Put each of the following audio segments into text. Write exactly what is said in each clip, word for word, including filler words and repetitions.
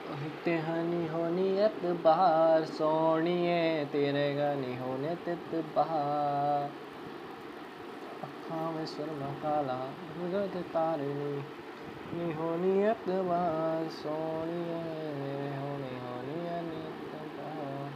तिहानी होनी एतबार सोनिए तेरे गानी होने तित बहार अखां में सुरमा काला गुजरत तारनी नी होनी एतबार सोनिए होनी होनी एतबार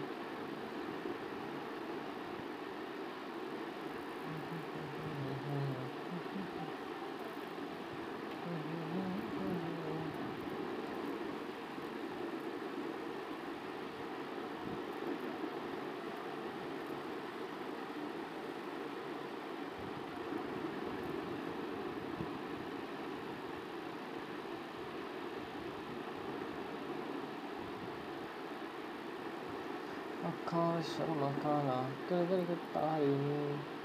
अखां में सुरमा काला गुजरत तारनी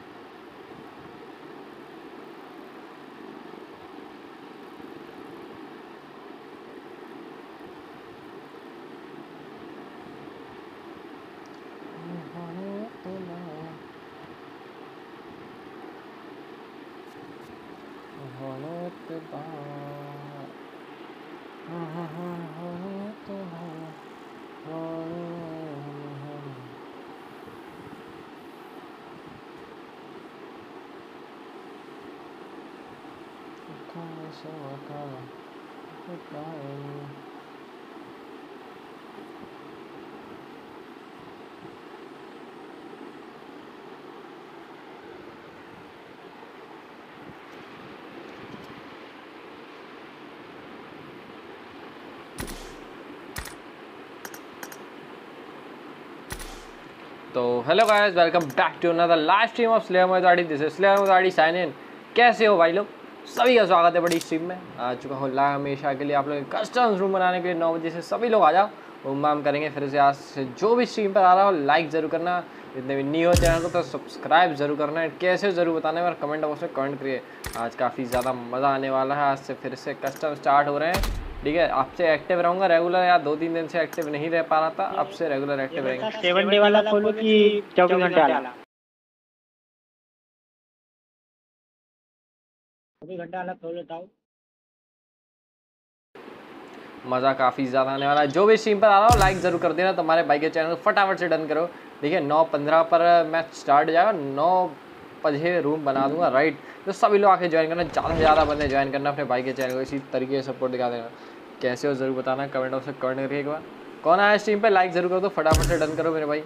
तो hello guys, welcome back to another live stream of Slayer मोजाडी। दिस इज स्लेयर मोजाडी साइन इन। कैसे हो भाई लोग? सभी का स्वागत है बड़ी स्ट्रीम में। आ चुका हूँ लाइव हमेशा के लिए आप लोग कस्टम्स रूम बनाने के लिए। नौ बजे से सभी लोग आ जाओ, उम्माम करेंगे फिर से। आज से जो भी स्ट्रीम पर आ रहा हो लाइक ज़रूर करना, जितने भी न्यू हो चैनल को तो सब्सक्राइब ज़रूर करना है। कैसे ज़रूर बताने और कमेंट बॉक्स में कमेंट करिए। आज काफ़ी ज़्यादा मज़ा आने वाला है। आज से फिर से कस्टम स्टार्ट हो रहे हैं, ठीक है। आपसे एक्टिव रहूँगा रेगुलर। यार दो तीन दिन से एक्टिव नहीं रह पा रहा था, अब से रेगुलर एक्टिव रहेंगे। सेवन डे वाला खोलो कि चौबीस घंटे वाला? चौबीस घंटे वाला खोलो बताओ। मज़ा काफ़ी ज़्यादा आने वाला है। जो भी स्ट्रीम पर आ रहा हो लाइक ज़रूर कर देना। तुम्हारे भाई के चैनल को फटाफट से डन करो, ठीक है। नौ पंद्रह पर मैच स्टार्ट हो जाएगा। नौ बजे रूम बना दूंगा, राइट। तो सभी लोग आके ज्वाइन करना, ज़्यादा से ज़्यादा बंदे ज्वाइन करना अपने भाई के चैनल को। इसी तरीके से सपोर्ट दिखा देना। कैसे हो ज़रूर बताना, कमेंट बॉक्स में कमेंट करके एक बार। कौन आया स्ट्रीम पर लाइक ज़रूर कर दो, फटाफट से डन करो मेरे भाई।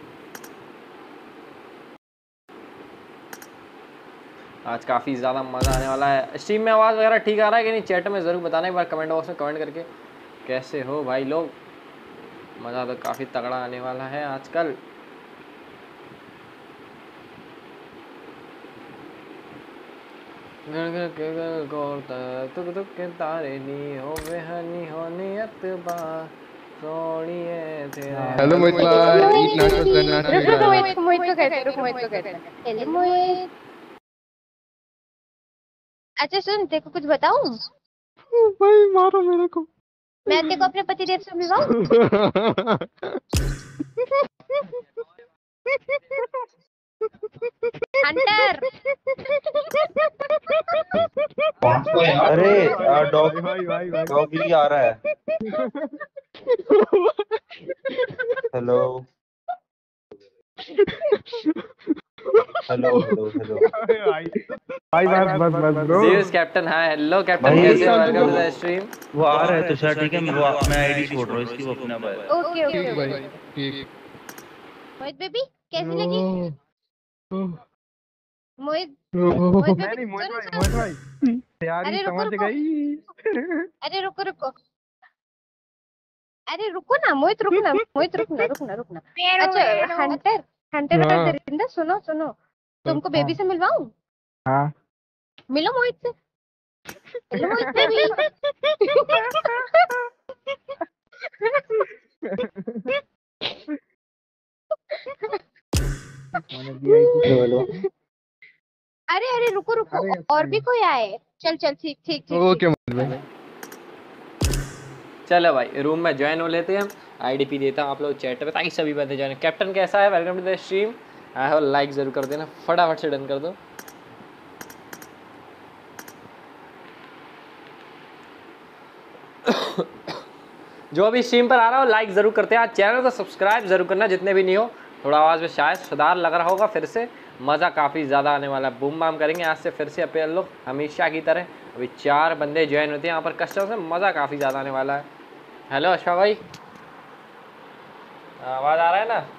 आज काफ़ी ज़्यादा मज़ा आने वाला है। स्ट्रीम में आवाज़ वगैरह ठीक आ रहा है कि नहीं, चैट में ज़रूर बताना एक बार कमेंट बॉक्स में कमेंट करके। कैसे हो भाई लोग? मज़ा तो काफ़ी तगड़ा आने वाला है आजकल। तुक तुक के तारे नी हो बेहनी होनी अतबा सोनिए तेरे। हेलो मोहित भाई, ईट नाटक करना रुक रुक मोहित मोहित को कहते रुक मोहित को कहते हेलो मोहित। अच्छा सुन, तेरे को कुछ बताऊं? भाई मारो मेरे को। मैं तेरे को अपने पति देव से मिलवाऊं? हंटर। अरे डॉग भाई भाई भाई डॉगी आ रहा है। हेलो हेलो हेलो हेलो भाई भाई बस बस बस ब्रो। जीएस कैप्टन, हां हेलो कैप्टन, भाई, कैसे हो? Welcome to the stream. वो आ रहा है तो सर ठीक है, मैं वो- मैं आईडी छोड़ रहा हूँ इसकी, वो अपना भाई। ओके ओके ठीक भाई, ओके। ठीक। मोहित बेबी कैसी लगी? मोहित नहीं मोहित बेबी नहीं मोहित सुन भाई, सुन। मोहित भाई तैयारी अरे रुको समझ रुको, गई। अरे रुको रुको, अरे रुको ना मोहित, रुकना मोहित, रुकना रुकना रुकना। अच्छा हंटर, हंटर और हाँ। दरिंदा सुनो सुनो, तुमको बेबी से मिलवाऊं? हाँ मिलो मोहित से। हेलो मोहित बेबी। हेलो अरे अरे रुको रुको, अरे और भी कोई आए? चल चल ठीक ठीक ठीक ओके मोहित भाई। चलो भाई रूम में ज्वाइन हो लेते हैं हम। आईडी पी देता हूँ आप लोग चैट पे ताकि सभी बंदे ज्वाइन। कैप्टन कैसा है? Welcome to the stream. आई हो लाइक ज़रूर कर देना, फटाफट से डन कर दो। जो भी स्ट्रीम पर आ रहा हो लाइक ज़रूर करते हैं, चैनल को सब्सक्राइब ज़रूर करना जितने भी नहीं हो। थोड़ा आवाज़ में शायद सुधार लग रहा होगा, फिर से मज़ा काफ़ी ज़्यादा आने वाला है। बूम बाम करेंगे आज से फिर से अपन लोग हमेशा की तरह। अभी चार बंदे ज्वाइन होते हैं यहाँ पर कस्टमर से, मज़ा काफ़ी ज़्यादा आने वाला है। हेलो अशफाक भाई, आवाज़ आ रहा है ना?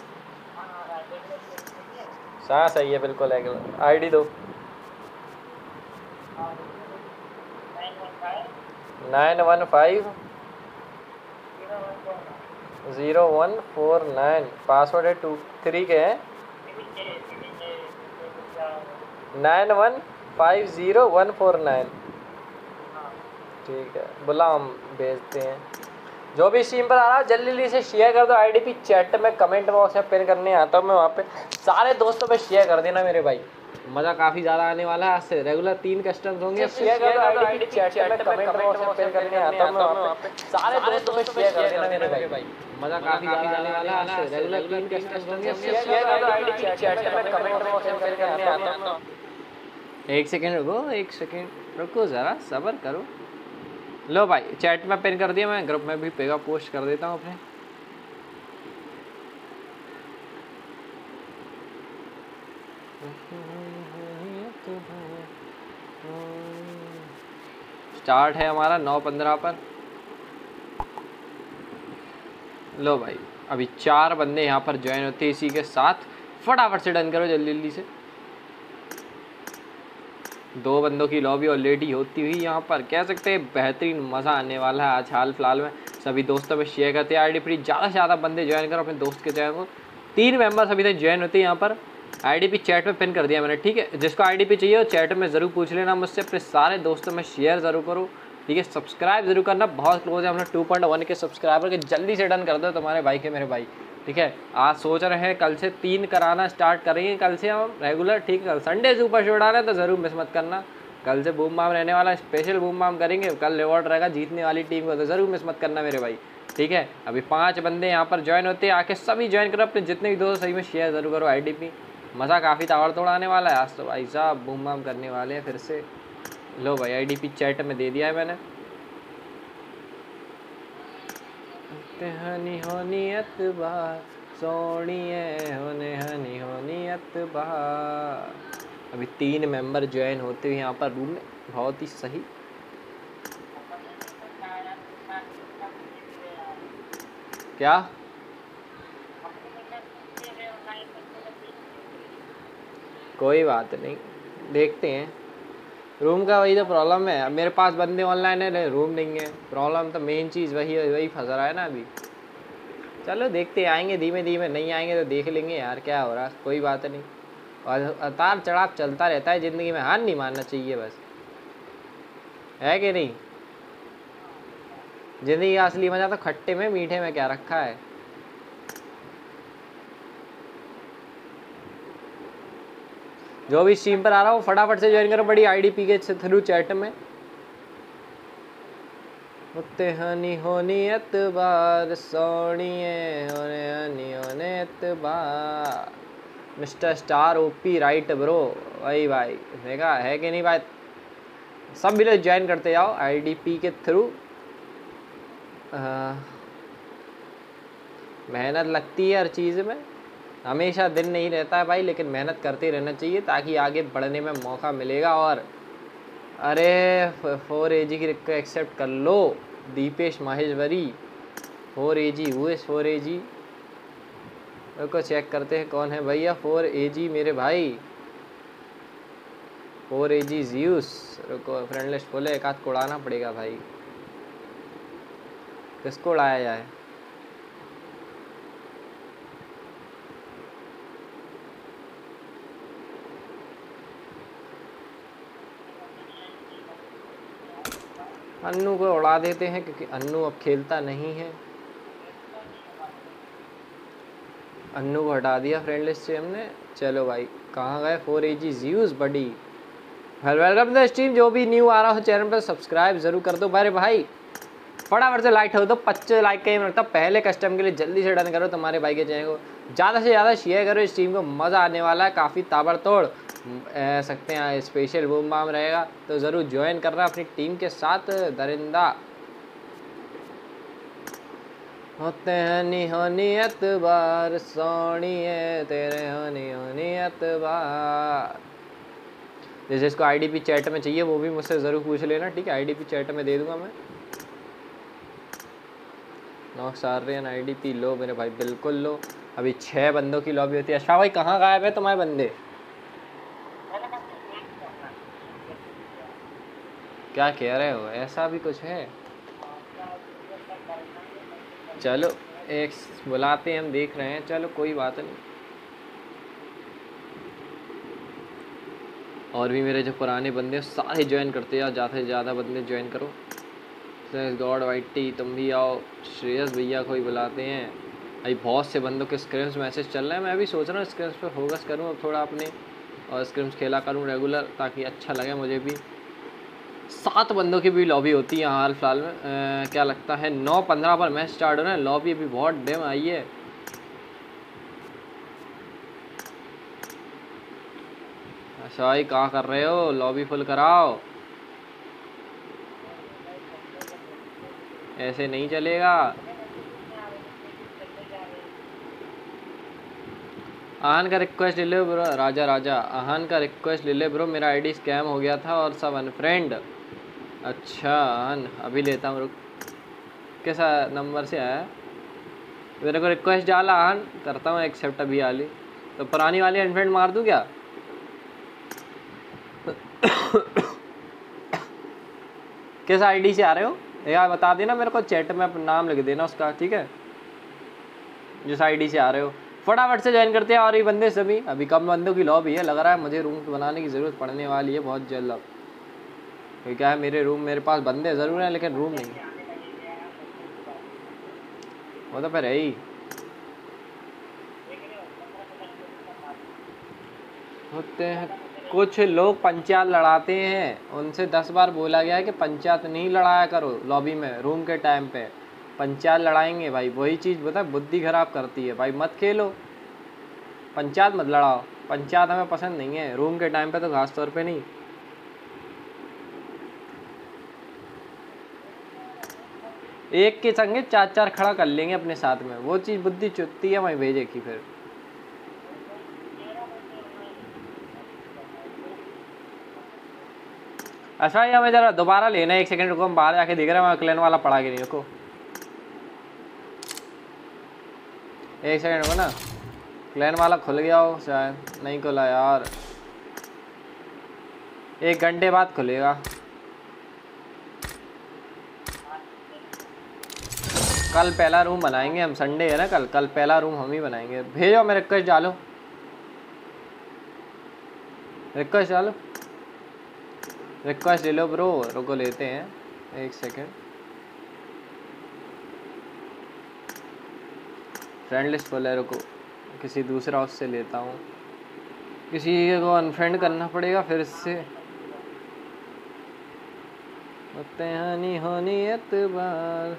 हाँ सही है बिल्कुल है। आई डी दो। Nine one five zero one four nine, password है टू थ्री के हैं। Nine one five zero one four nine, ठीक है बोला हम भेजते हैं। जो भी स्ट्रीम पर आ रहा है जल्दी जल्दी से शेयर कर दो। आईडी पी चैट में कमेंट बॉक्स में पिन करने आता हूँ मैं, वहाँ पे सारे दोस्तों पे शेयर कर देना मेरे भाई। मज़ा काफ़ी ज़्यादा आने वाला है। आज से रेगुलर तीन कस्टमर्स होंगे। शेयर कर दो आईडी पी चैट में कमेंट बॉक्स में पिन करने आता हूँ मैं, वहाँ पे सारे दोस्तों पे शेयर कर देना मेरे भाई। मज़ा काफ़ी ज़्यादा आने वाला है। आज से रेगुलर तीन कस्टमर्स होंगे। शेयर कर दो आईडी पी चैट में कमेंट बॉक्स में पिन करने आता हूँ। एक सेकेंड रुको, एक सेकेंड रुको ज़रा सब्र करो। लो भाई चैट में पिन कर दिया, मैं ग्रुप में भी पेगा पोस्ट कर देता हूँ अपने। स्टार्ट है हमारा नौ पंद्रह पर। लो भाई अभी चार बंदे यहाँ पर ज्वाइन होते हैं इसी के साथ। फटाफट से डन करो जल्दी जल्दी से। दो बंदों की लॉबी ऑलरेडी होती हुई यहाँ पर, कह सकते हैं बेहतरीन मज़ा आने वाला है आज हाल फिलहाल में। सभी दोस्तों में शेयर करते हैं आईडी फ्री, ज़्यादा से ज़्यादा बंदे ज्वाइन करो अपने दोस्त के चैनल को। तीन मेंबर्स अभी तक ज्वाइन होते हैं यहाँ पर। आईडी पी चैट में पिन कर दिया मैंने, ठीक है। जिसको आईडी पी चाहिए वो चैट में ज़रूर पूछ लेना मुझसे। अपने सारे दोस्तों में शेयर ज़रूर करो, ठीक है। सब्सक्राइब जरूर करना, बहुत क्लोज है हम लोग टू पॉइंट वन के सब्सक्राइबर के। जल्दी से डन कर दो तुम्हारे भाई के मेरे भाई, ठीक है। आज सोच रहे हैं कल से तीन कराना स्टार्ट करेंगे, कल से हम रेगुलर, ठीक है। कल संडे से ऊपर शो डालें तो ज़रूर मिस मत करना। कल से बूम बाम रहने वाला, स्पेशल बूम बाम करेंगे। कल रिवॉर्ड रहेगा जीतने वाली टीम को, तो ज़रूर मिस मत करना मेरे भाई, ठीक है। अभी पांच बंदे यहाँ पर ज्वाइन होते हैं, आके सभी ज्वाइन करो। अपने जितने भी दोस्त सही में शेयर जरूर करो आईडी पी। मज़ा काफ़ी ताबड़तोड़ आने वाला है आज तो भाई साहब, बूम बाम करने वाले हैं फिर से। लो भाई आईडी पी चैट में दे दिया है मैंने। हनी होनी अतबार सोनिए होने हनी होनी अतबार। अभी तीन मेंबर ज्वाइन होते हुए यहाँ पर रूम में, बहुत ही सही। क्या कोई बात नहीं, देखते हैं। रूम का वही तो प्रॉब्लम है, अब मेरे पास बंदे ऑनलाइन है, रूम नहीं है। प्रॉब्लम तो मेन चीज़ वही वही फंस रहा है ना अभी। चलो देखते हैं, आएंगे धीमे धीमे, नहीं आएंगे तो देख लेंगे यार क्या हो रहा है, कोई बात नहीं। और उतार चढ़ाव चलता रहता है ज़िंदगी में, हार नहीं मानना चाहिए बस, है कि नहीं। ज़िंदगी का असली मज़ा तो खट्टे में मीठे में क्या रखा है। जो भी स्ट्रीम पर आ रहा हो फटाफट से ज्वाइन करो बड़ी आईडी पी के थ्रू चैट में। उत्ते हनी होनी एतबार सोनिए होने हनी होने एतबार। Mister star OP right bro, वही भाई देखा है कि नहीं भाई। सब भी लोग ज्वाइन करते जाओ आईडी पी के थ्रू। मेहनत लगती है हर चीज़ में, हमेशा दिन नहीं रहता है भाई, लेकिन मेहनत करते रहना चाहिए ताकि आगे बढ़ने में मौका मिलेगा। और अरे फोर ए जी की रिक्वेस्ट एक्सेप्ट कर लो Deepesh Maheshwari. Four A G हुए फोर ए जी को चेक करते हैं कौन है भैया फोर ए जी मेरे भाई। फोर ए जी ज़्यूस, रुको फ्रेंड लिस्ट खोले, एक हाथ को उड़ाना पड़ेगा भाई। किसको उड़ाया जाए? अन्नू को उड़ा देते हैं क्योंकि अन्नू अब खेलता नहीं है। अन्नू को हटा दिया फ्रेंड लिस्ट से हमने। चलो भाई कहाँ गए four A G Zeus buddy. Welcome to the stream. जो भी न्यू आ रहा हो चैनल पर सब्सक्राइब जरूर कर दो मेरे भाई। फटाफट से लाइक हो दो, पच्चीस लाइक का ही रखता पहले कस्टम के लिए। जल्दी से डन करो तुम्हारे भाई के चैनल को, ज़्यादा से ज़्यादा शेयर करो इस टीम को। मज़ा आने वाला है, काफ़ी ताबड़तोड़ सकते हैं, स्पेशल बूम बाम रहेगा तो ज़रूर ज्वाइन करना अपनी टीम के साथ। दरिंदा होते हैं नी होनी एतबार सोनिए तेरे होनी होनी एतबार। जैसे इसको आईडीपी चैट में चाहिए वो भी मुझसे ज़रूर पूछ लेना, ठीक है? आईडीपी चैट में दे दूंगा मैं। नॉक्सारियन आईडीपी लो मेरे भाई, बिल्कुल लो। अभी छः बंदों की लॉबी होती है। अच्छा भाई कहाँ गायब है तुम्हारे बंदे? क्या कह रहे हो? ऐसा भी कुछ है? चलो एक बुलाते हैं, हम देख रहे हैं। चलो कोई बात नहीं। और भी मेरे जो पुराने बंदे सारे ज्वाइन करते हैं, ज़्यादा से ज़्यादा बंदे ज्वाइन करो। गॉड वाइटी तुम भी आओ। श्रेयस भैया कोई बुलाते हैं। अभी बहुत से बंदों के स्क्रिम्स मैसेज चल रहे हैं। मैं भी सोच रहा हूँ स्क्रिम्स पे फोकस करूँ अब थोड़ा अपने, और स्क्रिम्स खेला करूँ रेगुलर, ताकि अच्छा लगे मुझे भी। सात बंदों की भी लॉबी होती है यहाँ हाल फिलहाल में। आ, क्या लगता है नौ पंद्रह पर मैच स्टार्ट होना है। लॉबी अभी बहुत डेम आई है। अच्छा भाई कहाँ कर रहे हो? लॉबी फुल कराओ, ऐसे नहीं चलेगा। आहान का रिक्वेस्ट ले लो ब्रो। राजा राजा आहान का रिक्वेस्ट ले ले ब्रो, मेरा आईडी स्कैम हो गया था और सब अनफ्रेंड। अच्छा आहान अभी लेता हूँ, रुक। कैसा नंबर से आया? मेरे को रिक्वेस्ट डाला आहान, करता हूँ एक्सेप्ट अभी वाली। तो पुरानी वाली अनफ्रेंड मार दूँ क्या? किस आईडी से आ रहे हो यार बता देना मेरे को, चैट में अपना नाम लिख देना उसका, ठीक है? जिस आईडी से आ रहे हो फटाफट से ज्वाइन करते हैं। और ये बंदे सभी, अभी कम बंदों की लॉबी है। लग रहा है मुझे रूम बनाने की ज़रूरत पड़ने वाली है बहुत जल्द। अब क्योंकि क्या है, मेरे रूम, मेरे पास बंदे ज़रूर हैं लेकिन रूम नहीं है। वो तो फिर है ही। होते हैं कुछ लोग पंचायत लड़ाते हैं, उनसे दस बार बोला गया है कि पंचायत नहीं लड़ाया करो लॉबी में रूम के टाइम पे। पंचायत लड़ाएंगे भाई, वही चीज़ बता बुद्धि खराब करती है भाई। मत खेलो, पंचायत मत लड़ाओ। पंचायत हमें पसंद नहीं है रूम के टाइम पे, तो खास तौर पे नहीं। एक के संगे चार चार खड़ा कर लेंगे अपने साथ में, वो चीज़ बुद्धि चुतती है वहीं भेजे की। फिर अच्छा ये हमें ज़रा दोबारा लेना है, एक सेकंड रुको, हम बाहर जाके देख रहे हैं वहाँ क्लैन वाला पड़ा कि नहीं। रुको एक सेकंड रुको ना, क्लैन वाला खुल गया हो शायद, नहीं खुला यार। एक घंटे बाद खुलेगा। कल पहला रूम बनाएंगे हम, संडे है ना कल, कल पहला रूम हम ही बनाएंगे। भेजो मेरे रिक्वेस्ट डालो, रिक्वेस्ट डालो, रिक्वेस्ट ले लो ब्रो। रुको लेते हैं एक सेकेंड, फ्रेंड लिस्ट फुल है। रुको किसी दूसरा उससे लेता हूँ, किसी को अनफ्रेंड करना पड़ेगा फिर इससे। होते हैं नी होनी एतबार।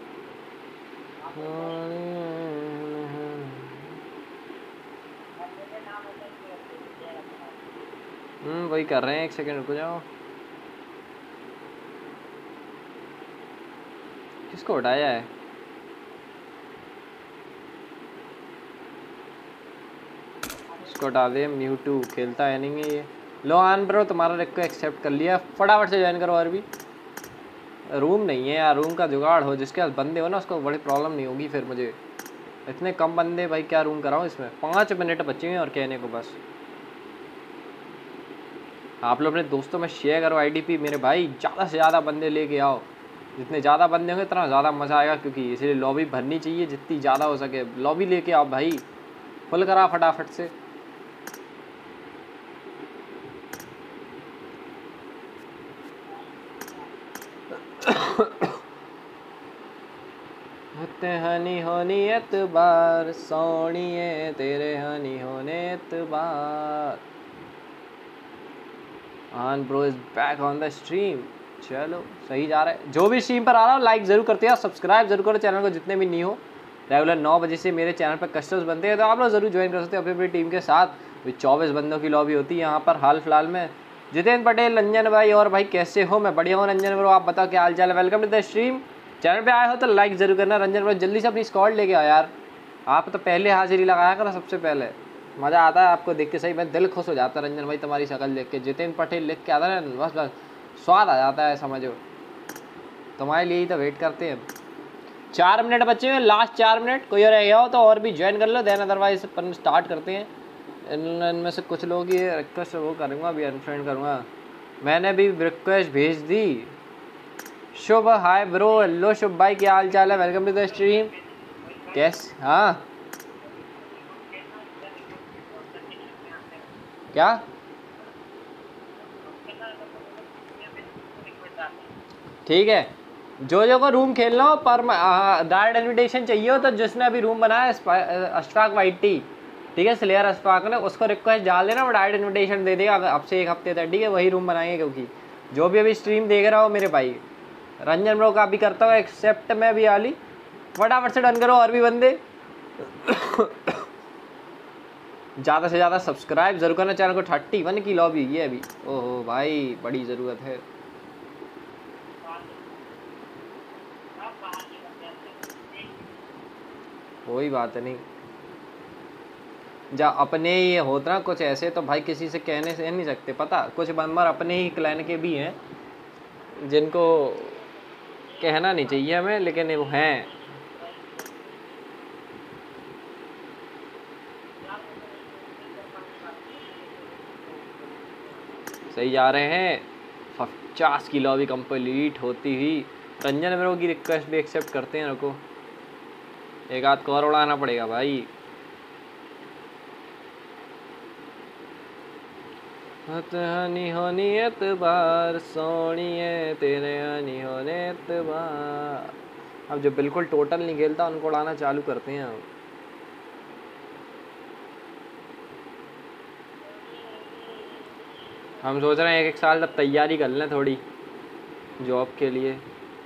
हम्म वही कर रहे हैं, एक सेकेंड रुको जाओ। किसको हटाया है? इसको हटा दे, म्यूटू खेलता है नहीं है ये। लो आन ब्रो तुम्हारा रिक्वेस्ट एक्सेप्ट कर लिया, फटाफट से ज्वाइन करो। और भी रूम नहीं है यार, रूम का जुगाड़ हो, जिसके पास बंदे हो ना उसको बड़ी प्रॉब्लम नहीं होगी फिर मुझे। इतने कम बंदे भाई क्या रूम कराऊँ इसमें? पाँच मिनट बचे हैं और कहने को बस। आप लोग अपने दोस्तों में शेयर करो आईडीपी मेरे भाई, ज़्यादा से ज़्यादा बंदे लेके आओ। जितने ज़्यादा बंदे होंगे इतना ज़्यादा मज़ा आएगा, क्योंकि इसलिए लॉबी भरनी चाहिए जितनी ज़्यादा हो सके। लॉबी लेके आओ भाई, फुल करा फटाफट से। होते हनी होनी एतबार सोनिए तेरे हनी होने एतबार। आन bro is back on the stream. चलो सही जा रहा है। जो भी स्ट्रीम पर आ रहा हो लाइक ज़रूर करते हैं, सब्सक्राइब जरूर करो चैनल को, जितने भी नहीं हो। रेगुलर नौ बजे से मेरे चैनल पर कस्टमर्स बनते हैं, तो आप लोग ज़रूर ज्वाइन कर सकते हैं अपनी अपनी टीम के साथ। अभी चौबीस बंदों की लॉबी होती है यहाँ पर हाल फिलहाल में। जितेंद्र पटेल, रंजन भाई और भाई कैसे हो? मैं बढ़िया हूँ रंजन ब्रो, आप बताओ क्या हाल चाल है? Welcome to the stream. Channel पे आए हो तो लाइक जरूर करना। रंजन भाई जल्दी से अपनी स्क्वाड लेके आओ यार, आप तो पहले हाजिरी लगाया करो सबसे पहले, मज़ा आता है आपको देख के। सही मैं दिल खुश हो जाता है रंजन भाई तुम्हारी शक्ल देख के। जितेंद्र पटेल लिख के आता है ना, बस बस स्वाद आ जाता है, समझो तुम्हारे लिए ही तो वेट करते हैं। चार मिनट बचे हुए, लास्ट चार मिनट। कोई और रह गया हो तो और भी ज्वाइन कर लो, देन अदरवाइज अपन स्टार्ट करते हैं। इनमें से कुछ लोग ये रिक्वेस्ट वो करूँगा, अभी अनफ्रेंड करूँगा। मैंने भी रिक्वेस्ट भेज दी। शुभ हाय ब्रो, हेलो शुभ भाई, क्या हाल चाल है, वेलकम टू द स्ट्रीम। कैस हाँ क्या ठीक है, जो जो को रूम खेलना हो पर डायरेक्ट इनविटेशन चाहिए हो तो जिसने अभी रूम बनाया अशफाक वाइटी, ठीक है, स्लेयर अशफाक ने, उसको रिक्वेस्ट डाल देना, वो डायरेक्ट इनविटेशन दे देगा अब से एक हफ्ते तक, ठीक है, वही रूम बनाएंगे। क्योंकि जो भी अभी स्ट्रीम देख रहा हो मेरे भाई, रंजन ब्रो का भी करता हूँ एक्सेप्ट, मैं भी आली, फटाफट से डन करो और भी बंदे। ज़्यादा से ज़्यादा सब्सक्राइब जरूर करना चैनल को। थर्टी वन की लॉबी ये अभी, ओहो भाई बड़ी ज़रूरत है। कोई बात नहीं, जब अपने ये होता ना कुछ ऐसे तो भाई किसी से कहने से नहीं सकते, पता कुछ मेंबर अपने ही क्लैन के भी हैं जिनको कहना नहीं चाहिए हमें, लेकिन वो हैं। सही जा रहे हैं, पचास की लॉबी कंप्लीट होती हुई। रंजन ब्रो की रिक्वेस्ट भी एक्सेप्ट करते हैं, रुको एक आध को और उड़ाना पड़ेगा भाई। हनी होनी एतबार सोनिए तेरे हनी होने एतबार। अब जो बिल्कुल टोटल नहीं खेलता उनको उड़ाना चालू करते हैं अब। हम सोच रहे हैं एक एक साल तक तैयारी कर लें थोड़ी जॉब के लिए।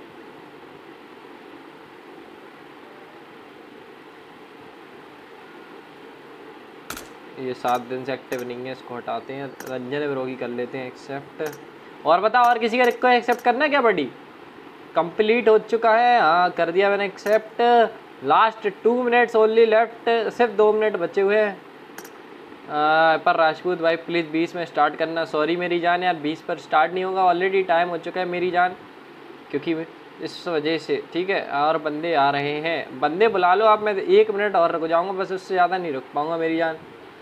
ये सात दिन से एक्टिव नहीं है, इसको हटाते हैं। रंजन ब्रोगी कर लेते हैं एक्सेप्ट। और बता, और किसी का रिक्वेस्ट एक्सेप्ट करना है क्या बडी? कंप्लीट हो चुका है, हाँ कर दिया मैंने accept. Last two minutes only left, सिर्फ दो मिनट बचे हुए हैं। पर राजपूत भाई प्लीज़ बीस में स्टार्ट करना। सॉरी मेरी जान यार, बीस पर स्टार्ट नहीं होगा, ऑलरेडी टाइम हो चुका है मेरी जान, क्योंकि इस वजह से, ठीक है। और बंदे आ रहे हैं, बंदे बुला लो आप, मैं एक मिनट और रुक जाऊँगा बस, उससे ज़्यादा नहीं रुक पाऊँगा मेरी जान।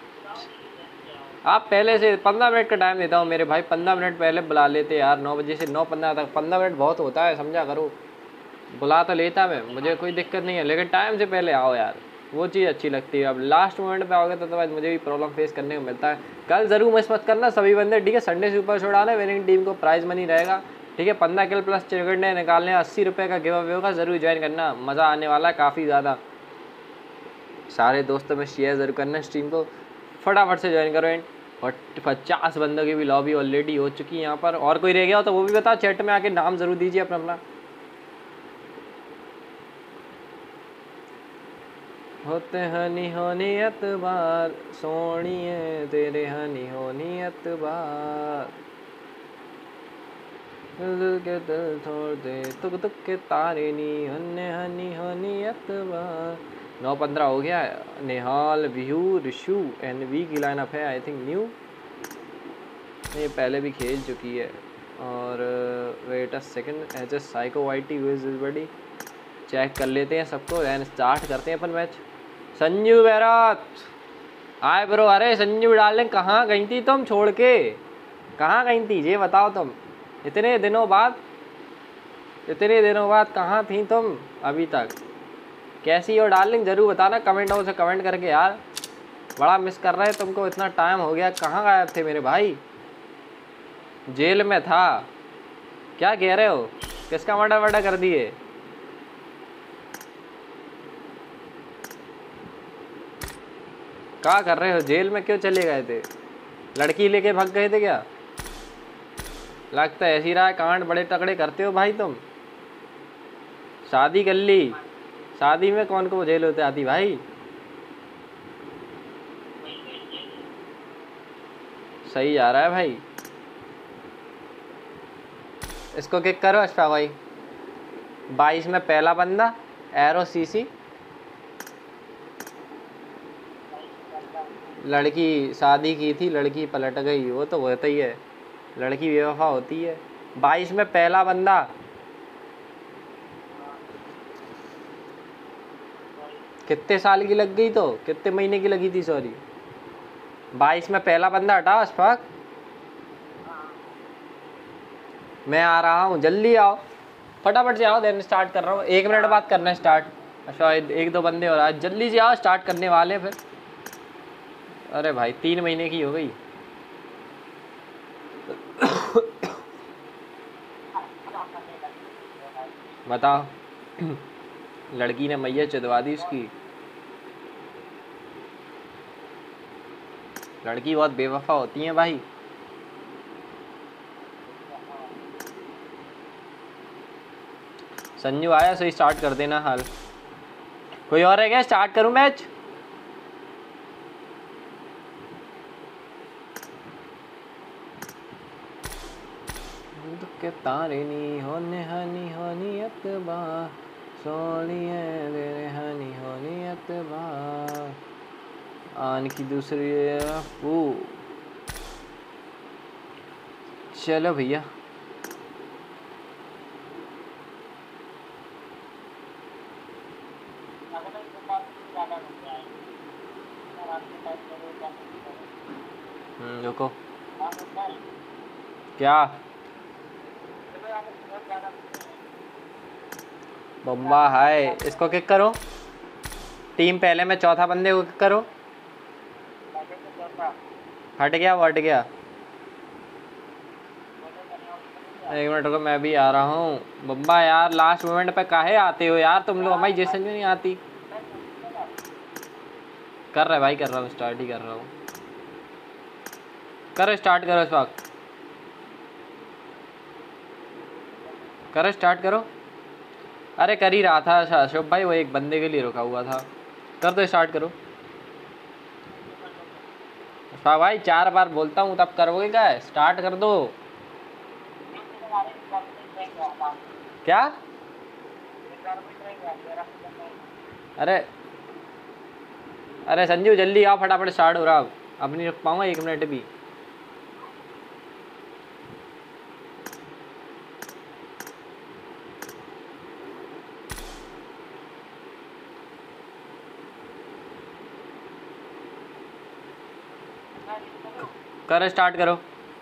आप पहले से पंद्रह मिनट का टाइम देता हूँ मेरे भाई, पंद्रह मिनट पहले बुला लेते यार, नौ बजे से नौ पंद्रह तक। पंद्रह मिनट बहुत होता है, समझा करो। बुला तो लेता मैं, मुझे कोई दिक्कत नहीं है, लेकिन टाइम से पहले आओ यार, वो चीज़ अच्छी लगती है। अब लास्ट मोमेंट पे आओगे तो, तो बाद मुझे भी प्रॉब्लम फेस करने को मिलता है। कल ज़रूर मिस मत करना सभी बंदे, ठीक है। संडे सुपर शो डालना, विनिंग टीम को प्राइज़ मनी रहेगा, ठीक है। पंद्रह किल प्लस चिरगड़ने निकालने, अस्सी रुपये का गिव अवे होगा, ज़रूर ज्वाइन करना, मज़ा आने वाला है काफ़ी ज़्यादा। सारे दोस्तों में शेयर ज़रूर करना स्ट्रीम को, फटाफट से ज्वाइन करो। एंड और पचास बंदों की भी लॉबी ऑलरेडी हो चुकी है यहाँ पर। और कोई रह गया हो तो वो भी बताओ, चैट में आके नाम ज़रूर दीजिए अपना अपना। होते हनी होनी एतबार सोनिए तेरे हनी होनी एतबार, दिल के दिल छोड़ दे तुक तुक के तारे नी, हन्ने हनी होनी एतबार। नौ पंद्रह हो गया। Nihal view Rishu N V की लाइनअप है आई थिंक न्यू, ये पहले भी खेल चुकी है। और wait a second, H S psycho Y T wiz buddy, check कर लेते हैं सबको, एंड स्टार्ट करते हैं अपन मैच। संजू बैरात आए ब्रो। अरे संजू डालने कहाँ गई थी तुम छोड़ के, कहाँ गई थी ये बताओ तुम, इतने दिनों बाद, इतने दिनों बाद कहाँ थी तुम अभी तक? कैसी हो डार्लिंग ज़रूर बताना कमेंटों से कमेंट करके यार, बड़ा मिस कर रहे हैं तुमको, इतना टाइम हो गया, कहाँ गायब थे मेरे भाई? जेल में था, क्या कह रहे हो? किसका मर्डर वर्डर कर दिए? क्या कर रहे हो? जेल में क्यों चले गए थे? लड़की लेके भाग गए थे क्या? लगता है ऐसी रहा, कांड बड़े तगड़े करते हो भाई तुम। शादी कर ली, शादी में कौन को जेल होते आती भाई? सही जा रहा है भाई, इसको किक करो अशफा भाई। बाईस में पहला बंदा एरो सीसी। लड़की शादी की थी, लड़की पलट गई, वो तो होता ही है, लड़की बेवफा होती है। बाईस में पहला बंदा, कितने साल की लग गई, तो कितने महीने की लगी थी, सॉरी। बाईस में पहला बंदा हटा अशफाक। मैं आ रहा हूँ, जल्दी आओ, फटाफट से आओ, देन स्टार्ट कर रहा हूँ। एक मिनट बाद करना है स्टार्ट। अच्छा एक दो बंदे और आज, जल्दी से आओ, स्टार्ट करने वाले हैं फिर। अरे भाई तीन महीने की हो गई। बताओ, लड़की ने मैया चुदवा दी उसकी। लड़की बहुत बेवफा होती है भाई। संजू आया, सही स्टार्ट कर देना हाल। कोई और है क्या, स्टार्ट करूं मैच? के तारे नी होने हनी होनी अतबा सोनिए तेरे हनी होनी अतबा आन की दूसरी वो। चलो भैया, हम्म रुको, क्या बम्बा है, इसको किक करो। टीम पहले में चौथा बंदे को किक करो। हट गया, वो हट गया। एक मिनट रुको, मैं भी आ रहा हूँ। बम्बा यार लास्ट मोमेंट पे काहे आते हो यार तुम लोग, हमारी जैसे नहीं आती। कर रहा है भाई, कर रहा हूँ, स्टार्ट ही कर रहा हूँ। करो स्टार्ट, करो इस वक्त, करो स्टार्ट करो। अरे कर ही रहा था अशोक भाई, वो एक बंदे के लिए रुका हुआ था। कर दो स्टार्ट करो। हाँ भाई चार बार बोलता हूँ तब करोगे क्या, स्टार्ट कर दो। क्या? अरे अरे संजू जल्दी आओ, फटाफट स्टार्ट हो रहा। अब नहीं रुक पाऊंगा एक मिनट भी। करो स्टार्ट करो।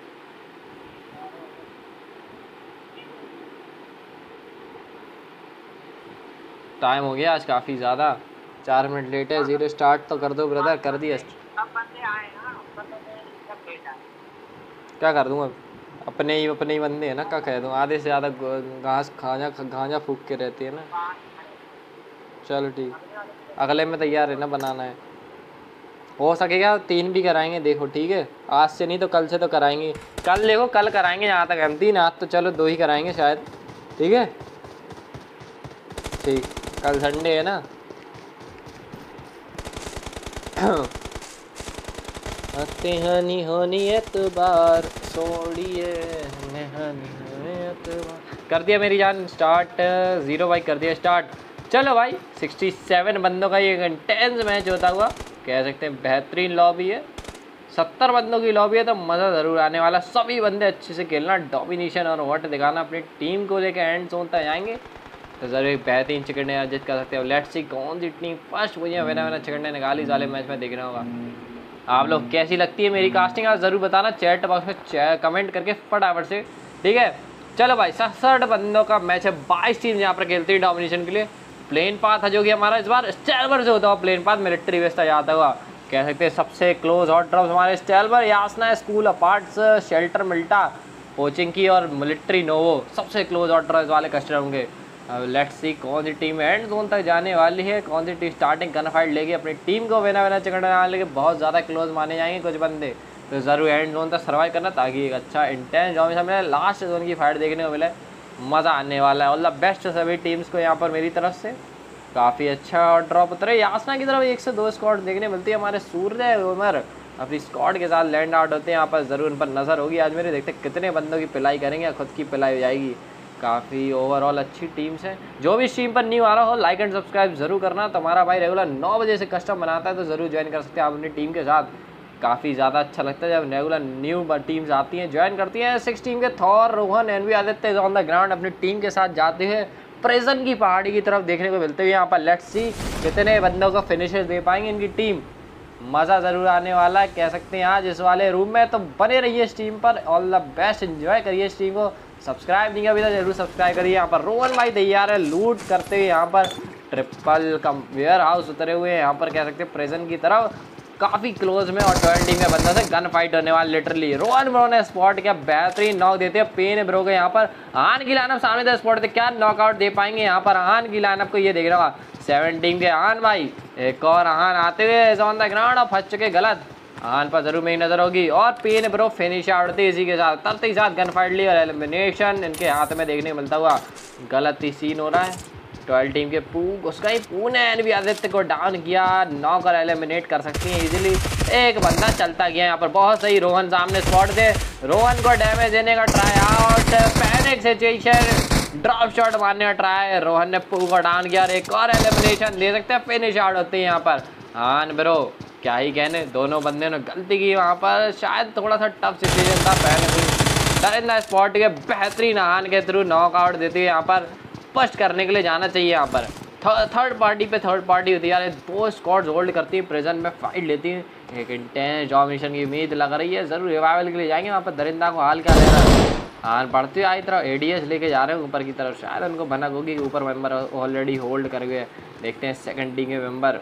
टाइम हो गया आज काफ़ी ज़्यादा, चार मिनट लेट है। जीरो स्टार्ट तो कर दो ब्रदर। कर दिया, क्या कर दूँ अब, अपने ही अपने ही बंदे हैं ना, क्या कह दूँ। आधे से ज़्यादा घास खाजा गांजा फूक के रहती है ना। चलो ठीक, अगले में तैयार है ना, बनाना है। हो सकेगा तीन भी कराएंगे, देखो ठीक है। आज से नहीं तो कल से तो कराएंगे। कल देखो, कल कराएंगे जहाँ तक हम तीन, आज तो चलो दो ही कराएंगे शायद। ठीक है ठीक, कल संडे है ना। हते हनी होनी एतबार सोड़िए कर दिया मेरी जान स्टार्ट। जीरो बाई कर दिया स्टार्ट। चलो भाई सड़सठ बंदों का ये इंटेंस मैच होता हुआ कह सकते हैं, बेहतरीन लॉबी है। सत्तर बंदों की लॉबी है तो मज़ा ज़रूर आने वाला। सभी बंदे अच्छे से खेलना, डोमिनेशन और वट दिखाना, अपनी टीम को लेकर एंड जोन तक जाएंगे तो ज़रूर एक बेहतरीन चिकन डिनर अर्जित कर सकते हो। लेट्स सी कौन सी टीम फर्स्ट मुझे मैंने मैंने चिकन डिनर निकाली इस वाले मैच में, देखना होगा। आप लोग कैसी लगती है मेरी कास्टिंग, आप ज़रूर बताना चैट बॉक्स में कमेंट करके फटाफट से। ठीक है चलो भाई, सड़सठ बंदों का मैच है, बाईस टीम यहाँ पर खेलती है डोमिनेशन के लिए। प्लेन पाथ है जो कि हमारा इस बार स्टेलवर से होता हुआ प्लेन पाथ, मिलिट्री वेस्ट जाता हुआ कह सकते हैं सबसे क्लोज हॉट ड्रॉप्स हमारे स्टेलवर, यासना school apartments, shelter Mylta, coaching की और मिलिट्री नोवो सबसे क्लोज हॉट ड्रॉप्स वाले कस्टमर होंगे। अब लेट्स सी कौन सी टीम एंड जोन तक जाने वाली है, कौन सी टीम स्टार्टिंग गन फाइट लेगी अपनी टीम को वेना वेना चिकन डिनर लेके। बहुत ज़्यादा क्लोज माने जाएंगे कुछ बंदे, तो ज़रूर एंड जोन तक सर्वाइव करना ताकि एक अच्छा इंटेंस जो हमें मिले, लास्ट जोन की फाइट देखने को मिले। मज़ा आने वाला है। ऑल द बेस्ट सभी टीम्स को यहाँ पर मेरी तरफ से। काफ़ी अच्छा ड्रॉप उतरे यासना की तरफ, एक से दो स्क्वाड देखने मिलती है। हमारे सूर्य उमर अपनी स्क्वाड के साथ लैंड आउट होते हैं यहाँ पर, ज़रूर उन पर नज़र होगी आज मेरे। देखते कितने बंदों की पिलाई करेंगे, खुद की पिलाई हो जाएगी। काफ़ी ओवरऑल अच्छी टीम्स हैं। जो भी स्ट्रीम पर न्यू आ रहा हो लाइक एंड सब्सक्राइब जरूर करना। तो हमारा भाई रेगुलर नौ बजे से कस्टम बनाता है तो ज़रूर ज्वाइन कर सकते हैं आप अपनी टीम के साथ। काफ़ी ज़्यादा अच्छा लगता है जब रेगुलर न्यू टीम्स आती हैं ज्वाइन करती हैं। सिक्स टीम के Thor Rohan NV Aditya on the ground अपनी टीम के साथ जाते हैं प्रेजेंट की पहाड़ी की तरफ देखने को मिलते हुए। यहाँ पर लेट्स सी कितने बंदों को फिनिशेस दे पाएंगे इनकी टीम। मज़ा ज़रूर आने वाला है कह सकते हैं आज इस वाले रूम में। तो बने रहिए स्ट्रीम पर, ऑल द बेस्ट, एंजॉय करिए स्ट्रीम को। सब्सक्राइब नहीं किया अभी तो जरूर सब्सक्राइब करिए। यहाँ पर रोहन भाई तैयार है लूट करते हुए, यहाँ पर ट्रिपल कम वेयर हाउस उतरे हुए हैं यहाँ पर कह सकते हैं प्रेजेंट की तरफ काफ़ी क्लोज में। और ट्वेंटी में बंदा से गन फाइट होने वाली लिटरली। रोहन ब्रो ने स्पॉट क्या बेहतरीन नॉक देते हैं पेन ब्रो के। यहाँ पर आन की लाइनअप सामने था स्पॉट थे, क्या नॉकआउट दे पाएंगे यहाँ पर आन की लाइनअप को। ये देख रहा होगा सेवनटीन के आन भाई, एक और आन आते हुए ऑन द ग्राउंड और फंस चुके गलत। आन पर जरूर मेरी नजर होगी और पेन ब्रो फिनिश आउट इसी के साथ तरते ही साथ गन फाइट ली और एलिमिनेशन इनके हाथ में देखने को मिलता हुआ। गलत ही सीन हो रहा है। ट्वेल्व टीम के पूग उसका ही पू ने एनवी आदित्य को डाउन किया, नॉक और एलिमिनेट कर सकती हैं इजीली। एक बंदा चलता गया यहाँ पर बहुत सही। रोहन सामने स्पॉट दे, रोहन को डैमेज देने का try out, panic situation, drop shot मारने का ट्राई, रोहन ने पू को डाउन किया और एक और एलिमिनेशन दे सकते हैं। फिनिश आउट होते हैं यहाँ पर। हान ब्रो क्या ही कहने, दोनों बंदे ने गलती की वहाँ पर, शायद थोड़ा सा टफ सिचुएशन था। पैनिक दरिंदा स्पॉट के बेहतरीन हान के थ्रू नॉक आउट देती है यहाँ पर। फर्स्ट करने के लिए जाना चाहिए यहाँ पर। थर्ड पार्टी पे थर्ड पार्टी होती है यार, दो स्क्वाड्स होल्ड करती है प्रेजेंट में फाइट लेती है। एक इंटेंस डोमिनेशन की उम्मीद लग रही है, जरूर रिवाइवल के लिए जाएंगे वहाँ पर। दरिंदा को हाल क्या ले रहा है, हाल पढ़ते आई तरफ एडीएस लेके जा रहे हैं ऊपर की तरफ, शायद उनको भनक होगी ऊपर मेंबर ऑलरेडी होल्ड कर गए। देखते हैं सेकंड टीम के मेंबर,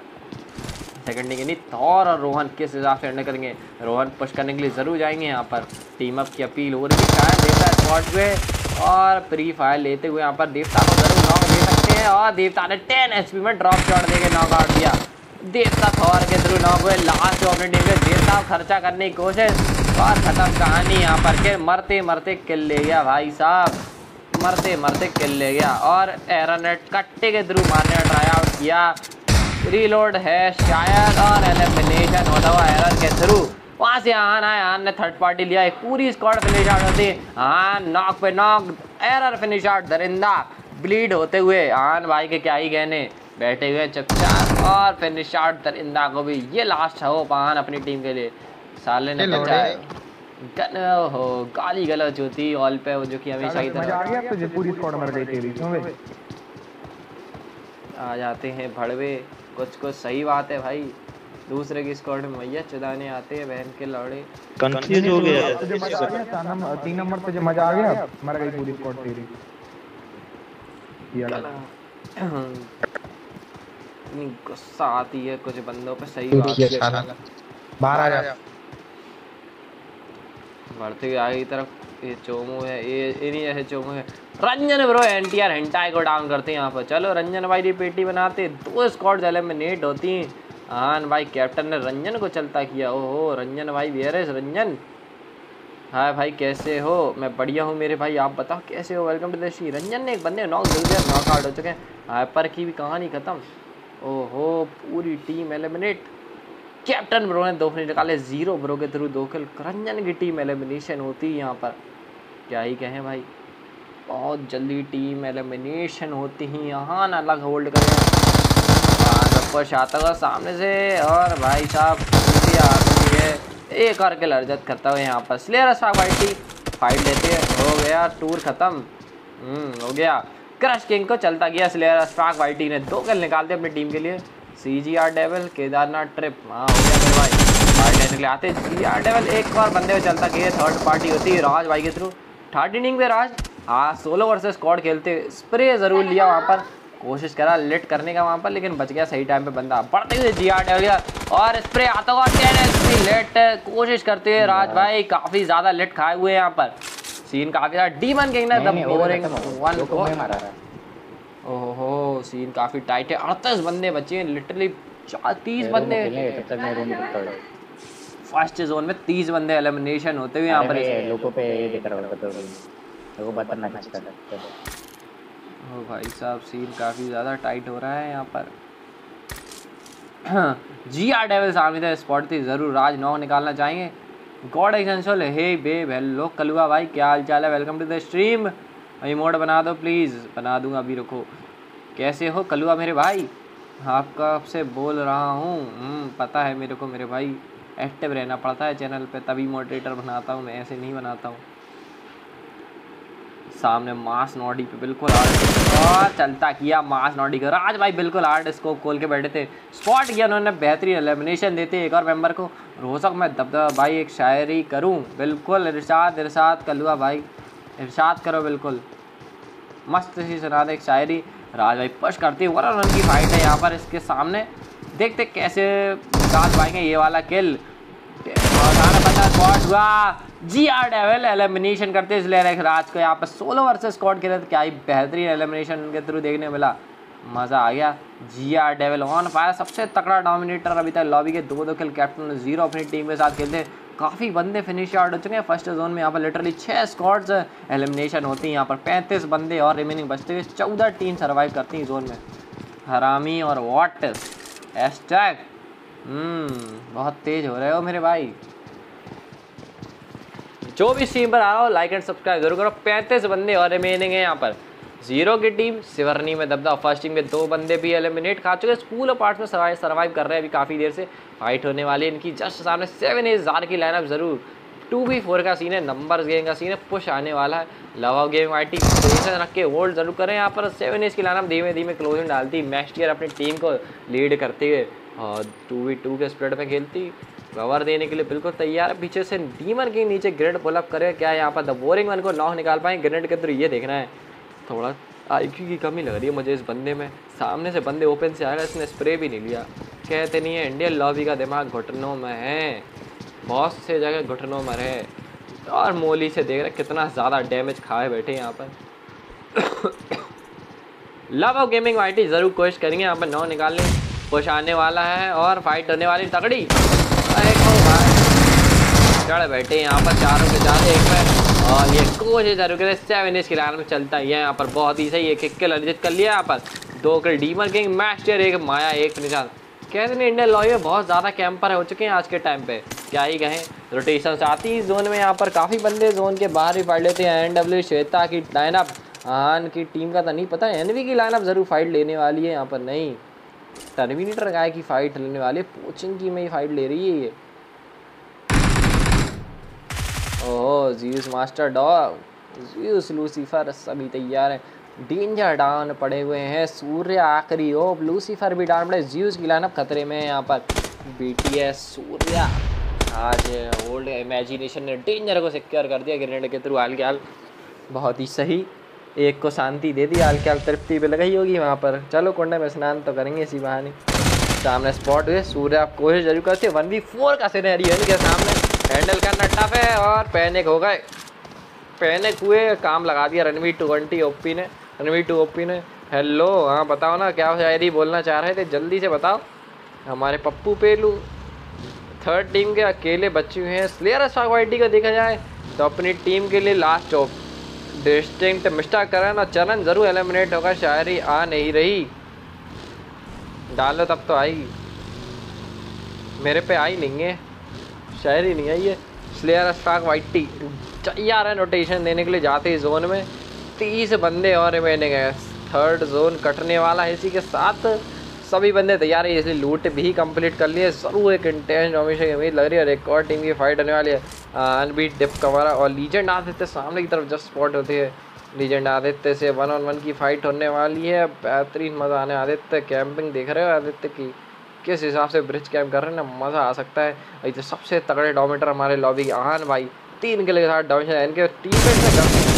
सेकंड टीम के नहीं थॉर और रोहन किस हिसाब से एंड करेंगे। रोहन पुश करने के लिए जरूर जाएंगे यहाँ पर। टीम अप की अपील हो रही है, शायद देवता स्पॉट पे और प्री फायर लेते हुए यहाँ पर देवता को जरूर नॉक दे सकते हैं। और देवता ने टेन एचपी में ड्रॉप शॉट देके नॉक आउट दिया। देवता थॉर के थ्रू नॉक हुए लास्ट अपनी टीम में। देवता खर्चा करने की कोशिश और खत्म कहानी यहाँ पर के मरते मरते किल ले गया भाई साहब, मरते मरते किल ले गया। और एरोनेट कट्टे के थ्रू मारने का ट्राई आउट किया, रीलोड है शायद और एलिमिनेशन होता हुआ एरर के थ्रू। वहाँ से आन आए, आन ने थर्ड पार्टी लिया, एक पूरी स्क्वाड फिनिश आउट होती है। आन नॉक पे नॉक, एरर फिनिश आउट, दरिंदा ब्लीड होते हुए। आन भाई के क्या ही कहने, बैठे हुए चुपचाप और फिनिश आउट दरिंदा को भी। ये लास्ट हो पान अपनी टीम के लिए। साले ने बचाया हो, गाली गलौज होती ऑल पे जो कि हमेशा ही तरह। आ गया तुझे पूरी स्क्वाड मर गई तेरी क्यों बे? आ जाते हैं भड़वे, कुछ कुछ सही बात है भाई। दूसरे की स्क्वाड में मैया चुदाने आते हैं बहन के लौड़े। कंफ्यूज हो गया तुझे मजा आ गया, चार नंबर तीन नंबर तुझे मजा आ गया, मर गई पूरी स्क्वाड तेरी। इतनी गुस्सा आती है कुछ बंदों पे, सही बात है। बाहर आ जा। बढ़ते हुए आगे की तरफ ये चोमू है, ये इन्हीं जैसे चोमू है। रंजन ब्रो एनटीआर हेंटाई को डाउन करते हैं यहाँ पर। चलो रंजन भाई की पेटी बनाते, दो स्क्वाड्स एलिमिनेट होती हैं। हाँ भाई कैप्टन ने रंजन को चलता किया। ओहो रंजन भाई वेयरेस रंजन, हाय भाई कैसे हो? मैं बढ़िया हूँ मेरे भाई, आप बताओ कैसे हो? Welcome to the she. Ranjan ने एक बंदे नॉक दे दिया, नॉक आउट हो चुके हैं। हाइपर की भी कहानी खत्म। ओहो पूरी टीम एलिमिनेट। कैप्टन ब्रो ने दो फिनिश निकाले, जीरो ब्रो के थ्रू दो किल। रंजन की टीम एलिमिनेशन होती है यहाँ पर, क्या ही कहें भाई, बहुत जल्दी टीम एलिमिनेशन होती ही। यहाँ ना अलग होल्ड करें पुश आता हुआ सामने से और भाई साहब है एक और के लर्जत करता हुआ यहाँ पर। स्लेयर फाइटी फाइट लेते हैं, हो गया टूर खत्म। हम्म हो गया। क्रश किंग को चलता गया स्लेयर स्पार्क वाइटी ने दो किल निकालते अपनी टीम के लिए। सीजीआर डेविल केदारनाथ ट्रिप, हाँ हो गया मेरे भाई। फाइट लेने के लिए आते सीजीआर डेविल, एक और बंदे को चलता गया। थर्ड पार्टी होती है राज भाई के थ्रू। थर्ड इनिंग पे राज हाँ सोलो वर्सेस स्क्वाड खेलते, स्प्रे जरूर लिया वहाँ पर, कोशिश करा लेट करने का वहाँ पर, लेकिन बच गया सही टाइम पे बंदा। बढ़ते हुए जी आर डेविल और स्प्रे आता हुआ टेन एचपी लेट कोशिश करते हुए राज भाई काफ़ी ज़्यादा लेट खाए हुए हैं यहाँ पर। सीन काफ़ी ज़्यादा डीमन किंग ने द बोरिंग वन को ओहो सीन काफ़ी टाइट है। अड़तीस बंदे बचे हैं लिटरली, तीस बंदे फर्स्ट जोन में तीस बंदे एलिमिनेशन होते हुए यहाँ पर। लोगों पे ये दिख रहा होगा तो लोगों को बता ना चाहिए। ओ भाई साहब सीन काफ़ी ज़्यादा टाइट हो रहा है यहाँ पर। जी आर डेविल सामने थे, स्पॉट थी ज़रूर। राज नौ निकालना चाहेंगे। God essential hey babe hello Kalua भाई क्या हाल चाल है? Welcome to the stream. Emote बना दो प्लीज़। बना दूंगा अभी, रुको। कैसे हो कलुआ मेरे भाई? आपका आपसे बोल रहा हूँ, पता है मेरे को मेरे भाई। एक्टिव रहना पड़ता है चैनल पे, तभी मॉडरेटर बनाता हूँ, मैं ऐसे नहीं बनाता हूँ। सामने मास नॉडी पे बिल्कुल और चलता किया मास नॉडी का राज भाई, बिल्कुल आर्ट स्कोप खोल के बैठे थे। स्पॉट किया उन्होंने, बेहतरीन एलिमिनेशन देते एक और मेंबर को। रोज़क मैं दबदबा भाई एक शायरी करूं, बिल्कुल इरशाद इरशाद कलुआ भाई, इरशाद करो बिल्कुल, मस्त सी सुना दे एक शायरी। राज भाई पुश करते हुए वन रन की फाइट है यहाँ पर इसके सामने, देखते कैसे निकाल पाएंगे ये वाला किल। स्पॉट हुआ, जी आर डेविल एलिमिनेशन करते, इसलिए राज को यहाँ पर सोलो वर्सेस स्क्वाड के लिए क्या ही बेहतरीन एलिमिनेशन उनके थ्रू देखने मिला, मज़ा आ गया। G R devil on fire, सबसे तगड़ा डोमिनेटर अभी तक लॉबी के, दो दो किल कैप्टन जीरो अपनी टीम के साथ खेलते। काफ़ी बंदे फिनिश आउट हो चुके हैं फर्स्ट जोन में। यहाँ पर लिटरली छः स्क्वाड्स एलिमिनेशन होती हैं, यहाँ पर पैंतीस बंदे और रिमेनिंग बचते हुए चौदह टीम सर्वाइव करती हैं जोन में। हरामी और वॉट हैशटैग बहुत तेज़ हो रहे हो मेरे भाई। जो भी स्ट्रीम पर आ रहा हो लाइक एंड सब्सक्राइब जरूर करो। पैंतीस बंदे और रिमेनिंग है यहाँ पर। जीरो की टीम सिवरनी में दबदा, फर्स्ट टीम में दो बंदे भी एलिमिनेट खा चुके हैं, स्कूल और पार्ट्स में सर्वाइव सर्वाइव कर रहे हैं अभी काफ़ी देर से। फाइट होने वाली है इनकी जस्ट सामने। सेवन एज जार की लाइनअप जरूर, टू बी फोर का सीन है, नंबर्स गेम का सीन है, पुश आने वाला है। Love game I T position रख के होल्ड जरूर करें यहाँ पर। सेवन एज की लाइनअप धीमे धीमे क्लोजिंग डालती, मैक्स ईयर अपनी टीम को लीड करते हुए और टू वी टू के स्प्लिट में खेलती, कवर देने के लिए बिल्कुल तैयार है। पीछे से डीमन के नीचे ग्रेनेड पुल अप करे, क्या यहाँ पर द बोरिंग वन को नॉक निकाल पाए ग्रेनेड के थ्रू, ये देखना है। थोड़ा आईक्यू की कमी लग रही है मुझे इस बंदे में। सामने से बंदे ओपन से आएगा, इसने स्प्रे भी नहीं लिया। कहते नहीं है इंडियन लॉबी का दिमाग घुटनों में है, बहुत से जगह घुटनों में है। और मोली से देख रहे कितना ज़्यादा डैमेज खाए बैठे यहाँ पर। लव ऑफ गेमिंग वाइटी ज़रूर कोशिश करेंगे यहाँ पर नौ निकालने, पुश आने वाला है और फाइट होने वाली तगड़ी। चढ़ बैठे यहाँ पर चारों के चार एक पे, और ये कोशिश जरूर करे। सेवन एज की लाइन में चलता है यहाँ पर, बहुत ही सही। एक एक किल अर्जित कर लिया यहाँ पर, दो किल डीमन किंग, मैस्टर एक माया एक निशान। कहते हैं इंडियन लॉबी में बहुत ज़्यादा कैंपर हो चुके हैं आज के टाइम पे, क्या ही कहें। रोटेशन आती है जोन में, यहाँ पर काफ़ी बंदे जोन के बाहर भी फाइट लेते हैं। एन डब्ल्यू श्वेता की लाइनअप, आन की टीम का तो नहीं पता, एनवी की लाइनअप ज़रूर फाइट लेने वाली है यहाँ पर। नहीं, टर्मिनेटर गाय की फाइट लेने वाली है, पोचिंग की में ही फाइट ले रही है ये। Oh Zeus master dog, Zeus Lucifer सभी तैयार हैं। डेंजर डाउन पड़े हुए हैं, सूर्य आखिरी ओप, लूसीफर भी डाउन पड़े। जीउस की लाइनअप खतरे में है यहाँ पर। बीटीएस सूर्या आज ओल्ड इमेजिनेशन ने डेंजर को सिक्योर कर दिया ग्रेनेड के थ्रू। हाल के हाल बहुत ही सही, एक को शांति दे दी, हाल के हाल तृप्ति पे लगाई होगी वहाँ पर। चलो कुंडे में स्नान तो करेंगे इसी बहाने। सामने स्पॉट हुए, सूर्य आप कोशिश जरूर करते। वन वी फोर का सिनेरियो है इनके सामने, हैंडल करना टफ है और पैनिक हो गए, पैनिक हुए, काम लगा दिया रणवीर टू ट्वेंटी ओपी ने। रणवीर टू ओपी ने हेलो, हाँ बताओ ना क्या शायरी बोलना चाह रहे थे, जल्दी से बताओ। हमारे पप्पू पेलू थर्ड टीम के अकेले बच्चे हुए हैं। स्लेयर स्वागवाइटी का देखा जाए तो अपनी टीम के लिए last of distinct mister Karan और चरण जरूर एलिमिनेट होगा। शायरी आ नहीं रही, डालो तब तो आई, मेरे पे आई नहीं है, शायरी नहीं आई है। स्लेयर स्टाक वाइटी तैयार है नोटेशन देने के लिए, जाते ही जोन में तीस बंदे और रिमेनिंग है। थर्ड जोन कटने वाला है, इसी के साथ सभी बंदे तैयार है, इसलिए लूट भी कंप्लीट कर लिए। जरूर एक इंटेंस हमेशा की उम्मीद लग रही है और एक और टीम की फाइट होने वाली है। अनबीट डिप कवारा और लीजेंड आदित्य सामने की तरफ जस्ट स्पॉट होती है। लीजेंड आदित्य से वन ऑन वन की फाइट होने वाली है, बेहतरीन मज़ा आने। आदित्य कैंपिंग देख रहे हो आदित्य की, किस हिसाब से ब्रिज कैंप कर रहे हैं ना, मज़ा आ सकता है। इधर सबसे तगड़े डोमीटर हमारे लॉबी के आहान भाई, तीन किल के साथ डोमिनेशन इनके टीममेट से।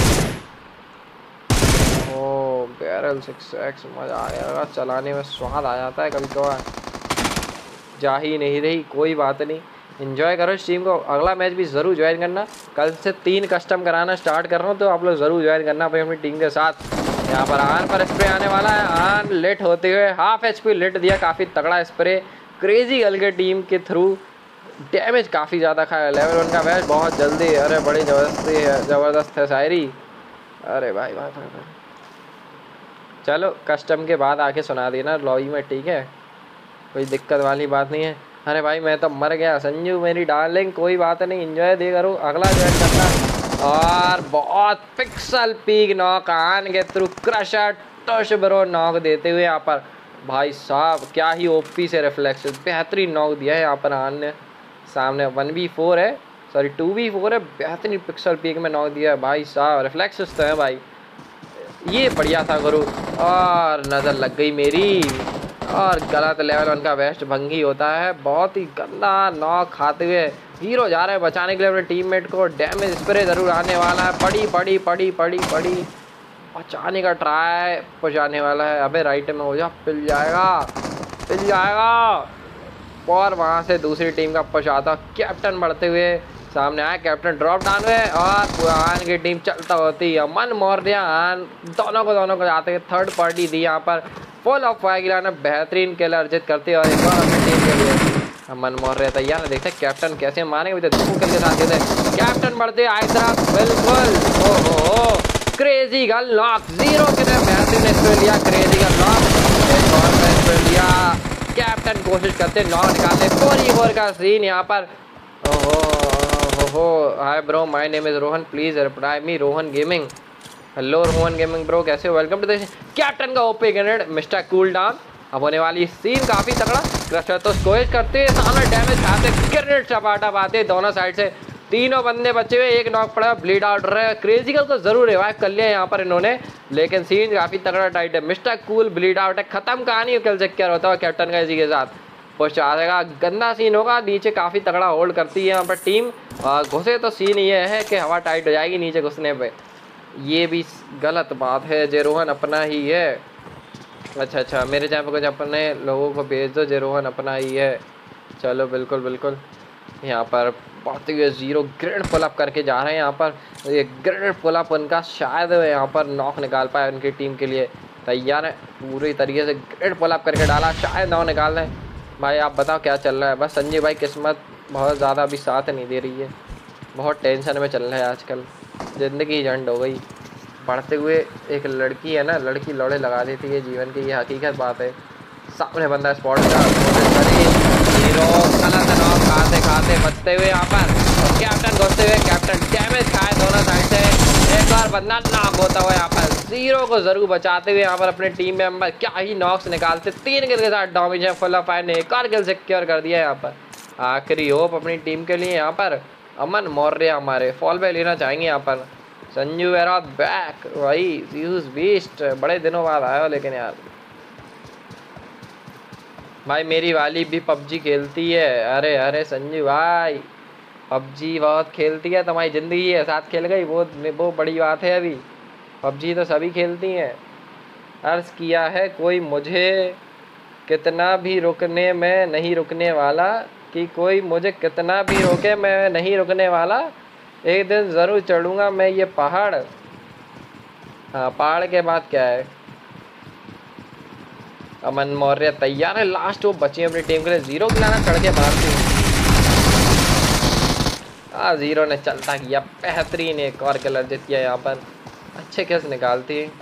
ओ बैरल सिक्स एक्स मज़ा आ गया, चलाने में स्वाद आ जाता है कभी कभार। जा ही नहीं रही, कोई बात नहीं, इन्जॉय करो स्ट्रीम को। अगला मैच भी ज़रूर ज्वाइन करना, कल से तीन कस्टम कराना स्टार्ट कर रहा हूँ, तो आप लोग ज़रूर ज्वाइन करना अपनी अपनी टीम के साथ। यहाँ पर आन पर स्प्रे आने वाला है, आन लेट होते हुए हाफ एच पी लेट दिया, काफ़ी तगड़ा स्प्रे क्रेजी गर्ल के टीम के थ्रू, डैमेज काफ़ी ज़्यादा खाया। लेवल वन का मैच बहुत जल्दी, अरे बड़ी ज़बरदस्ती है, ज़बरदस्त है शायरी। अरे भाई भाई भाई भाई, चलो कस्टम के बाद आके सुना देना लॉबी में, ठीक है, कोई दिक्कत वाली बात नहीं है। अरे भाई मैं तो मर गया, संजू मेरी डार्लिंग, कोई बात नहीं, एंजॉय दे करो। अगला ज्वाइन करना और बहुत पिक्सल पीक नॉक आन के थ्रू क्रशर टश ब्रो नॉक देते हुए यहाँ पर भाई साहब क्या ही ओपी से रिफ्लेक्स बेहतरीन नॉक दिया है यहाँ पर आन ने। सामने वन वी फोर है सॉरी टू वी फोर है, बेहतरीन पिक्सल पीक में नॉक दिया है भाई साहब। रिफ्लेक्स तो है भाई, ये बढ़िया था गुरु। और नज़र लग गई मेरी और गलत लेवल उनका वेस्ट भंगी होता है। बहुत ही गंदा नॉक खाते हुए हीरो जा रहा है बचाने के लिए अपने टीममेट को। डैमेज स्प्रे ज़रूर आने वाला है। पड़ी पड़ी पड़ी पड़ी पड़ी बचाने का ट्राई पहुँचाने वाला है। अबे राइट में हो जा, पिल जाएगा पिल जाएगा। और वहाँ से दूसरी टीम का पहुँचाता कैप्टन बढ़ते हुए सामने आया। कैप्टन ड्रॉप डाउन हुए और पुरान की टीम चलता होती है। मन मौर्य आन दोनों को दोनों को जाते हैं। थर्ड पार्टी दी यहाँ पर फुल ऑफ फायर गिराना बेहतरीन किल अर्जित करती है और एक और अपनी टीम के लिए मन मौर्य तैयार है। देखते हैं कैप्टन कैसे मारेंगे। दो किल के साथ देते कैप्टन बढ़ते आए तरफ बिल्कुल। ओहो क्रेजी गर्ल नॉक जीरो के बेहतरीन स्प्रे लिया। क्रेजी गर्ल नॉक एक और स्प्रे लिया। कैप्टन कोशिश करते नॉक निकालने फोर फोर का सीन यहाँ पर। ओहो ओहो hi bro my name is Rohan please reply me Rohan gaming. Hello Rohan gaming bro कैसे हो, वेलकम टू द कैप्टन का OP grenade mister cool down. अब होने वाली सीन काफी तगड़ा। क्रशर तो स्कोएज करते हैं, सामने डैमेज खाते ग्रेनेड चपाटा पाते दोनों साइड से। तीनों बंदे बचे हुए, एक नॉक पड़ा ब्लीड आउट रहे। क्रेजिकल को जरूर रिवाइव कर लिया यहाँ पर इन्होंने, लेकिन सीन काफी तगड़ा टाइट है। मिस्टर कूल ब्लीड आउट है, खत्म कहानी कल से क्या होता है कैप्टन का इसी के साथ पुश आ जाएगा। गंदा सीन होगा, नीचे काफ़ी तगड़ा होल्ड करती है यहाँ पर टीम। घुसे तो सीन ये है कि हवा टाइट हो जाएगी नीचे घुसने पे, ये भी गलत बात है। जेरोहन अपना ही है। अच्छा अच्छा मेरे जहाँ पर कुछ अपने लोगों को भेज दो, जेरोहन अपना ही है। चलो बिल्कुल बिल्कुल। यहाँ पर बढ़ते हुए जीरो ग्रेनेड पुल अप करके जा रहे हैं यहाँ पर। ये ग्रेनेड पुल अप उनका शायद यहाँ पर नॉक निकाल पाए उनकी टीम के लिए। तैयार है पूरी तरीके से ग्रेनेड पुल अप करके डाला, शायद नॉक निकाल दें। भाई आप बताओ क्या चल रहा है। बस संजीव भाई किस्मत बहुत ज़्यादा अभी साथ नहीं दे रही है, बहुत टेंशन में चल रहा है आजकल, ज़िंदगी झंड हो गई। बढ़ते हुए एक लड़की है ना, लड़की लौड़े लगा देती है जीवन की, ये हकीकत बात है। सामने बंदा स्पॉट का हीरो गलत नॉक खाते खाते बचते हुए यहाँ पर कैप्टन घुसते हुए कैप्टन डैमेज खाए दोनों साइड से। एक बार बंदा नॉक होता हुआ यहाँ पर जीरो को जरूर बचाते हुए यहाँ पर अपने टीम मेंबर क्या ही नॉक्स निकालते। तीन किल के साथ डोमिनेशन फुल ऑफ फायर ने एक और किल सिक्योर कर दिया यहाँ पर। आखिरी होप अपनी टीम के लिए यहाँ पर अमन मौर्य हमारे फॉल पे लेना चाहेंगे यहाँ पर। संजू वेरा बैक भाई यूज बीस्ट, बड़े दिनों बाद आया हो लेकिन यार। भाई मेरी वाली भी पबजी खेलती है। अरे अरे संजू भाई पबजी बहुत खेलती है, तुम्हारी ज़िंदगी है साथ खेल गई वो वो बड़ी बात है। अभी पबजी तो सभी खेलती हैं। अर्ज़ किया है कोई मुझे कितना भी रुकने में नहीं रुकने वाला, कि कोई मुझे कितना भी रोके मैं नहीं रुकने वाला। एक दिन ज़रूर चढ़ूँगा मैं ये पहाड़। हाँ पहाड़ के बाद क्या है। अमन मौर्य तैयार है, लास्ट वो बची अपनी टीम के लिए। जीरो खिलाना चढ़ के मारती हूँ। हाँ जीरो ने चलता किया बेहतरीन, एक और कलर जीत किया यहाँ पर। अच्छे केस निकालती है।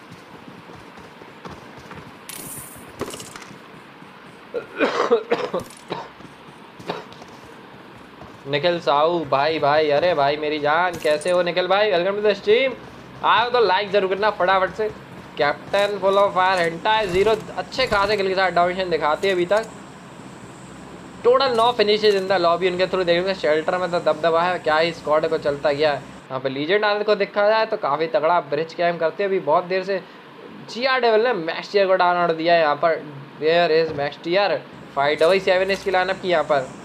निखिल साहू भाई भाई अरे भाई मेरी जान कैसे हो निखिल भाई, वेलकम टू द स्ट्रीम। आओ तो लाइक जरूर करना फटाफट से। कैप्टन फुल ऑफ फायर हेंटाई जीरो अच्छे खासे किल के साथ डोमिनेशन दिखाती है अभी तक। टोटल नौ फिनिशेज इन द लॉबी उनके थ्रू देखेंगे। शेल्टर में तो दबदबा है, क्या ही स्क्वाड को चलता गया है। यहाँ पे लीजेंड आने को देखा जाए तो काफ़ी तगड़ा ब्रिज कैम करते हैं अभी बहुत देर से। जिया डेवल ने मैक्स टीयर को डाउन आउट दिया है यहाँ पर। Where is max tier five double seven इसकी लाइनअप की यहाँ पर।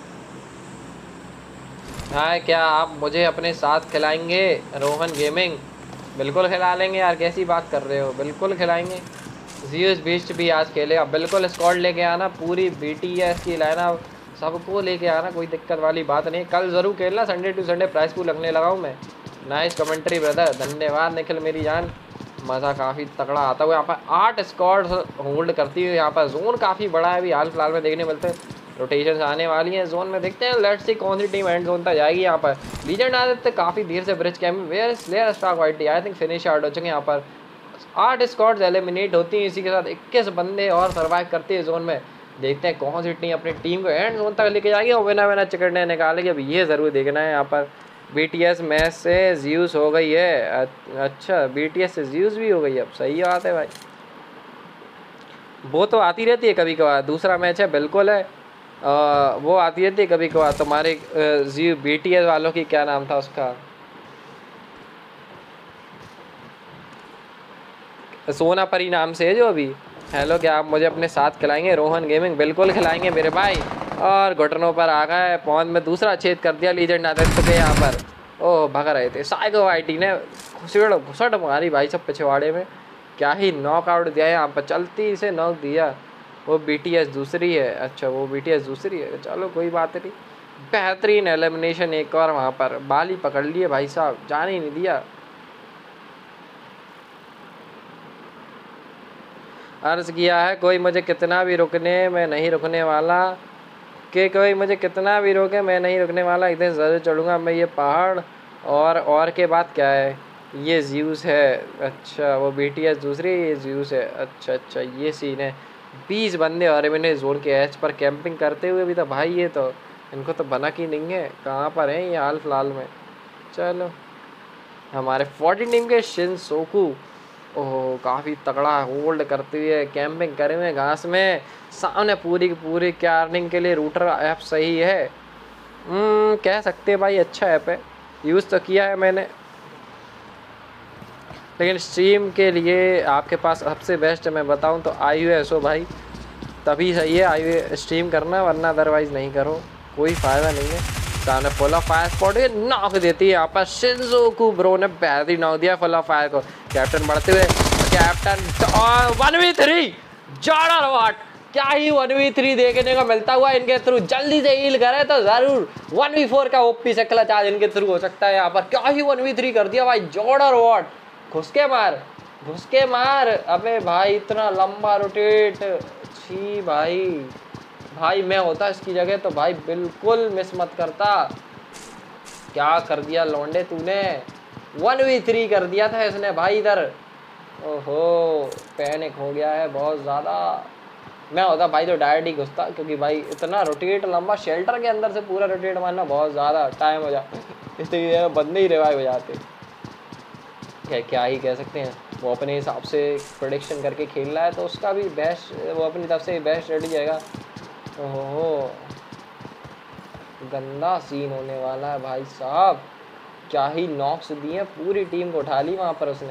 हाँ क्या आप मुझे अपने साथ खिलाएंगे रोहन गेमिंग? बिल्कुल खिला लेंगे यार, कैसी बात कर रहे हो, बिल्कुल खिलाएंगे। जीएस बीस्ट भी आज खेलेगा, बिल्कुल स्क्वाड लेके आना, पूरी बीटी है इसकी लाइनअप, सबको लेके आना, कोई दिक्कत वाली बात नहीं। कल ज़रूर खेलना, Sunday to Sunday prize pool लगने लगा हूँ मैं। नाइस कमेंट्री ब्रदर, धन्यवाद निखिल मेरी जान। मज़ा काफ़ी तगड़ा आता हुआ यहाँ पर। आठ स्क्वाड होल्ड करती हुई यहाँ पर। जोन काफ़ी बड़ा है अभी हाल फिलहाल में देखने मिलते हैं। रोटेशन आने वाली हैं जोन में, देखते हैं लेट्स सी कौन सी टीम एंड जोन तक जाएगी। यहाँ पर लीजेंड आ देते काफ़ी देर से bridge cam where slayer stock white I think finish out हो चुके यहाँ पर। आठ स्क्वाड्स एलिमिनेट होती हैं, इसी के साथ इक्कीस बंदे और सर्वाइव करते हैं जोन में। देखते हैं कौन सी टीम अपनी टीम को एंड जोन तक लेके जाएगी और विना विना चिकन निकालेगी। अब ये ज़रूर देखना है यहाँ पर। बीटीएस मैच से ज्यूस हो गई है। अच्छा बीटीएस से ज्यूस भी हो गई है, अब सही बात है भाई। वो तो आती रहती है कभी कभार, दूसरा मैच है बिल्कुल है आ, वो आती रहती है कभी कभार। तुम्हारे जी बीटीएस वालों की क्या नाम था उसका, सोना परी नाम से है जो अभी। हेलो, क्या आप मुझे अपने साथ खिलाएंगे? रोहन गेमिंग बिल्कुल खिलाएंगे मेरे भाई। और घुटनों पर आ गए, पौन में दूसरा छेद कर दिया लीजेंड आदित्य के यहाँ पर। ओह भग रहे थे, साइको आईटी ने घुसड़ घुसट मारी भाई सब पिछवाड़े में। क्या ही नॉकआउट दिया यहाँ पर, चलती से नॉक दिया। वो बीटीएस दूसरी है, अच्छा वो बीटीएस दूसरी है, चलो कोई बात नहीं। बेहतरीन एलिमिनेशन एक और वहाँ पर, बाल ही पकड़ लिए भाई साहब, जाने ही नहीं दिया। अर्ज किया है कोई मुझे कितना भी रुकने, मैं नहीं रुकने वाला। कि कोई मुझे कितना भी रोके मैं नहीं रुकने वाला, इधर ज़रूर चढ़ूँगा मैं ये पहाड़। और और के बाद क्या है, ये ज्यूस है। अच्छा वो बीटीएस दूसरी, ये ज्यूस है। अच्छा अच्छा ये सीन है। बीस बंदे और मैंने जोन के एच पर कैंपिंग करते हुए भी तो भाई, ये तो इनको तो बना की नहीं है, कहाँ पर है ये हाल फिलहाल में। चलो हमारे फोर्टीन टीम के शिनसोकू ओह काफ़ी तगड़ा होल्ड करते हुए कैंपिंग करे हुए घास में, सामने पूरी की पूरी कार्निंग के लिए रूटर ऐप सही है। हम्म कह सकते हैं भाई अच्छा ऐप है, यूज़ तो किया है मैंने। लेकिन स्ट्रीम के लिए आपके पास सबसे बेस्ट मैं बताऊं तो आई यू एस ओ भाई, तभी सही है आई यू स्ट्रीम करना, वरना अदरवाइज़ नहीं करो, कोई फ़ायदा नहीं है। सामने फुल ऑफ फायर स्पॉट है, नॉक देती है यहाँ पर शिनसोकू ब्रो ने बेहतरीन नॉक दिया फुल ऑफ फायर को। कैप्टन बढ़ते हुए, कैप्टन वन वी थ्री जाड़ा रवाट, क्या ही वन वी थ्री देखने को मिलता हुआ इनके थ्रू। जल्दी से हील करे तो ज़रूर वन वी फोर का ओपी से क्लच आज इनके थ्रू हो सकता है यहाँ पर। क्या ही वन वी थ्री कर दिया भाई, जोड़ा रवाट, घुस के मार घुस के मार। अबे भाई इतना लंबा रोटेट, छी भाई भाई मैं होता इसकी जगह तो भाई बिल्कुल मिस मत करता। क्या कर दिया लौंडे तूने, वन वी थ्री कर दिया था इसने भाई इधर। ओहो पैनिक हो गया है बहुत ज़्यादा। मैं होता भाई तो डायरेक्ट ही घुसता, क्योंकि भाई इतना रोटेट लंबा शेल्टर के अंदर से पूरा रोटेट मारना बहुत ज़्यादा टाइम हो जाता, इसलिए बंदे ही रिवाइव हो जाते। क्या क्या ही कह सकते हैं, वो अपने हिसाब से प्रोडिक्शन करके खेल रहा है तो उसका भी बेस्ट, वो अपनी तरफ से बेस्ट स्ट्रेटजी जाएगा। ओहो गंदा सीन होने वाला है भाई साहब, क्या ही नॉक्स दिए, पूरी टीम को उठा ली वहाँ पर उसने।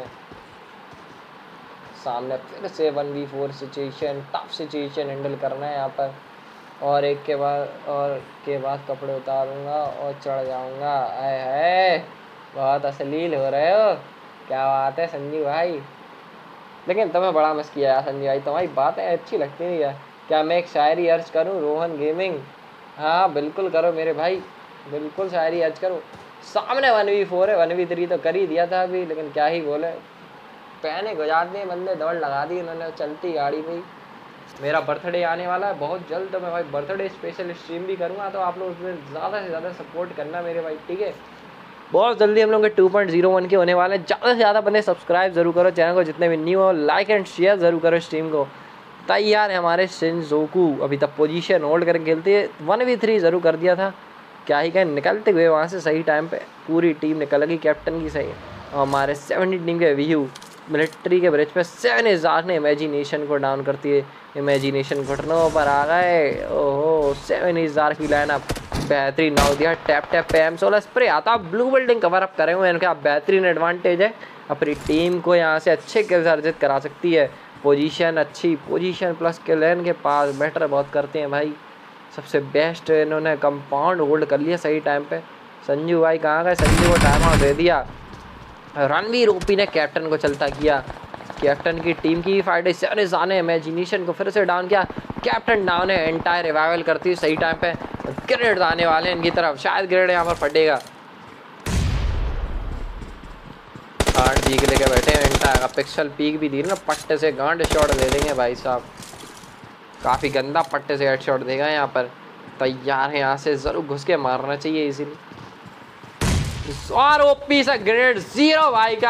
सामने फिर से one v four situation, tough situation handle करना है यहाँ पर। और एक के बाद और के बाद कपड़े उतारूंगा और चढ़ जाऊंगा। आए है बहुत अश्लील हो रहे हो, क्या बात है संजीव भाई। लेकिन तुम्हें बड़ा मिस किया यार संजीव भाई, तुम्हारी बातें अच्छी लगती नहीं यार। क्या मैं एक शायरी अर्ज करूं रोहन गेमिंग? हाँ बिल्कुल करो मेरे भाई, बिल्कुल शायरी अर्ज करो। सामने वन वी फोर है, वन वी थ्री तो कर ही दिया था अभी, लेकिन क्या ही बोले, पहने गुजार दिए बंदे, दौड़ लगा दी उन्होंने चलती गाड़ी में। मेरा बर्थडे आने वाला है बहुत जल्द, तो मैं भाई बर्थडे स्पेशल स्ट्रीम भी करूँगा, तो आप लोग उसमें ज़्यादा से ज़्यादा सपोर्ट करना मेरे भाई, ठीक है। बहुत जल्दी हम लोग के टू पॉइंट ज़ीरो वन के होने वाले हैं। ज़्यादा से ज़्यादा बंदे सब्सक्राइब जरूर करो चैनल को, जितने भी न्यू हो लाइक एंड शेयर ज़रूर करो स्ट्रीम को। तैयार है हमारे शिनसोकू, अभी तक पोजीशन होल्ड करके खेलते हैं। वन वी थ्री ज़रूर कर दिया था, क्या ही कहें, निकलते हुए वहाँ से सही टाइम पे पूरी टीम निकल गई, कैप्टन की सही। और हमारे सेवेंटी टीम के व्यू मिलिट्री के ब्रिज पे सेवन इजार ने इमेजिनेशन को डाउन करती है। इमेजिनेशन घुटनों पर आ गए। ओहो सेवन इजार की लाइनअप, बेहतरीन नाउ दिया, टैप टैप पे एम सोलह स्प्रे आता। ब्लू बिल्डिंग कवर अप करे हुए हैं, इनका बेहतरीन एडवांटेज है, अपनी टीम को यहाँ से अच्छे किल्स अर्जित करा सकती है। पोजीशन अच्छी, पोजीशन प्लस किल इनके पास, बेटर बहुत करते हैं भाई। सबसे बेस्ट इन्होंने कंपाउंड होल्ड कर लिया सही टाइम पे। संजू भाई कहाँ गए, संजू को टाइम आउट दे दिया। रणवीर ओपी ने कैप्टन को चलता किया, कैप्टन की टीम की फाइट है। ने इमेजिनेशन को फिर से डाउन किया, कैप्टन डाउन है, एंटायर रिवाइवल करती है सही टाइम पे। ग्रेनेड आने वाले हैं इनकी तरफ, शायद ग्रेनेड यहाँ पर फटेगा। आठ पीक लेके बैठे हैं, एंटायर का पिक्सल पीक भी दी ना, पट्टे से गांड शॉट दे देंगे भाई साहब, काफ़ी गंदा पट्टे से हेड शॉट देगा यहाँ पर। तैयार है, यहाँ से ज़रूर घुस के मारना चाहिए इसीलिए। और ओपी सा ग्रेनेड जीरो भाई का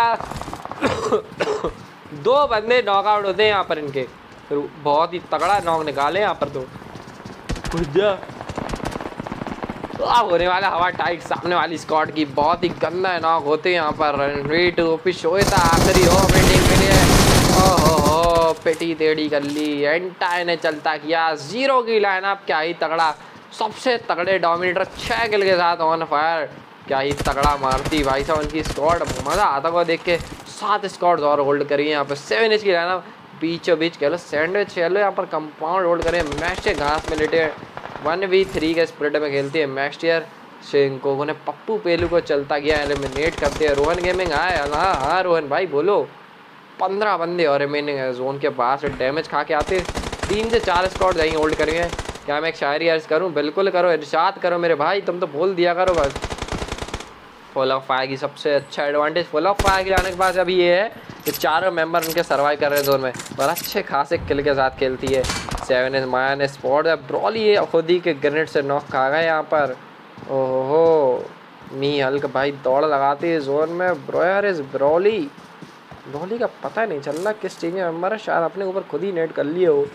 दो बंदे नॉकआउट होते हैं यहाँ पर इनके, बहुत ही तगड़ा नॉक निकाले यहाँ पर। तो जा अब होने वाला हवा टाइट सामने वाली स्क्वाड की। बहुत ही गंदा नॉक होते हैं यहाँ पर। रणवीर टू शोएता आखिरी हो मीटिंग के लिए। ओहो हो पेटी टेढ़ी कर ली। एंटाई ने चलता किया जीरो की लाइनअप। क्या ही तगड़ा, सबसे तगड़े डोमिनेटर छः किल के साथ ऑन फायर। क्या ही तगड़ा मारती भाई साहब उनकी स्क्वाड। मज़ा आता हुआ देख के। सात स्क्वाड्स और होल्ड करी यहाँ पर। सेवन एच की लाइनअप बीचों बीच कह लो सैंडविच कह लो। यहाँ पर कंपाउंड होल्ड करें। मैच घास में लेटे वन वी थ्री के स्प्लिट में खेलती है मैक्सटियर। शेंको ने पप्पू पेलू को चलता गया एलिमिनेट करते हैं। रोहन गेमिंग आए। हाँ हाँ रोहन भाई बोलो। पंद्रह बंदे और रिमेनिंग है जोन के पास। डैमेज खा के आते तीन से चार स्क्वाड यहीं होल्ड करेंगे। क्या मैं एक शायरी अर्ज करूँ? बिल्कुल करो, इरशाद करो मेरे भाई। तुम तो बोल दिया करो बस। फुल ऑफ फायर की सबसे अच्छा एडवांटेज फुल ऑफ फायर के आने के बाद अभी ये है कि चारों मेंबर उनके सर्वाइव कर रहे हैं जोन में और अच्छे खासे किल के साथ खेलती है। सेवन एज माया ने स्पॉट है। ब्रॉली ये खुद ही के ग्रेनेड से नॉक खा गए यहाँ पर। ओहो मी हल्क भाई दौड़ लगाती है जोन में। ब्रोयर इज ब्रॉली। ब्रॉली का पता नहीं चल रहा किस टीम के मेंबर है। शायद अपने ऊपर खुद ही नेट कर लिए हो।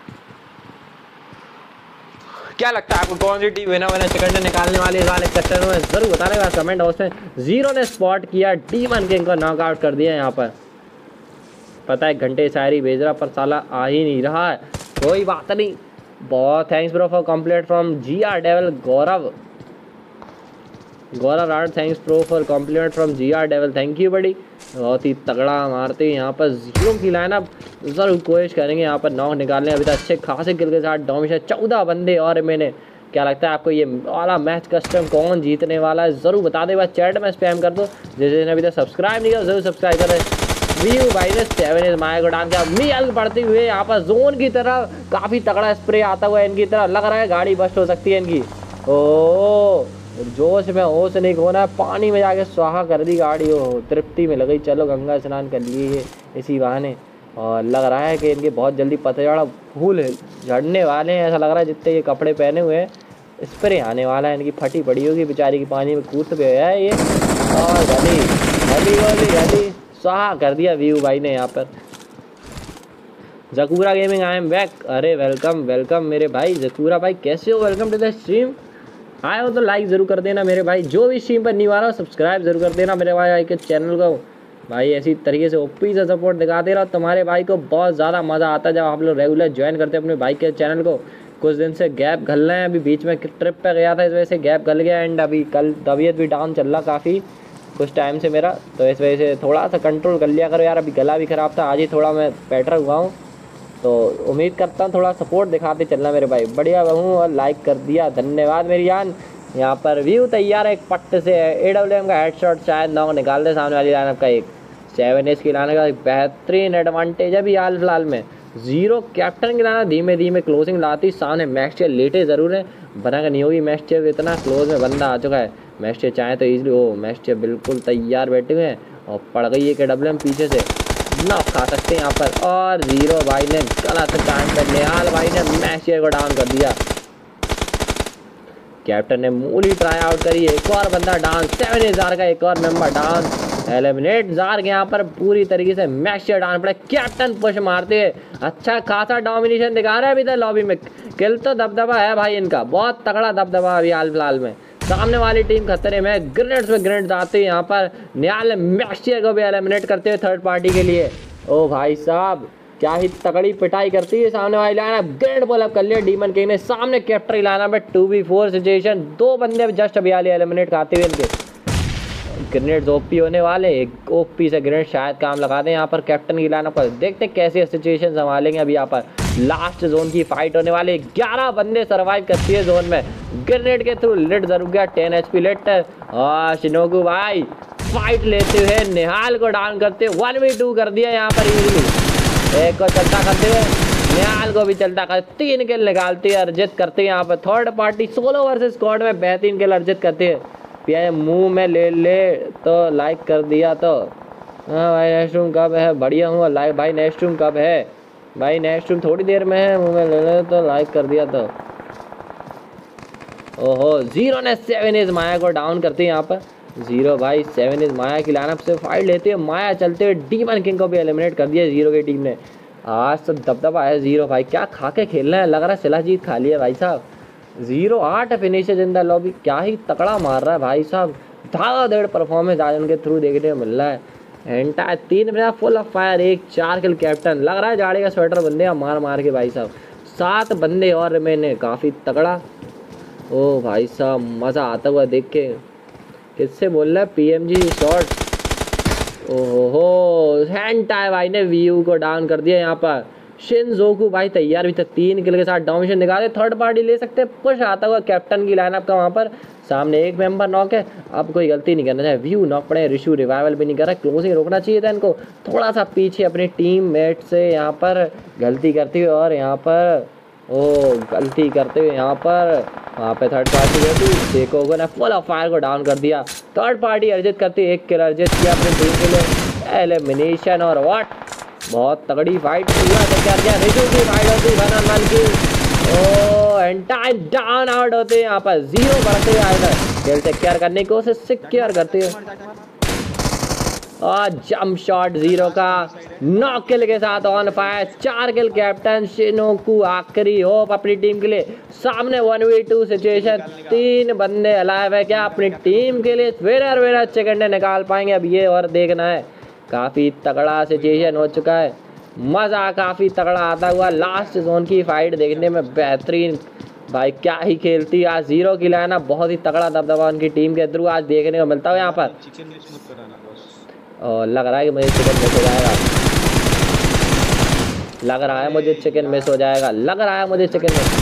क्या लगता है आपको कौन सी टीम विनर विनर चिकन निकालने वाली है? वाले सेक्टर में जरूर बताने का कमेंट बॉक्स में। जीरो ने स्पॉट किया डीमन किंग को नॉकआउट कर दिया यहाँ पर। पता है घंटे शायरी भेज रहा पर साला आ ही नहीं रहा है। कोई बात नहीं। बहुत thanks bro for complete from G R devil Gaurav Gaurav राड। Thanks pro for compliment from G R devil. Thank you बड़ी। बहुत ही तगड़ा मारते हैं यहाँ पर। जीरो की लाइनअप ज़रूर कोशिश करेंगे यहाँ पर नॉक निकालने। अभी तक अच्छे खासे किल के साथ डोमिनेशन चौदह बंदे और मैंने। क्या लगता है आपको ये वाला मैच कस्टम कौन जीतने वाला है? ज़रूर बता दे। बस चैट में स्पैम कर दो। जिसने अभी तक सब्सक्राइब नहीं किया ज़रूर सब्सक्राइब करें। व्यू भाई ने सेवन इज माया को डाल किया। मी हल्क बढ़ते हुए यहाँ पर जोन की तरफ। काफ़ी तगड़ा स्प्रे आता हुआ इनकी तरफ। लग रहा है गाड़ी बस्ट हो सकती है इनकी। ओ जोश में होश नहीं खोना। पानी में जाके स्वाहा कर दी गाड़ी। ओ तृप्ति में लगी। चलो गंगा स्नान कर लिए इसी बहाने। और लग रहा है कि इनके बहुत जल्दी पतझड़ फूल झड़ने वाले हैं। ऐसा लग रहा है जितने ये कपड़े पहने हुए हैं स्प्रे आने वाला है। इनकी फटी पड़ी होगी बेचारी की। पानी में कूद पे है ये। और गली गली गली गली स्वाहा कर दिया व्यू भाई ने यहाँ पर। जकूरा गेमिंग आई एम बैक। अरे वेलकम वेलकम मेरे भाई जकूरा भाई, कैसे हो? Welcome to the stream. आए हो तो लाइक ज़रूर कर देना मेरे भाई। जो भी स्ट्रीम पर न्यू आ रहा हो सब्सक्राइब जरूर कर देना मेरे भाई के चैनल को। भाई ऐसी तरीके से ओपी से सपोर्ट दिखाते रहो। तुम्हारे भाई को बहुत ज़्यादा मज़ा आता है जब आप लोग रेगुलर ज्वाइन करते हैं अपने भाई के चैनल को। कुछ दिन से गैप घल रहे हैं। अभी बीच में ट्रिप पे गया था इस वजह से गैप घल गया। एंड अभी कल तबीयत भी डाउन चल रहा काफ़ी कुछ टाइम से मेरा, तो इस वजह से थोड़ा सा कंट्रोल कर लिया करो यार। अभी गला भी ख़राब था। आज ही थोड़ा मैं बेटर हुआ हूँ तो उम्मीद करता हूँ थोड़ा सपोर्ट दिखाते चलना मेरे भाई। बढ़िया हूँ और लाइक कर दिया, धन्यवाद मेरी जान। यहाँ पर व्यू तैयार है। एक पट्ट से ए डब्ल्यू एम का हेडशॉट शायद नौ निकाल दे सामने वाली लाइनअप का। एक सेवन एज की लाने का एक बेहतरीन एडवांटेज है अभी हाल फिलहाल में। जीरो कैप्टन की लाना धीमे धीमे क्लोजिंग लाती। सामने मैक्सटियर लेटे ज़रूर है, बना नहीं होगी। मैक्सटियर इतना क्लोज में बंदा आ चुका है। मैक्सटियर चाहे तो ईजिली ओ मैक्सटियर बिल्कुल तैयार बैठे हुए हैं और पड़ गई है के डब्ल्यू एम पीछे से नॉक खा सकते हैं यहाँ पर। और जीरो भाई ने गलत टाइम पर निहाल भाई ने मैक्सटियर को डाउन कर दिया। कैप्टन ने मूली ट्राई आउट करी। एक और बंदा डाउन। सेवन हजार का एक और मेंबर डाउन। एलिमिनेट जार के यहाँ पर पूरी तरीके से मैक्सटियर डाउन पड़े। कैप्टन पुश मारते हैं। अच्छा खासा डोमिनेशन दिखा रहा है अभी तक लॉबी में। किल तो दबदबा है भाई इनका, बहुत तगड़ा दबदबा अभी हाल फिलहाल में। सामने वाली टीम खतरे में। ग्रेनेड्स में ग्रेनेड आते हैं यहाँ पर। निहाल मैक्सटियर को भी एलिमिनेट करते हुए थर्ड पार्टी के लिए। ओ भाई साहब क्या ही तगड़ी पिटाई करती है सामने वाली लाइनअप। ग्रेनेड बॉल अप कर लिया डीमन किंग ने। सामने कैप्टन लाइनअप में टू बी फोर सिचुएशन। दो बंदे जस्ट अभी आले एलिमिनेट खाते हुए इनके। ग्रेनेड्स ओपी होने वाले। एक ओपी से ग्रेनेड शायद काम लगा दें यहाँ पर कैप्टन की लाइनअप पर। देखते कैसे सिचुएशन संभालेंगे अभी यहाँ पर। लास्ट जोन की फाइट होने वाली। ग्यारह बंदे सर्वाइव करती है जोन में। ग्रेनेड के थ्रू लिट जरूर गया। Ten H P lit. और शिनोगु भाई फाइट लेते हुए निहाल को डाउन करते वन वी टू कर दिया यहाँ पर इजीली। एक को चलता करते हुए निहाल को भी चलता कर तीन किल निकालते हैं, अर्जित करते हैं यहाँ पर। Third party solo versus squad में बेहतरीन किल अर्जित करते हैं। पिया मुंह में ले ले तो लाइक कर दिया तो। हाँ भाई नेक्स्ट रूम कब है? बढ़िया हूँ लाइक भाई। नेक्स्ट रूम कब है भाई? नेक्स्ट रूम थोड़ी देर में है। मुंह में ले ले तो लाइक कर दिया तो। ओहो जीरो ने सेवन इज माया को डाउन करते हैं यहाँ पर। जीरो भाई सेवन इज माया की लाइनअप से फाइट लेते हैं। माया चलते हुए डीमन किंग को भी एलिमिनेट कर दिया जीरो की टीम ने। आज तो दबदबा है। जीरो भाई क्या खा के खेलना है? लग रहा है शिलाजीत खा लिया भाई साहब। जीरो आठ फिनिशेज इन द लॉबी, क्या ही तकड़ा मार रहा है भाई साहब। धाड़ाधड़ परफॉर्मेंस आज उनके थ्रू देखने को मिल रहा है। एंटायर तीन बना फुल ऑफ फायर, एक चार किल कैप्टन, लग रहा है जाड़े का स्वेटर बंदे का मार मार के भाई साहब। सात बंदे और मैंने, काफ़ी तगड़ा। ओ भाई साहब मज़ा आता हुआ देख के। किससे बोल रहा है? PMG shot. ओहो एंटायर भाई ने व्यू को डाउन कर दिया यहाँ पर। शिनजोकू भाई तैयार भी था, तीन किल के साथ डोमिनेशन निकाले, थर्ड पार्टी ले सकते हैं। पुश आता हुआ कैप्टन की लाइनअप का वहाँ पर। सामने एक मेंबर नॉक है, अब कोई गलती नहीं करना चाहिए। व्यू नॉक पड़े, रिशु रिवाइवल भी नहीं कर रहा, क्लोजिंग रोकना चाहिए था इनको। थोड़ा सा पीछे अपनी टीम मेट से यहाँ पर गलती करते हुए, और यहाँ पर ओ गलती करते हुए यहाँ पर वहाँ पे थर्ड पार्टी रहती। देखो ने फुल ऑफ फायर को डाउन कर दिया। थर्ड पार्टी अर्जित करती, एक किल अर्जित किया अपनी टीम के लिए। एलिमिनेशन और व्हाट, बहुत तगड़ी फाइट हुआ। रिशु की फाइट होती वन ऑन वन की। ओ एंटायर डाउन आउट होते यहाँ पर, जीरो बढ़ते हुए आए खेल सिक्योर करने की कोशिश, सिक्योर करते हुए। और जंप शॉट जीरो का, नौ किल के साथ ऑन फायर, चार किल कैप्टन शिनोकू। आखिरी होप अपनी टीम के लिए। सामने वन वी टू सिचुएशन, तीन बंदे अलाइव है क्या अपनी टीम के लिए? विनर विनर चिकन निकाल पाएंगे अब ये और देखना है। काफ़ी तगड़ा सिचुएशन हो चुका है, मज़ा काफ़ी तगड़ा आता हुआ। लास्ट जोन की फाइट देखने में बेहतरीन भाई, क्या ही खेलती आज। जीरो की लाइन, बहुत ही तगड़ा दबदबा उनकी टीम के थ्रू आज देखने को मिलता है यहाँ पर। और लग रहा है कि मुझे चिकन मिस हो जाएगा, लग रहा है मुझे चिकन मिस हो जाएगा, लग रहा है मुझे चिकन मिस।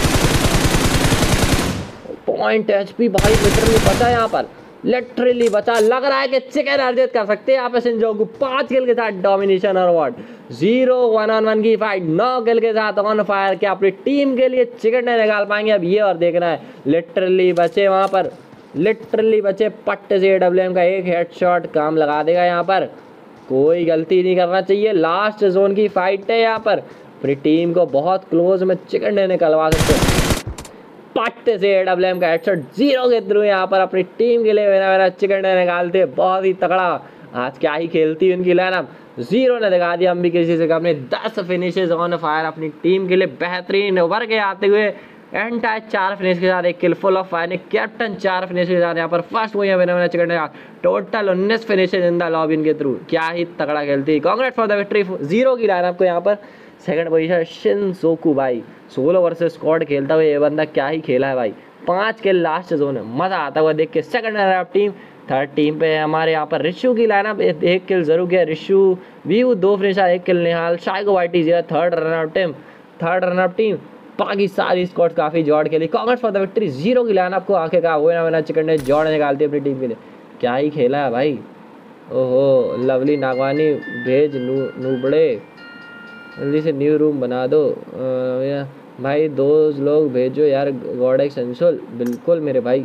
पॉइंट एचपी भाई लिटरली बचा यहाँ पर, लिटरली बचा। लग रहा है कि चिकन अर्जित कर सकते हैं यहाँ पे शिनजोकू। पांच किल के साथ डोमिनेशन और award, zero one on one की फाइट, नौ किल के साथ ऑन फायर। क्या अपनी टीम के लिए चिकन ने निकाल पाएंगे अब ये और देखना है। लिटरली बचे वहाँ पर, लिटरली बचे पट्टे से डब्ल्यू एम का एक हेडशॉट काम लगा देगा यहाँ पर। कोई गलती नहीं करना चाहिए, लास्ट जोन की फाइट है यहाँ पर। अपनी टीम को बहुत क्लोज में चिकन ने निकलवा सकते हैं। पट्टे से डब्ल्यू एम का हेडशॉट जीरो के थ्रू यहाँ पर अपनी टीम के लिए मेरा मेरा चिकन ने निकालते, बहुत ही तगड़ा। आज क्या ही खेलती उनकी लाइनअप, जीरो ने दिखा दिया हम भी किसी से अपने दस फिनिशेज ऑन फायर अपनी टीम के लिए। बेहतरीन उभर के आते हुए एंटायर चार फिनिश के साथ, एक kill full of fire, captain चार फिनिश के साथ यहाँ पर फर्स्ट वही बना बना चिकन ने। टोटल उन्नीस फिनिशेज इन द लॉबी इनके थ्रू, क्या ही तगड़ा खेलती। Congrats for the victory. Zero की लाइनअप को यहाँ पर सेकंड पोजीशन शिनजोकू भाई, सोलो वर्सेस स्क्वाड खेलता हुआ ये बंदा क्या ही खेला है भाई। पांच के लास्ट जोन है, मजा आता हुआ देख के। Second runner up team, third team पे है हमारे यहाँ पर रिशु की लाइनअप, एक किल जरूर किया रिशु। व्यू दो फिनिशर, एक किल निहाल। शाइको YT zero, third runner up team, third runner up team. बाकी सारी स्क्वाड काफी जॉड खेली। Congrats for the victory. Zero की लाइनअप को आखिर का वो ना चिकन ने जॉड निकालती अपनी टीम के लिए, क्या ही खेला है भाई। ओहो लवली नागवानी भेज नू नूबड़े, जल्दी से न्यू रूम बना दो आ, भाई। दो लोग भेजो यार, गॉड एक्स सेंसुअल। बिल्कुल मेरे भाई।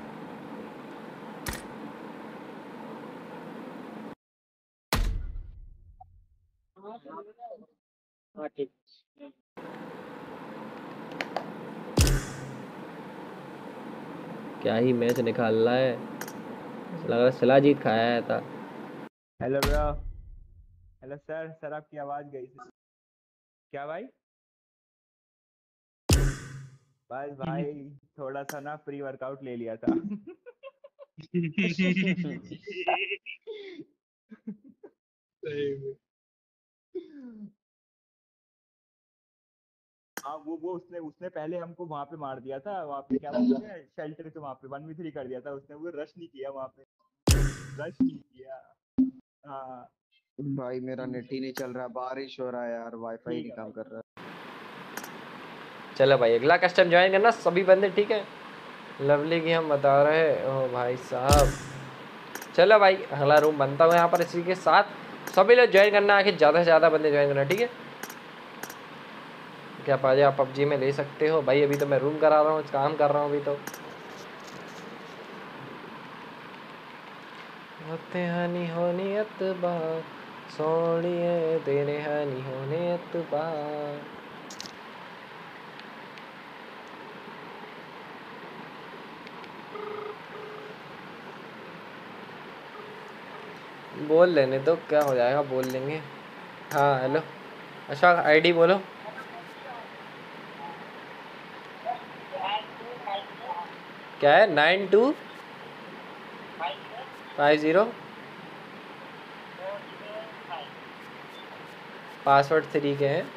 क्या ही मैच निकाल रहा है, लग रहा है शिलाजीत खाया था। Hello bro, hello sir. Sir आपकी आवाज गई थी क्या भाई? बस भाई थोड़ा सा ना प्री वर्कआउट ले लिया था। हाँ वो वो उसने उसने पहले हमको वहां पे मार दिया था, वहां पे क्या बोलते हैं शेल्टर के वहां पे वन वी थ्री कर दिया था उसने। वो रश नहीं किया वहां पे, रश नहीं किया। हाँ भाई मेरा नेट ही नहीं चल रहा, बारिश हो रहा है यार, वाईफाई नहीं काम कर रहा। चलो भाई अगला कस्टम ज्वाइन करना सभी बंदे, ठीक है। लवली की हम बता रहे हैं। ओ भाई साहब चलो भाई अगला रूम बनता हुआ यहाँ पर इसी के साथ सभी लोग ज्वाइन करना, आखिर ज़्यादा से ज़्यादा बंदे ज्वाइन करना, ठीक है। क्या पाजे आप पबजी में ले सकते हो भाई? अभी तो मैं रूम करा रहा हूँ, काम कर रहा हूँ अभी तो। होते हनी होनी अतबार, सोनिए तेरे हनी होने अतबार। बोल लेने तो क्या हो जाएगा, बोल लेंगे। हाँ हेलो अच्छा आईडी बोलो। क्या है? Nine two five zero password three के हैं।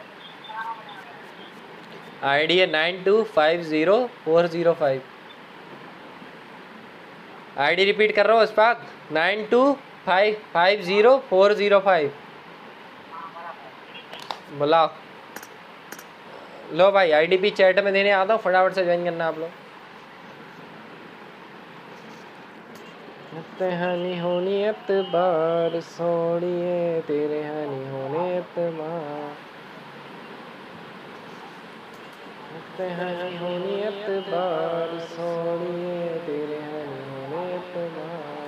आईडी है nine two five zero four zero five. ID repeat कर रहा हूँ Ashpak, nine two five five zero four zero five. बुलाओ। लो भाई आईडी भी चैट में देने आता हूँ, फटाफट से ज्वाइन करना आप लोग। हनी होनी एतबार सोनिए तेरे हनी होने एतबार, हनी होनी एतबार सोनिए तेरे हनी होने एतबार,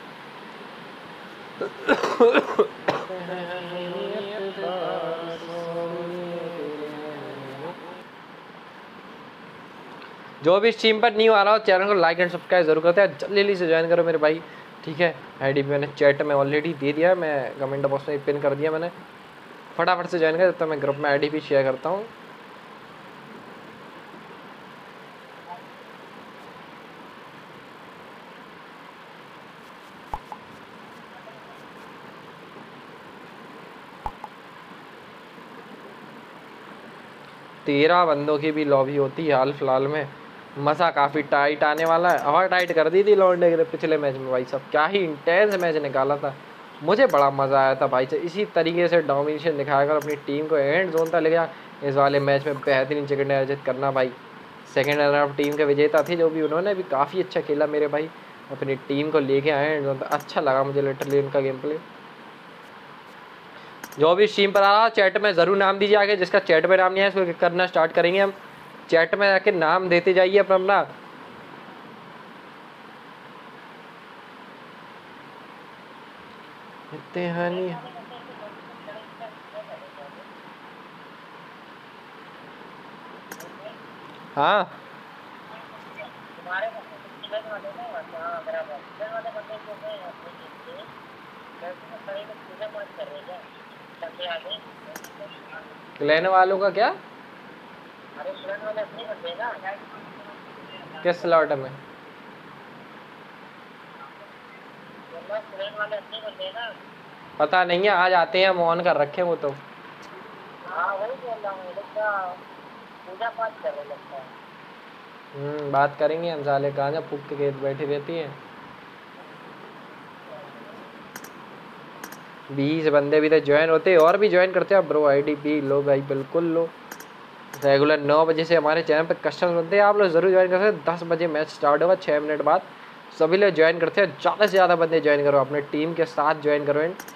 हनी होनी एतबार सोनिए तेरे हनी। जो भी स्ट्रीम पर न्यू आ रहा हो चैनल को लाइक एंड सब्सक्राइब जरूर करते हैं, जल्दी जल्दी से ज्वाइन करो मेरे भाई, ठीक है। आईडी मैंने चैट में ऑलरेडी दे दिया है, मैं कमेंट बॉक्स में पिन कर दिया मैंने, फटाफट से ज्वाइन कर, तो मैं ग्रुप में आईडी भी शेयर करता हूँ। तेरह बंदों की भी लॉबी होती है हाल फिलहाल में, मज़ा काफ़ी टाइट आने वाला है। हवा टाइट कर दी थी लॉन्डे के पिछले मैच में भाई साहब, क्या ही इंटेंस मैच निकाला था, मुझे बड़ा मज़ा आया था भाई साहब। इसी तरीके से डोमिनेशन दिखाकर अपनी टीम को एंड जोन तक ले गया। इस वाले मैच में बेहतरीन सेकंड अर्जित करना भाई, सेकंड रनर ऑफ टीम के विजेता थे जो भी, उन्होंने भी काफ़ी अच्छा खेला मेरे भाई, अपनी टीम को लेके आए एंड जोन तक। अच्छा लगा मुझे लिटरली उनका गेम प्ले। जो भी स्ट्रीम पर आ रहा चैट में ज़रूर नाम दीजिए आगे, जिसका चैट में नाम नहीं है इसको करना स्टार्ट करेंगे हम। चैट में जाके नाम देते जाइए अपना अपना। इत्तेहानी हाँ लेने वालों का क्या? किस स्लॉट में? पता नहीं है, आज आते हैं हम, ऑन कर रखे हैं वो तो। हम्म बात करेंगे हम, साले गांजा फूक के खेत बैठी रहती हैं। बीस बंदे भी तो ज्वाइन होते, और भी ज्वाइन करते हैं ब्रो। आईडी भी लो भाई, बिल्कुल लो। रेगुलर नौ बजे से हमारे चैनल पे कस्टमर बनते हैं, आप लोग ज़रूर ज्वाइन कर सकते हैं। दस बजे मैच स्टार्ट होगा, छः मिनट बाद सभी लोग ज्वाइन करते हैं। ज़्यादा से ज़्यादा बंदे ज्वाइन करो, अपने टीम के साथ ज्वाइन करो। एंड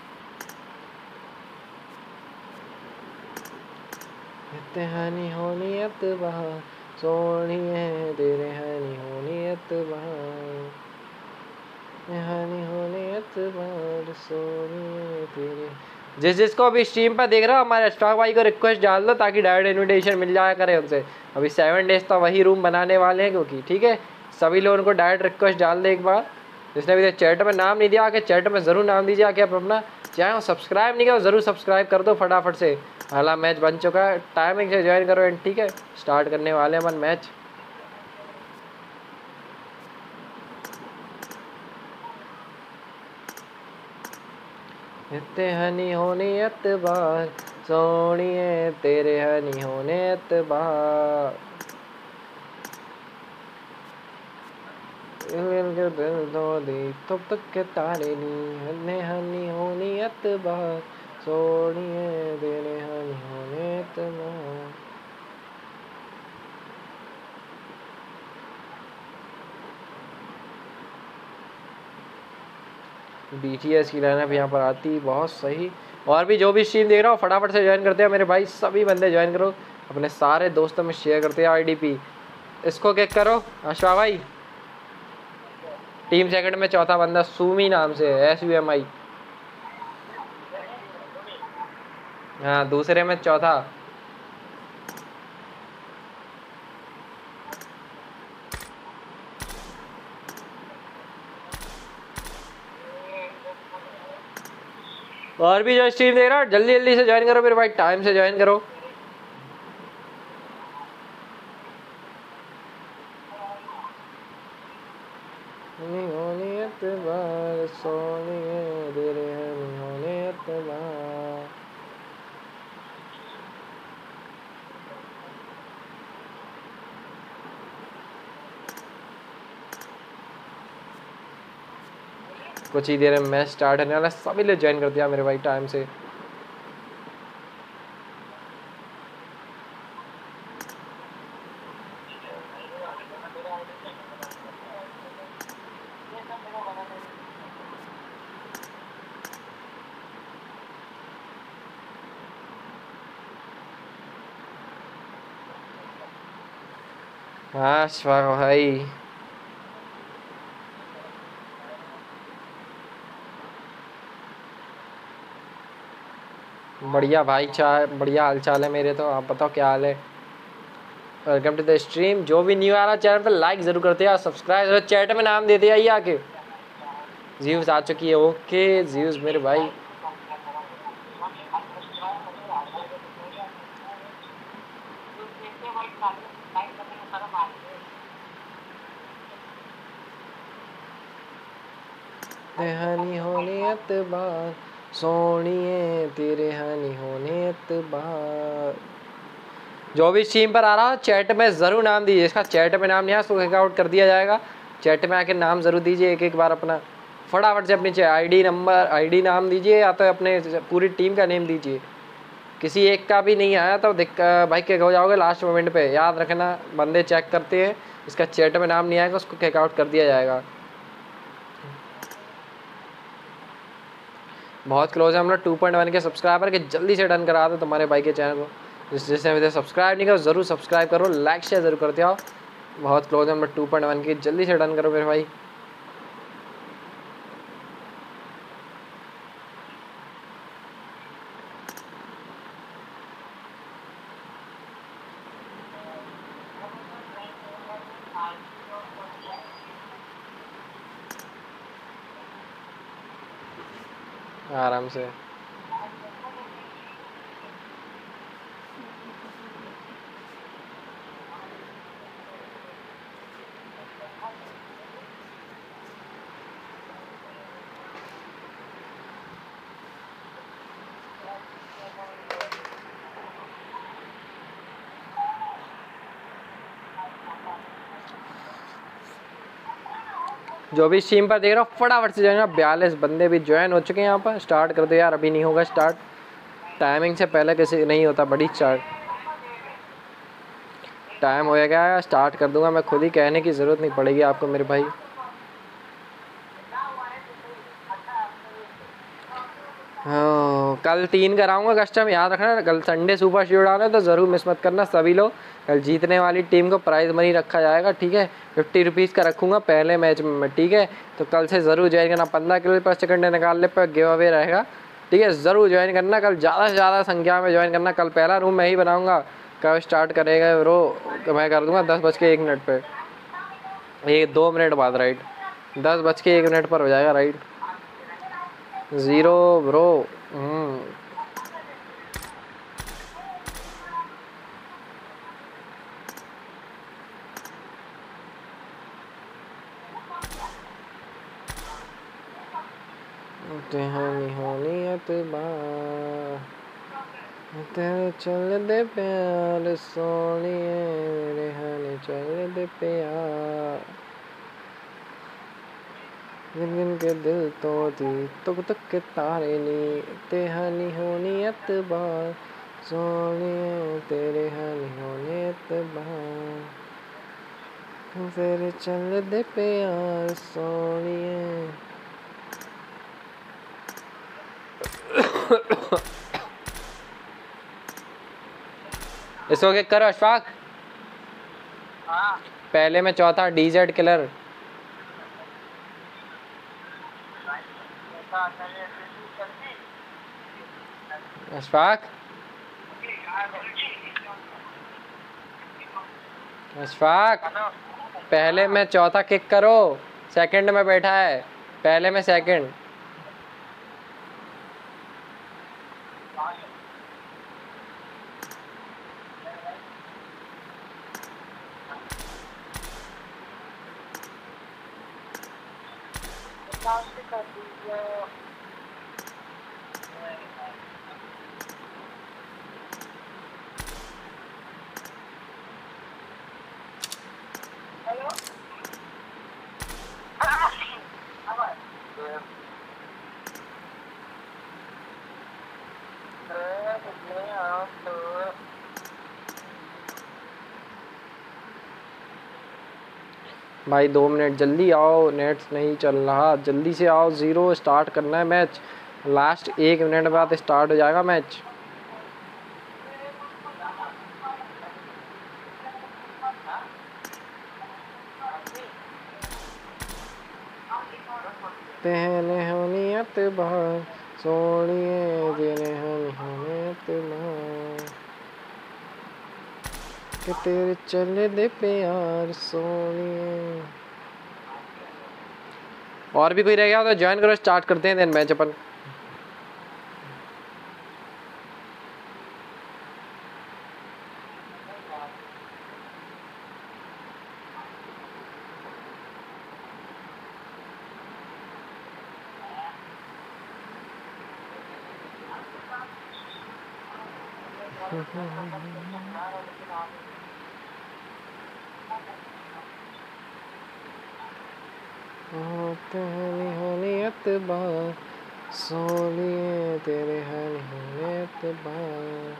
हनी होनी एतबार सोनिए तेरे हनी होनी एतबार, हनी होनी एतबार सोनिए तेरे। जिस जिसको अभी स्ट्रीम पर देख रहा हो हमारे स्टॉक भाई को रिक्वेस्ट डाल दो, ताकि डायरेक्ट इन्विटेशन मिल जाया करे उनसे। अभी सेवन डेज तो वही रूम बनाने वाले हैं, क्योंकि ठीक है सभी लोग उनको डायरेक्ट रिक्वेस्ट डाल दे एक बार। जिसने भी चैट में नाम नहीं दिया आके चैट में ज़रूर नाम दीजिए आके, आप अपना चाहे सब्सक्राइब नहीं करो ज़रूर सब्सक्राइब कर दो फटाफट से। हालांकि मैच बन चुका है, टाइमिंग से ज्वाइन करो एंड ठीक है स्टार्ट करने वाले हैं अपन मैच। इतने हनी होने एतबार सोनिए तेरे हनी होने एतबार, दिल दो दी तब तक के तारे नी, हनी हनी होनी एतबार सोनिए तेरे हनी होने एतबार। बीटीएस की लाइनअप यहाँ पर आती, बहुत सही। और भी जो भी स्ट्रीम देख रहा हो फटाफट से ज्वाइन करते हैं मेरे भाई, सभी बंदे ज्वाइन करो, अपने सारे दोस्तों में शेयर करते हैं। आईडीपी इसको किक करो अशवा भाई। टीम सेकंड में चौथा बंदा सुमी नाम से है, एस यू एम आई। हाँ दूसरे में चौथा। और भी जो स्ट्रीम देख रहा हो जल्दी जल्दी से ज्वाइन करो मेरे भाई, टाइम से ज्वाइन करो। नहीं होने एतबार सोनिए तेरे है नहीं होने एतबार। कुछ ही देर में मैच स्टार्ट होने वाला है, सभी लोग ज्वाइन कर दिया मेरे भाई टाइम से। हाँ शिवा भाई बढ़िया भाई, चाय बढ़िया हाल चाल है मेरे। तो आप बताओ क्या हाल है। Welcome to the stream. जो भी न्यू आ रहा चैनल पे लाइक जरूर करते हैं, सब्सक्राइब चैट में नाम देते आइए आके। जीव्स आ चुकी है। ओके जीव्स मेरे भाई। हानि होने एतबार सोनिए तेरे हानि होने एतबार। जो भी स्ट्रीम पर आ रहा है चैट में ज़रूर नाम दीजिए। इसका चैट में नाम नहीं है उसको किक आउट कर दिया जाएगा। चैट में आके नाम ज़रूर दीजिए एक एक बार अपना। फटाफट से अपनी आईडी नंबर आईडी नाम दीजिए या तो अपने पूरी टीम का नेम दीजिए। किसी एक का भी नहीं आया तो दिक भाई किक हो जाओगे लास्ट मोमेंट पे। याद रखना बंदे चेक करते हैं, इसका चैट में नाम नहीं आएगा उसको किक आउट कर दिया जाएगा। बहुत क्लोज है हम लोग टू पॉइंट वन के सब्सक्राइबर के। जल्दी से डन करा दो तुम्हारे भाई के चैनल को। जिस जिसने मुझे सब्सक्राइब नहीं करो ज़रूर सब्सक्राइब करो, लाइक शेयर ज़रूर करते आओ। बहुत क्लोज है हम लोग टू पॉइंट वन के। जल्दी से डन करो मेरे भाई। आराम से जो भी स्ट्रीम पर देख रहा हूँ फटाफट से ज्वाइन। बयालीस बंदे भी ज्वाइन हो चुके हैं यहाँ पर। स्टार्ट कर दो यार, अभी नहीं होगा स्टार्ट। टाइमिंग से पहले किसी नहीं होता बड़ी स्टार्ट। टाइम हो गया स्टार्ट कर दूंगा मैं खुद ही, कहने की ज़रूरत नहीं पड़ेगी आपको मेरे भाई। हाँ कल तीन कराऊंगा कस्टम, याद रखना। कल संडे सुपर शो डालना तो ज़रूर मिस मत करना सभी लोग। कल जीतने वाली टीम को प्राइज़ मनी रखा जाएगा, ठीक है। फिफ्टी रुपीज़ का रखूँगा पहले मैच में, ठीक है। तो कल से ज़रूर ज्वाइन करना। पंद्रह किलो पर सेकंड निकालने पर गिव अवे रहेगा, ठीक है। ज़रूर ज्वाइन करना कल, ज़्यादा से ज़्यादा संख्या में ज्वाइन करना। कल पहला रूम मैं ही बनाऊँगा। कब स्टार्ट करेगा ब्रो? मैं कर दूँगा दस बज के एक मिनट पर, एक दो मिनट बाद राइट। दस बज के एक मिनट पर हो जाएगा राइट। Zero bro. हम्म तेहानी होनी एतबार तेरे चल दे प्यार सोनिए मेरे हानी चल दे प्यार। गिन के दिल तो दी तुक तुक के तारे नी तेहानी होनी एतबार सोनिए तेरे हानी होनी एतबार तेरे चल दे प्यार सोनिए। इसको क्या करो अशफाक। पहले में चौथा डीजेड किलर। अशफाक अशफाक पहले में चौथा किक करो। सेकंड में बैठा है, पहले में सेकंड। भाई दो मिनट जल्दी आओ, नेट नहीं चल रहा, जल्दी से आओ। ज़ीरो स्टार्ट करना है मैच, लास्ट एक मिनट बाद स्टार्ट हो जाएगा मैच। तेने होनियत बाहर सोनिए तेने होनियत बाहर कि तेरे चले दे प्यार सोनिए। और भी कोई रह गया तो ज्वाइन करो, स्टार्ट करते हैं देन मैच अपन। तेरी होनियत बार सोनिए तेरे होनियत बार।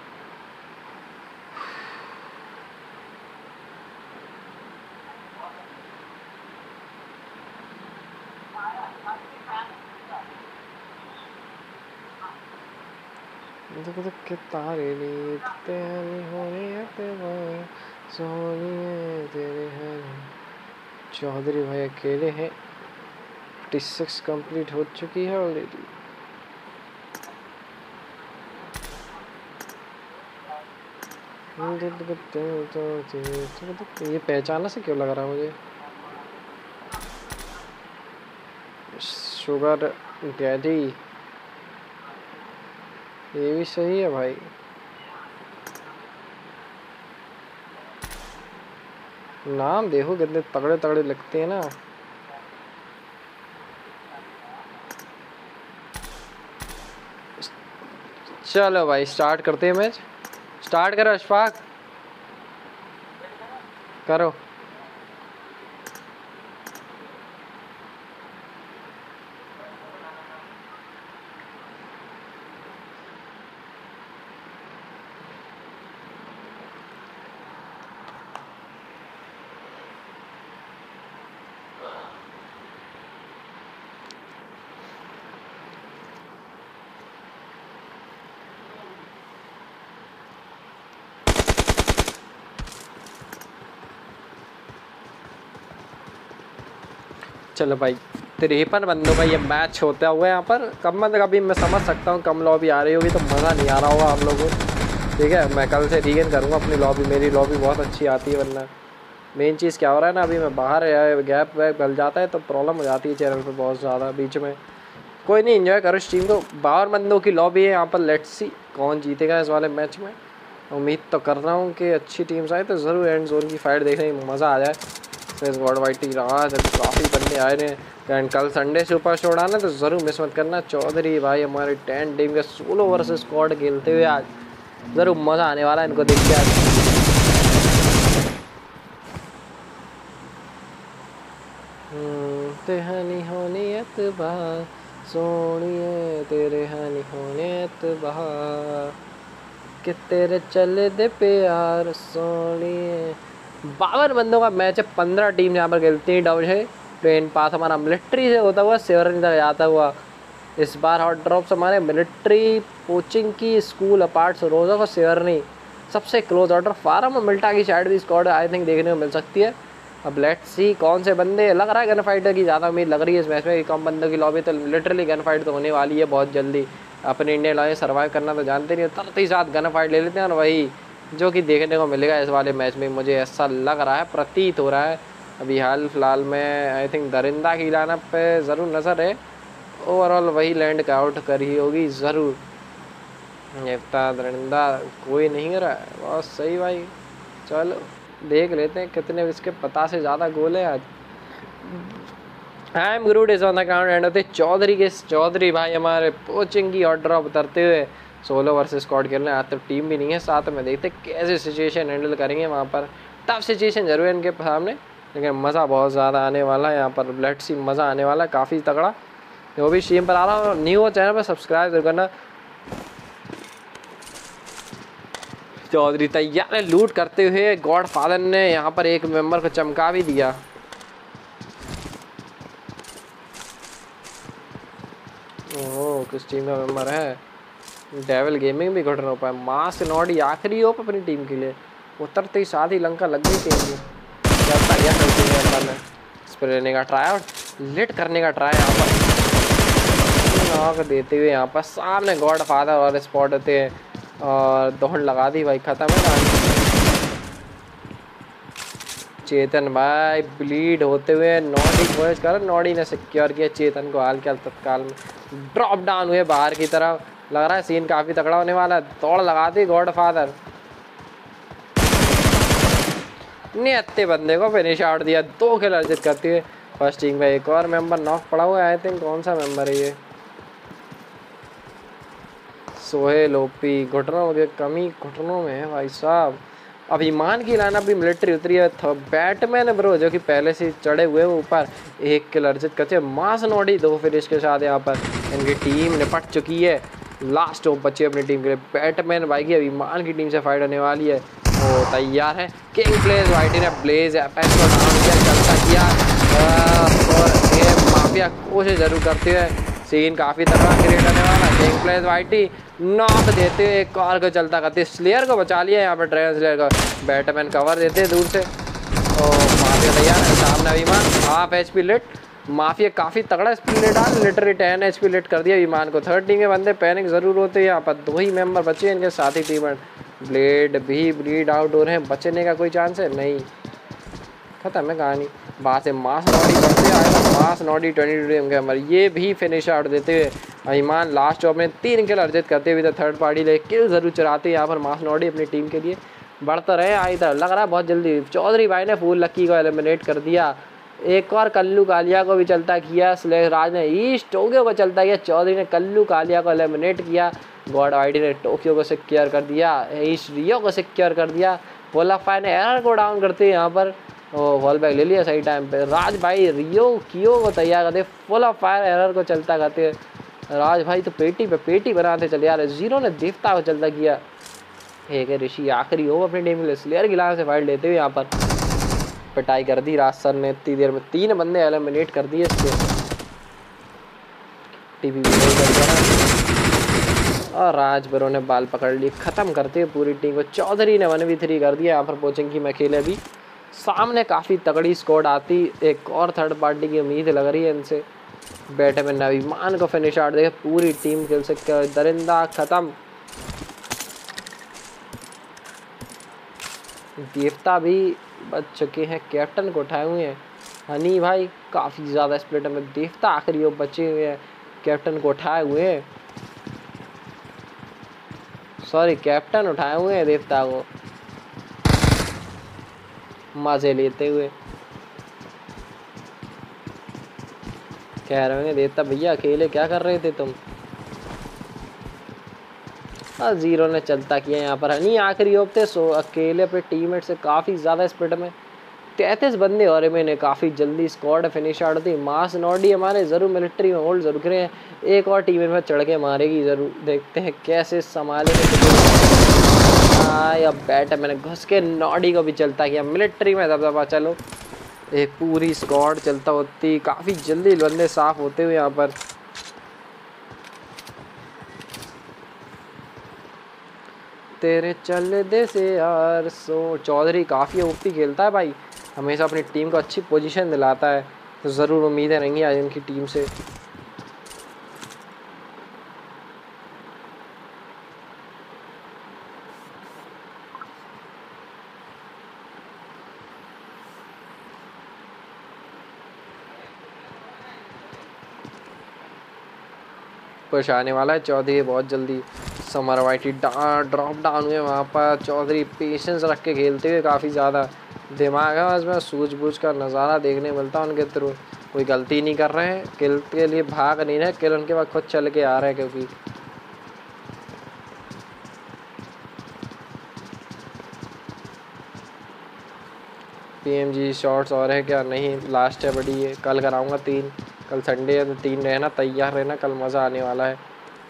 दुख के तारे ली तेरी होनियत बार सोनिए तेरे हैं। चौधरी भाई अकेले हैं, छत्तीस कंप्लीट हो चुकी है ऑलरेडी। ये पहचाना से क्यों लग रहा है मुझे? शुगर डैडी, ये भी सही है भाई। नाम देखो कितने तगड़े तगड़े लगते हैं ना। चलो भाई स्टार्ट करते हैं मैच। स्टार्ट करो अशफाक, करो। चलो भाई तिरपन बंदों का ये मैच होता हुआ है यहाँ पर। कम बंद का भी मैं समझ सकता हूँ, कम लॉबी आ रही होगी तो मज़ा नहीं आ रहा होगा आप लोगों को। ठीक है, मैं कल से रीगेन करूँगा अपनी लॉबी, मेरी लॉबी बहुत अच्छी आती है। वरना मेन चीज़ क्या हो रहा है ना, अभी मैं बाहर गैप वैप गल जाता है तो प्रॉब्लम हो जाती है चैनल पर बहुत ज़्यादा बीच में। कोई नहीं, इन्जॉय करो स्ट्रीम को। बावन बंदों की लॉबी है यहाँ पर। लेट्स सी कौन जीतेगा इस वाले मैच में। उम्मीद तो कर रहा हूँ कि अच्छी टीम्स आए तो ज़रूर एंड जोन की फाइट देखने में मज़ा आ जाए। फेस गॉड वाइटी रहा काफ़ी बंदे आए हैं। एंड कल संडे सुपर शो आना तो ज़रूर मिस मत करना। चौधरी भाई हमारे टेन टीम के सोलो वर्सेस स्क्वाड खेलते हुए आज ज़रूर मज़ा आने वाला है इनको देख के आज। ते हनी होनियत बहार सोनिए तेरे हनी होनियत बहार कि तेरे चले दे प्यार सोनिए। बावन बंदों का मैच है, पंद्रह टीम यहाँ पर खेलती है। डबल है ट्रेन पास हमारा मिलिट्री से होता हुआ सेवरनी तक जाता हुआ। इस बार हॉट ड्रॉप्स हमारे मिलिट्री कोचिंग की स्कूल अपार्ट्स रोजा को सेवरनी सबसे क्लोज ऑर्डर फार्म और मिल्टा की साइड भी स्क्वाड आई थिंक देखने को मिल सकती है। अब लेट्स सी कौन से बंदे। लग रहा है गन फाइटर की ज़्यादा उम्मीद लग रही है इस मैच में। कम बंदों की लॉबी तो लिटरली गन फाइट तो होने वाली है बहुत जल्दी। अपने इंडियन लॉबी सर्वाइव करना तो जानते नहीं, तरत ही साथ गन फाइट ले लेते हैं और वही जो कि देखने को मिलेगा इस वाले मैच में। मुझे ऐसा लग रहा है, प्रतीत हो रहा है। अभी हाल फिलहाल में आई थिंक दरिंदा की लाइनअप पे ज़रूर नज़र है। ओवरऑल वही लैंड का आउट करी होगी ज़रूर। नेफ्ता दरिंदा कोई नहीं हो रहा है, बहुत सही भाई। चलो देख लेते हैं कितने इसके पता से ज़्यादा गोल है आज। आई एम गुरुड is on the ground and होते चौधरी के चौधरी भाई हमारे कोचिंग की और ड्रॉप उतरते हुए सोलो वर्सेस स्क्वाड खेलने आज तो टीम भी नहीं है साथ में, देखते कैसे सिचुएशन हैंडल करेंगे वहाँ पर। टफ सिचुएशन जरूर है इनके सामने, लेकिन मज़ा बहुत ज़्यादा आने वाला है यहाँ पर। ब्लड सी मज़ा आने वाला है काफ़ी तगड़ा। जो भी स्ट्रीम पर आ रहा हूँ न्यू हो चैनल पर सब्सक्राइब जरूर करना। चौधरी तैयार है लूट करते हुए। गॉड फादर ने यहाँ पर एक मेंबर को चमका भी दिया। ओह किस टीम का मेंबर है? डेविल गेमिंग भी घट रहा पाया। मास नॉडी आखिरी होप अपनी टीम के लिए। उतरते ही साथ ही लंका लग गई टीम की। चलता गया मेंबर ने स्प्रे लेने का ट्राई और लिट करने का ट्राई यहाँ पर नॉक देते हुए। यहाँ पर सामने गॉड फादर और स्पॉट होते हैं और दौड़ लगा दी भाई, खत्म है कहानी। चेतन भाई ब्लीड होते हुए नॉडी कोशिश कर, नॉडी ने सिक्योर किया चेतन को हाल के हाल तत्काल में। ड्रॉप डाउन हुए बाहर की तरफ, लग रहा है सीन काफ़ी तगड़ा होने वाला है। दौड़ लगा दी गॉड फादर ने अत्ते बंदे को फिनिश आउट दिया। दो किल अर्जित करती हुए फर्स्ट टीम में। एक और मेंबर नॉक पड़ा हुआ है, आई थिंक कौन सा मेंबर है ये? सोहेल ओपी। घुटनों में कमी घुटनों में है भाई साहब। अभिमान की लाइनअप भी मिलिट्री उतरी है। बैटमैन है ब्रो जो कि पहले से चढ़े हुए हैं ऊपर। एक किल अर्जित करते मास नॉडी दो फिनिश के साथ यहाँ पर इनकी टीम निपट चुकी है। लास्ट ओप बची अपनी टीम के लिए। बैटमैन भाई की अभिमान की टीम से फाइट होने वाली है। वो तैयार है। किंग प्लेज वाइटी ने ब्लेज एपेक्स को डाउन किया, चलता किया और ये माफिया कोशिश जरूर करते हुए। सीन काफ़ी तगड़ा क्रिएट होने वाला। किंग प्लेज वाइटी नॉक देते हुए एक और को चलता करते स्लेयर को बचा लिया यहाँ पर। ड्रैगन स्लेयर को बैटमैन कवर देते हैं दूर से। और माफिया तैयार है। सामने अभिमान half H P lit. Mafia काफ़ी तगड़ा स्पीड लेट डाल लिटरली टेन एच पी लेट कर दिया विमान को। थर्ड टीम के बंदे पैनिक ज़रूर होते हैं यहाँ पर। दो ही मेंबर बचे इनके साथ ही टीम। ब्लेड भी ब्लीड आउट हो रहे हैं, बचने का कोई चांस है नहीं, खत्म है कहानी। बाहर से मास नॉडी बढ़ते आएगा। मास नॉडी ट्वेंटी टू टीम के मेंबर ये भी फिनिश आउट देते हुए अभिमान लास्ट ओवर में तीन किल अर्जित करते हुए थर्ड पार्टी ले किल जरूर चराते हैं यहाँ पर मास नॉडी अपनी टीम के लिए। बढ़ता रहे आई तरह लग रहा है बहुत जल्दी। चौधरी भाई ने फूल लक्की को एलिमिनेट कर दिया। एक और कल्लू कालिया को भी चलता किया। स्लेश राज ने ईस्ट टोक्यो को चलता किया। चौधरी ने कल्लू कालिया को एलिमिनेट किया। गॉड आईडी ने टोक्यो को सिक्योर कर दिया। ईस्ट रियो को सिक्योर कर दिया। वोलाफाई ने एरर को डाउन करते यहाँ पर वॉल बैक ले लिया सही टाइम पे। राज भाई रियो कियो को तैयार करते। फुल ऑफ फायर एरर को चलता करते। राज भाई तो पेटी पे पेटी बनाते चले आ रहे। जीरो ने देवता को चलता किया। एक है ऋषि आखिरी हो अपनी टीम के लिए। स्लेयर की लाइन से फाइट लेते हुए यहाँ पर पिटाई कर दी राज सर ने। इतनी देर में तीन बंदे एलिमिनेट कर दिए इसके। टीवी भी कर दिया और राज बरो ने बाल पकड़ लिए। ख़त्म करते हुए पूरी टीम को। चौधरी ने वन वी थ्री कर दिया यहाँ पर कोचिंग की। मैं अकेले भी सामने काफ़ी तगड़ी स्क्वाड आती। एक और थर्ड पार्टी की उम्मीद लग रही है इनसे। बैटमैन ने अभिमान को फिनिश आउट देगा। पूरी टीम खेल सकते हैं। दरिंदा ख़त्म। देवता भी बच चुके हैं। कैप्टन को उठाए हुए हैं हनी भाई। काफ़ी ज़्यादा स्प्लिट में देवता आखिरी वो बचे हुए हैं। कैप्टन को उठाए हुए हैं, सॉरी कैप्टन उठाए हुए हैं देवता को मज़े लेते हुए। कह रहे होंगे देवता भैया अकेले क्या कर रहे थे तुम। और जीरो ने चलता किया यहाँ पर। हनी आखिरी होते सो अकेले अपने टीममेट से काफ़ी ज़्यादा स्पीड में तैंतीस बंदे और मैंने काफ़ी जल्दी स्क्वाड फिनिश आउट थी। मास नॉडी हमारे ज़रूर मिलिट्री में होल्ड जरूर करें। एक और टीम में चढ़ के मारेगी ज़रूर। देखते हैं कैसे संभालेंगे। अब बैट मैंने घुस के नॉडी को भी चलता किया। मिलिट्री में दबदबा चलो। एक पूरी स्क्वाड चलता होती। काफ़ी जल्दी बंदे साफ होते हुए यहाँ पर। तेरे चल दे से यार सो। चौधरी काफ़ी ओपी खेलता है भाई। हमेशा अपनी टीम को अच्छी पोजीशन दिलाता है। तो ज़रूर उम्मीदें रहेंगी आज इनकी टीम से। पुश आने वाला है। चौधरी बहुत जल्दी समर वाइटी ड्रॉप डाउन हुए वहाँ पर। चौधरी पेशेंस रख के खेलते हुए काफ़ी ज़्यादा दिमाग है उसमें, सूझबूझ का नज़ारा देखने मिलता है उनके थ्रू। कोई गलती नहीं कर रहे हैं, किल के लिए भाग नहीं रहे, किल उनके बाद खुद चल के आ रहे हैं। क्योंकि पीएमजी शॉट्स और है क्या? नहीं, लास्ट है बड़ी है, कल कराऊंगा तीन। कल संडे है तो तीन रहना, तैयार रहना, कल मज़ा आने वाला है।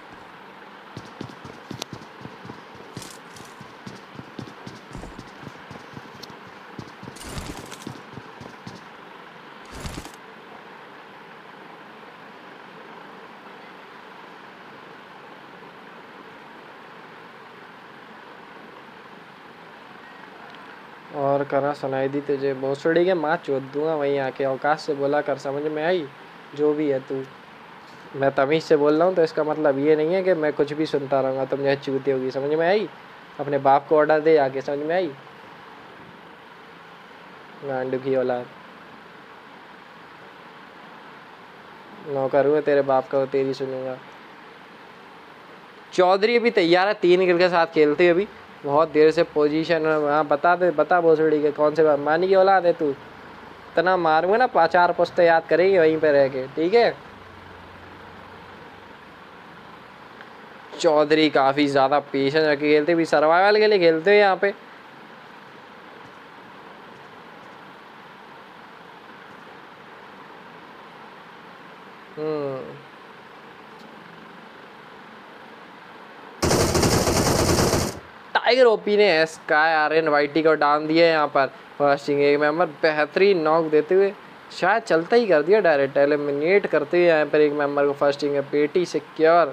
और करा सुनाई दी तुझे भोसड़ी के माँ चोद दूंगा वहीं आके। अवकाश से बोला कर, समझ में आई? जो भी है तू, मैं तमीज़ से बोल रहा हूँ तो इसका मतलब ये नहीं है कि मैं कुछ भी सुनता रहूँगा तो मुझे चूती होगी। समझ में आई? अपने बाप को ऑर्डर दे आके। समझ में आई? गांडू की औलाद, नौकर हुए तेरे बाप का, तेरी सुनूंगा। चौधरी भी तैयार है तीन किल के साथ खेलते हुए अभी बहुत देर से पोजीशन में। हाँ बता दे, बता भोसड़ी के कौन से मानी की औलाद है तू? इतना मारूंगा ना पाँच चार पुस्ते याद करेंगे वहीं पे रह के, ठीक है? चौधरी काफ़ी ज़्यादा पेशेंस रख के खेलते भी, सर्वाइवल के लिए खेलते हैं यहाँ पे। हम्म टाइगर ओपी ने स्काई आर्यन वाइटी को डाउन दिया यहाँ पर। फर्स्टिंग एक मेंबर बेहतरीन नॉक देते हुए शायद चलता ही कर दिया, डायरेक्ट एलिमिनेट करते हुए यहाँ पर एक मेंबर को। फर्स्टिंग है पेटी सिक्योर।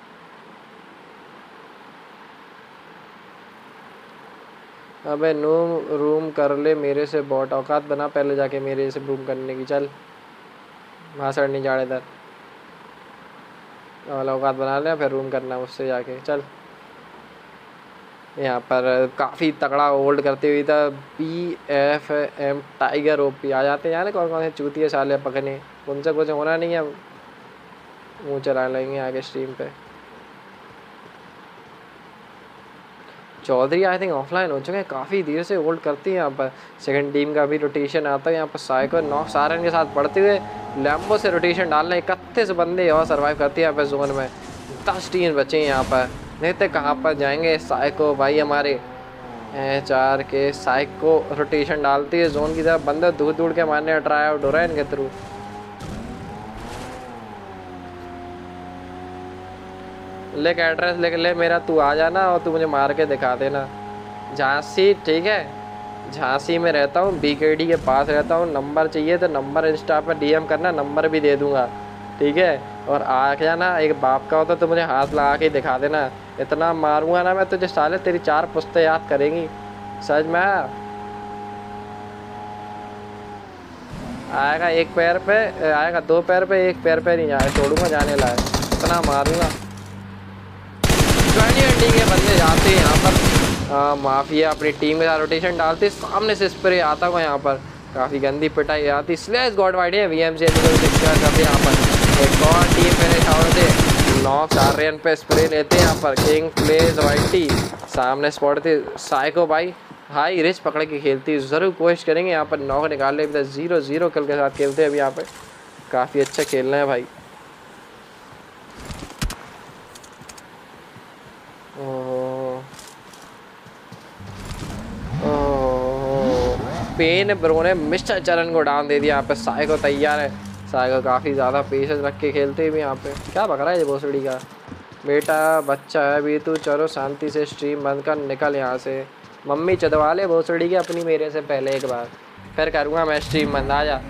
अबे नूम रूम कर ले मेरे से, बॉट औकात बना पहले जाके मेरे से रूम करने की। चल भाषण नहीं जा इधर, औकात बना ले फिर रूम करना मुझसे जाके। चल यहाँ पर काफ़ी तगड़ा होल्ड करते हुए था P F M tiger OP. आ जाते हैं यार कौन कौन से चूतिए साले पकड़ने, उनसे कुछ होना नहीं है, मुँह चला लेंगे आगे स्ट्रीम पे। चौधरी आई थिंक ऑफलाइन हो चुके हैं, काफ़ी देर से होल्ड करती है यहाँ पर। सेकंड टीम का भी रोटेशन आता है यहाँ पर। साइको नॉक सारन के साथ पढ़ते हुए लैम्बो से रोटेशन डालने इकतीस बंदे और सर्वाइव करती है यहाँ पर जोन में। दस टीम बचे हैं यहाँ पर, नहीं तो कहाँ पर जाएंगे। साइको भाई हमारे चार के साइको रोटेशन डालती है जोन की तरफ। बंदे दूर दूर के मारने ट्राई आउट हो रहा है इनके थ्रू। लेक एड्रेस लेके ले मेरा, तू आ जाना और तू मुझे मार के दिखा देना। झांसी, ठीक है, झांसी में रहता हूँ, बीकेडी के पास रहता हूँ। नंबर चाहिए तो नंबर इंस्टा पर डीएम करना, नंबर भी दे दूँगा, ठीक है? और आ जाना, एक बाप का होता तो मुझे हाथ लगा के दिखा देना। इतना मारूंगा ना मैं तुझे साले, तेरी चार पुस्तें याद करेंगी। सच में आएगा एक पैर पे, आएगा दो पैर पे, एक पैर पे नहीं आए छोड़ूंगा जाने लायक, इतना मारूंगा। ट्वेंटी ट्वेंटी के बंदे जाते हैं यहाँ पर। आ, माफिया अपनी टीम के साथ रोटेशन डालते, सामने से स्प्रे आता हुआ यहाँ पर, काफ़ी गंदी पिटाई आती। स्लैश गॉड वाइड है वी एम सी करते यहाँ पर। एक और टीम फिनिश आउट से नॉक आर्यन पे स्प्रे लेते हैं यहाँ पर। किंग प्लेज वाइटी सामने स्पॉट थे। साइको भाई हाई रिच पकड़ के खेलती, ज़रूर कोशिश करेंगे यहाँ पर नॉक निकालने। अभी जीरो जीरो किल के साथ खेलते हैं अभी यहाँ पे, काफ़ी अच्छा खेल रहे हैं भाई। पेन ब्रो ने मिस्टर चरण को डाउन दे दिया यहाँ पे। साइको तैयार है, साइको काफ़ी ज़्यादा पेशेंस रख के खेलते भी यहाँ पे। क्या पकड़ा है ये भोसड़ी का बेटा, बच्चा है अभी तू, चलो शांति से स्ट्रीम बंद कर, निकल यहाँ से। मम्मी चदवा ले भोसड़ी की अपनी मेरे से पहले एक बार, फिर करूँगा मैं स्ट्रीम बंद। आ जा,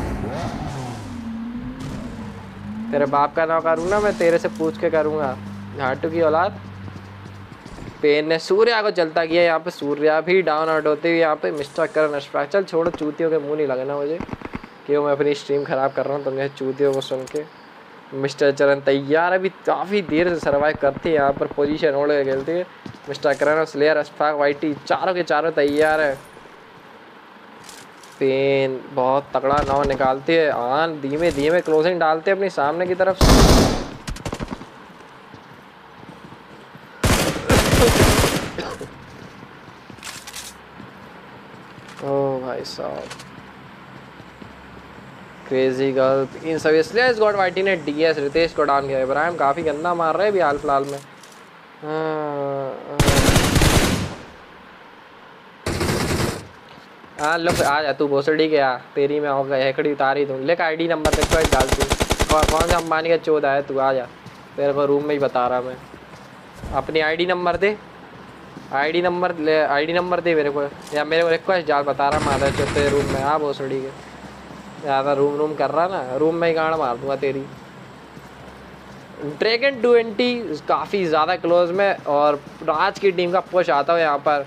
तेरे बाप का नाम करूँगा मैं, तेरे से पूछ के करूँगा, झाटू की औलाद। पेन ने सूर्या को चलता किया यहाँ पे, सूर्या भी डाउन आउट होते हुए यहाँ पे। मिस्टर करण अशफाक, चल छोड़ो, चूतियों के मुंह नहीं लगना मुझे, क्यों मैं अपनी स्ट्रीम ख़राब कर रहा हूँ तुमने चूतियों को सुन के। मिस्टर चरण तैयार, अभी काफ़ी देर से सर्वाइव करते हैं यहाँ पर, पोजीशन ओढ़ के खेलते हैं। मिस्टर करण और स्लेयर अशफाक वाइटी चारों के चारों तैयार है। पेन बहुत तगड़ा नाव निकालते हैं, आन धीमे धीमे क्लोजिंग डालते हैं अपनी सामने की तरफ। ओ भाई साहब क्रेजी गर्ल इन सब इसलिए इस गॉड वाइटी ने डीएस रितेश को डाउन किया। इब्राहिम काफ़ी गंदा मार रहे हैं अभी हाल फिलहाल में। हाँ लो आ जा तू भोसड़ी के आ तेरी में हो गई हेकड़ी उतारी तू लेकर आईडी नंबर रिक्वेस्ट डाल तू कौन कौन सा अंबानी का चौदह है तू आ जा तेरे को रूम में ही बता रहा मैं। अपनी आईडी नंबर दे आईडी नंबर ले आईडी नंबर दे मेरे को या मेरे को रिक्वेस्ट डाल बता रहा मारा चौथे रूम में आ भोसड़ी के ज़्यादा रूम रूम कर रहा ना रूम में ही गाड़ मार दूंगा तेरी। ड्रैगन ट्वेंटी काफ़ी ज़्यादा क्लोज में और राज की टीम का पुश आता है यहाँ पर।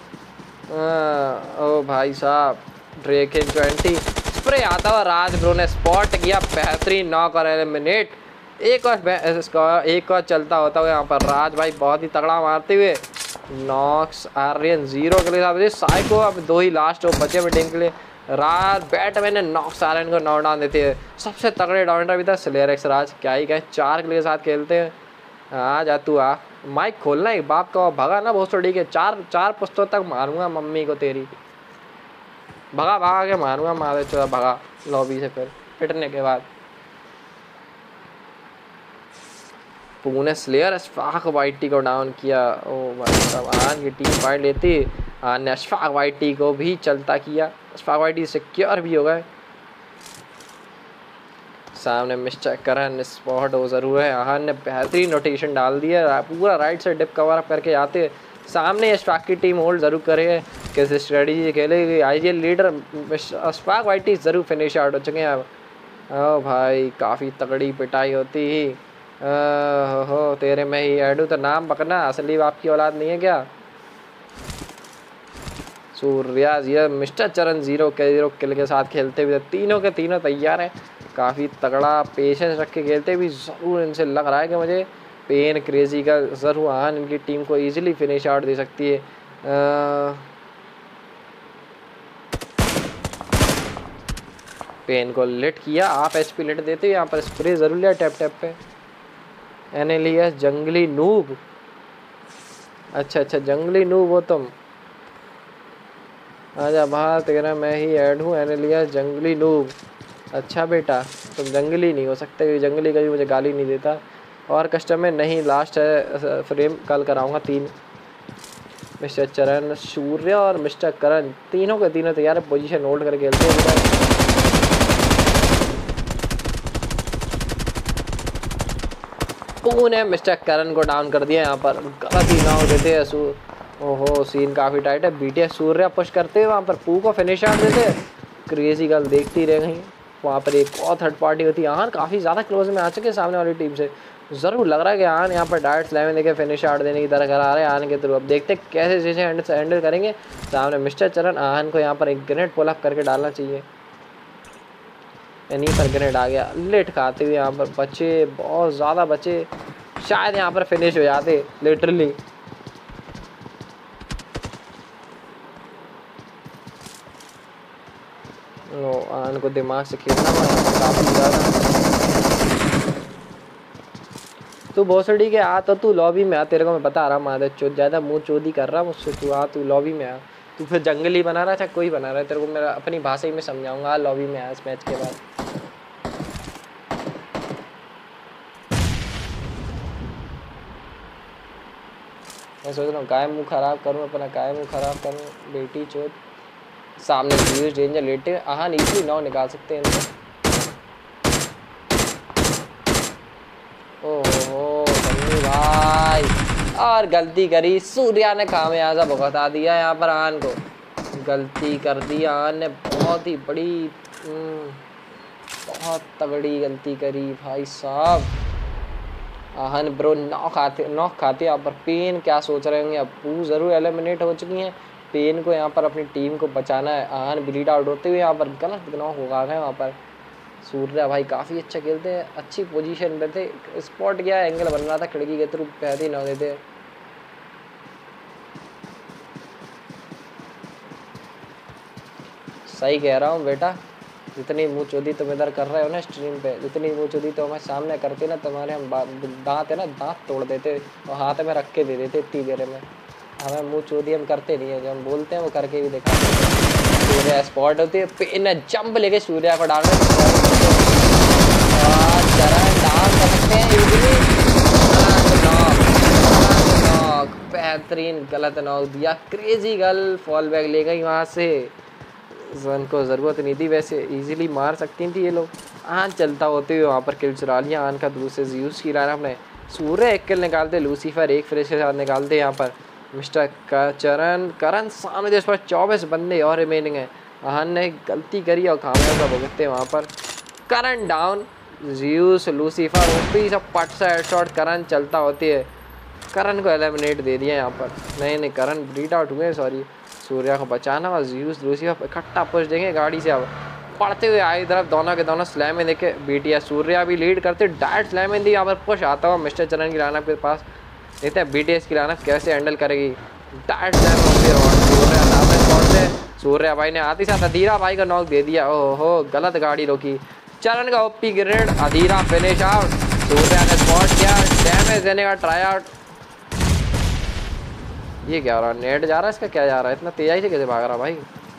ओ भाई साहब ड्रैगन ट्वेंटी स्प्रे आता हुआ राज ब्रो ने स्पॉट किया बेहतरीन नॉक और एलिमिनेट। एक और एक और चलता होता हुआ यहाँ पर राज भाई बहुत ही तगड़ा मारते हुए नॉक्स आर्यन जीरो के लिए साइको अब दो ही लास्ट बचे हुए टीम के लिए। राज बैटमैन ने नॉक्स आर्यन को नॉक डाउन देते हैं सबसे तगड़े डाउनर अभी तक स्लेयरएक्स राज क्या ही कहे चार के साथ खेलते हैं। आ जा तू आ माइक खोलना एक बाप का भगा ना बहुत ठीक है चार चार पुस्तों तक मारूंगा मम्मी को तेरी भगा भगा के मारूंगा मारे चौदह भगा लॉबी से फिर पिटने के बाद। पुणे स्लेयर अशफाक वाइटी को डाउन किया। ओ भाई साहब आन की टीम फाइट लेती आन ने अशफाक वाइटी को भी चलता किया अशफाक वाइटी सिक्योर भी हो गए। सामने मिस्टर करन स्पॉट हो ज़रूर है आहान ने बेहतरीन रोटेशन डाल दिया पूरा राइट से डिप कवर अप करके आते सामने अशफाक की टीम होल्ड ज़रूर करे कैसे स्ट्रेटजी खेलेगी आईजीएल लीडर अशफाक वाइटी ज़रूर फिनिश आउट हो चुके हैं अब। ओ भाई काफ़ी तगड़ी पिटाई होती ही हो, हो तेरे में ही एडू तो नाम पकड़ना असली बाप की औलाद नहीं है क्या। सूर्या ये मिस्टर चरण जीरो के जीरो किल के साथ खेलते हुए तीनों के तीनों तैयार हैं काफ़ी तगड़ा पेशेंस रख के खेलते हुए ज़रूर इनसे लग रहा है कि मुझे पेन क्रेजी का ज़रूर आन इनकी टीम को इजीली फिनिश आउट दे सकती है। आ, पेन को लिट किया आप एचपी लिट देते यहाँ पर स्प्रे ज़रूर लिया टैप टैप पे एनएलियस जंगली नूब अच्छा अच्छा जंगली नूब हो तुम आजा बाहर तेरा मैं ही ऐड हूँ एनएलियस जंगली नूब। अच्छा बेटा तुम जंगली नहीं हो सकते क्योंकि जंगली कभी मुझे गाली नहीं देता और कस्टमर नहीं लास्ट है फ्रेम कल कराऊंगा तीन मिस्टर चरण सूर्य और मिस्टर करण तीनों के तीनों तैयार है पोजीशन होल्ड करके खेलते हैं। पुणे मिस्टर करण को डाउन कर दिया यहाँ पर गलत ही नाव देते हैं ओहो सीन काफ़ी टाइट है बीटीएस सूर्य पुश करते हैं वहाँ पर पू को फिनिश आउट देते क्रेजी गर्ल देखती रह गई वहाँ पर एक और थर्ड पार्टी होती है आन काफ़ी ज़्यादा क्लोज में आ चुके हैं सामने वाली टीम से ज़रूर लग रहा है कि आन यहाँ पर डायरेक्ट स्लैम देके फिनिश आउट देने की तरह करा रहे हैं आन के थ्रू। अब देखते कैसे चीज़ें हैंडल करेंगे सामने मिस्टर चरण आन को यहाँ पर एक ग्रेनेड पुल अप करके डालना चाहिए यहीं पर ग्रेनेड आ गया लेट खाते हुए यहाँ पर बचे बहुत ज़्यादा बचे शायद यहाँ पर फिनिश हो जाते लिटरली। नो आन को दिमाग से खेलना काफ़ी ज़्यादा तू भोसड़ी के आ तो तू लॉबी में आ तेरे को मैं बता रहा हूँ मादर चोद ज़्यादा मुँह चोदी कर रहा मुझसे तू आ तू लॉबी में आ तू फिर जंगली बना रहा था कोई बना रहा है तेरे को मेरा अपनी भाषा ही में समझाऊंगा आ लॉबी में आ इस मैच के बाद। मैं सोच रहा हूँ काय मुँह ख़राब करूँ अपना काय मुँह ख़राब करूँ बेटी चोद सामने व्यूज डेंजर लेटे आहान इजीली नौ निकाल सकते हैं इनको। ओहो सन्नी भाई और गलती करी सूर्या ने खामियाजा भुगता दिया यहाँ पर आहान को गलती कर दी आहान ने बहुत ही बड़ी बहुत तगड़ी गलती करी भाई साहब। आहान ब्रो नौ खाते नौ खाते यहाँ पर पेन क्या सोच रहे होंगे अब पू ज़रूर एलिमिनेट हो चुकी हैं पेन को यहाँ पर अपनी टीम को बचाना है आहान ब्लीड आउट होते हुए यहाँ पर गलत नॉक होगा है वहाँ पर। सूर्या भाई काफ़ी अच्छा खेलते हैं अच्छी पोजीशन पे थे स्पॉट गया एंगल बन रहा था खिड़की के थ्रू पहले ही ना देते। सही कह रहा हूँ बेटा जितनी मुँह चोदी तुम इधर कर रहे हो ना स्ट्रीम पे जितनी मुँह चोदी तो हमें सामने करते ना तुम्हारे हम दांत है ना दांत तोड़ देते और हाथ में रख के दे देते इतनी देर में। हमें मुँह चोदी हम करते नहीं है जो हम बोलते हैं वो करके भी दिखाते हैं। सूर्या स्पॉट होती है, पिन जंप लेके सूर्या को डाल रहे चरण डाल सकते हैं इजीली। बेहतरीन गलत नॉक दिया, क्रेजी गर्ल फॉल बैक ले गई वहाँ से। जन को ज़रूरत नहीं थी, वैसे इजीली मार सकती थी ये लोग। आन चलता होते हुए वहाँ पर किल चुरा लिया आन का दूसरे यूज़ की लाइन अपने। सूर्य एक किल निकालते, लूसीफर एक फ्रेश के साथ निकालते यहाँ पर। मिस्टर चरण करण सामने जिस पर चौबीस बंदे और रिमेनिंग है। आन ने गलती करी और खामियाजा भुगतते वहाँ पर। Karan down, Zeus Lucifer OP सब पट से हेडशॉट करण चलता होती है। करण को एलिमिनेट दे दिया यहाँ पर। नहीं नहीं करण ब्रीड आउट हुए, सॉरी। सूर्या को बचाना और ज़्यूस लूसीफर इकट्ठा पुश देंगे गाड़ी से। अब पढ़ते हुए आई तरफ दोनों के दोनों स्लैम में देखे बीटीएस सूर्या भी लीड करते, डायरेक्ट स्लैम में दी यहाँ पर पुश आता हुआ मिस्टर चरण की लाइनअप के पास। देखते हैं बीटीएस की लाइनअप कैसे हैंडल करेगी। डायरेक्ट स्लैम होती है सूर्या नाम स्पॉट से। सूर्या भाई ने आती साथ अधीरा भाई का नॉक दे दिया। ओहो गलत गाड़ी रोकी। चरण का OP grenade, Adhira finish out. Surya ने स्पॉट किया, डैमेज देने का ट्राई आउट। ये क्या हो रहा है, नेट जा रहा है इसका, क्या जा रहा है, इतना तेजी से कैसे भाग रहा भाई।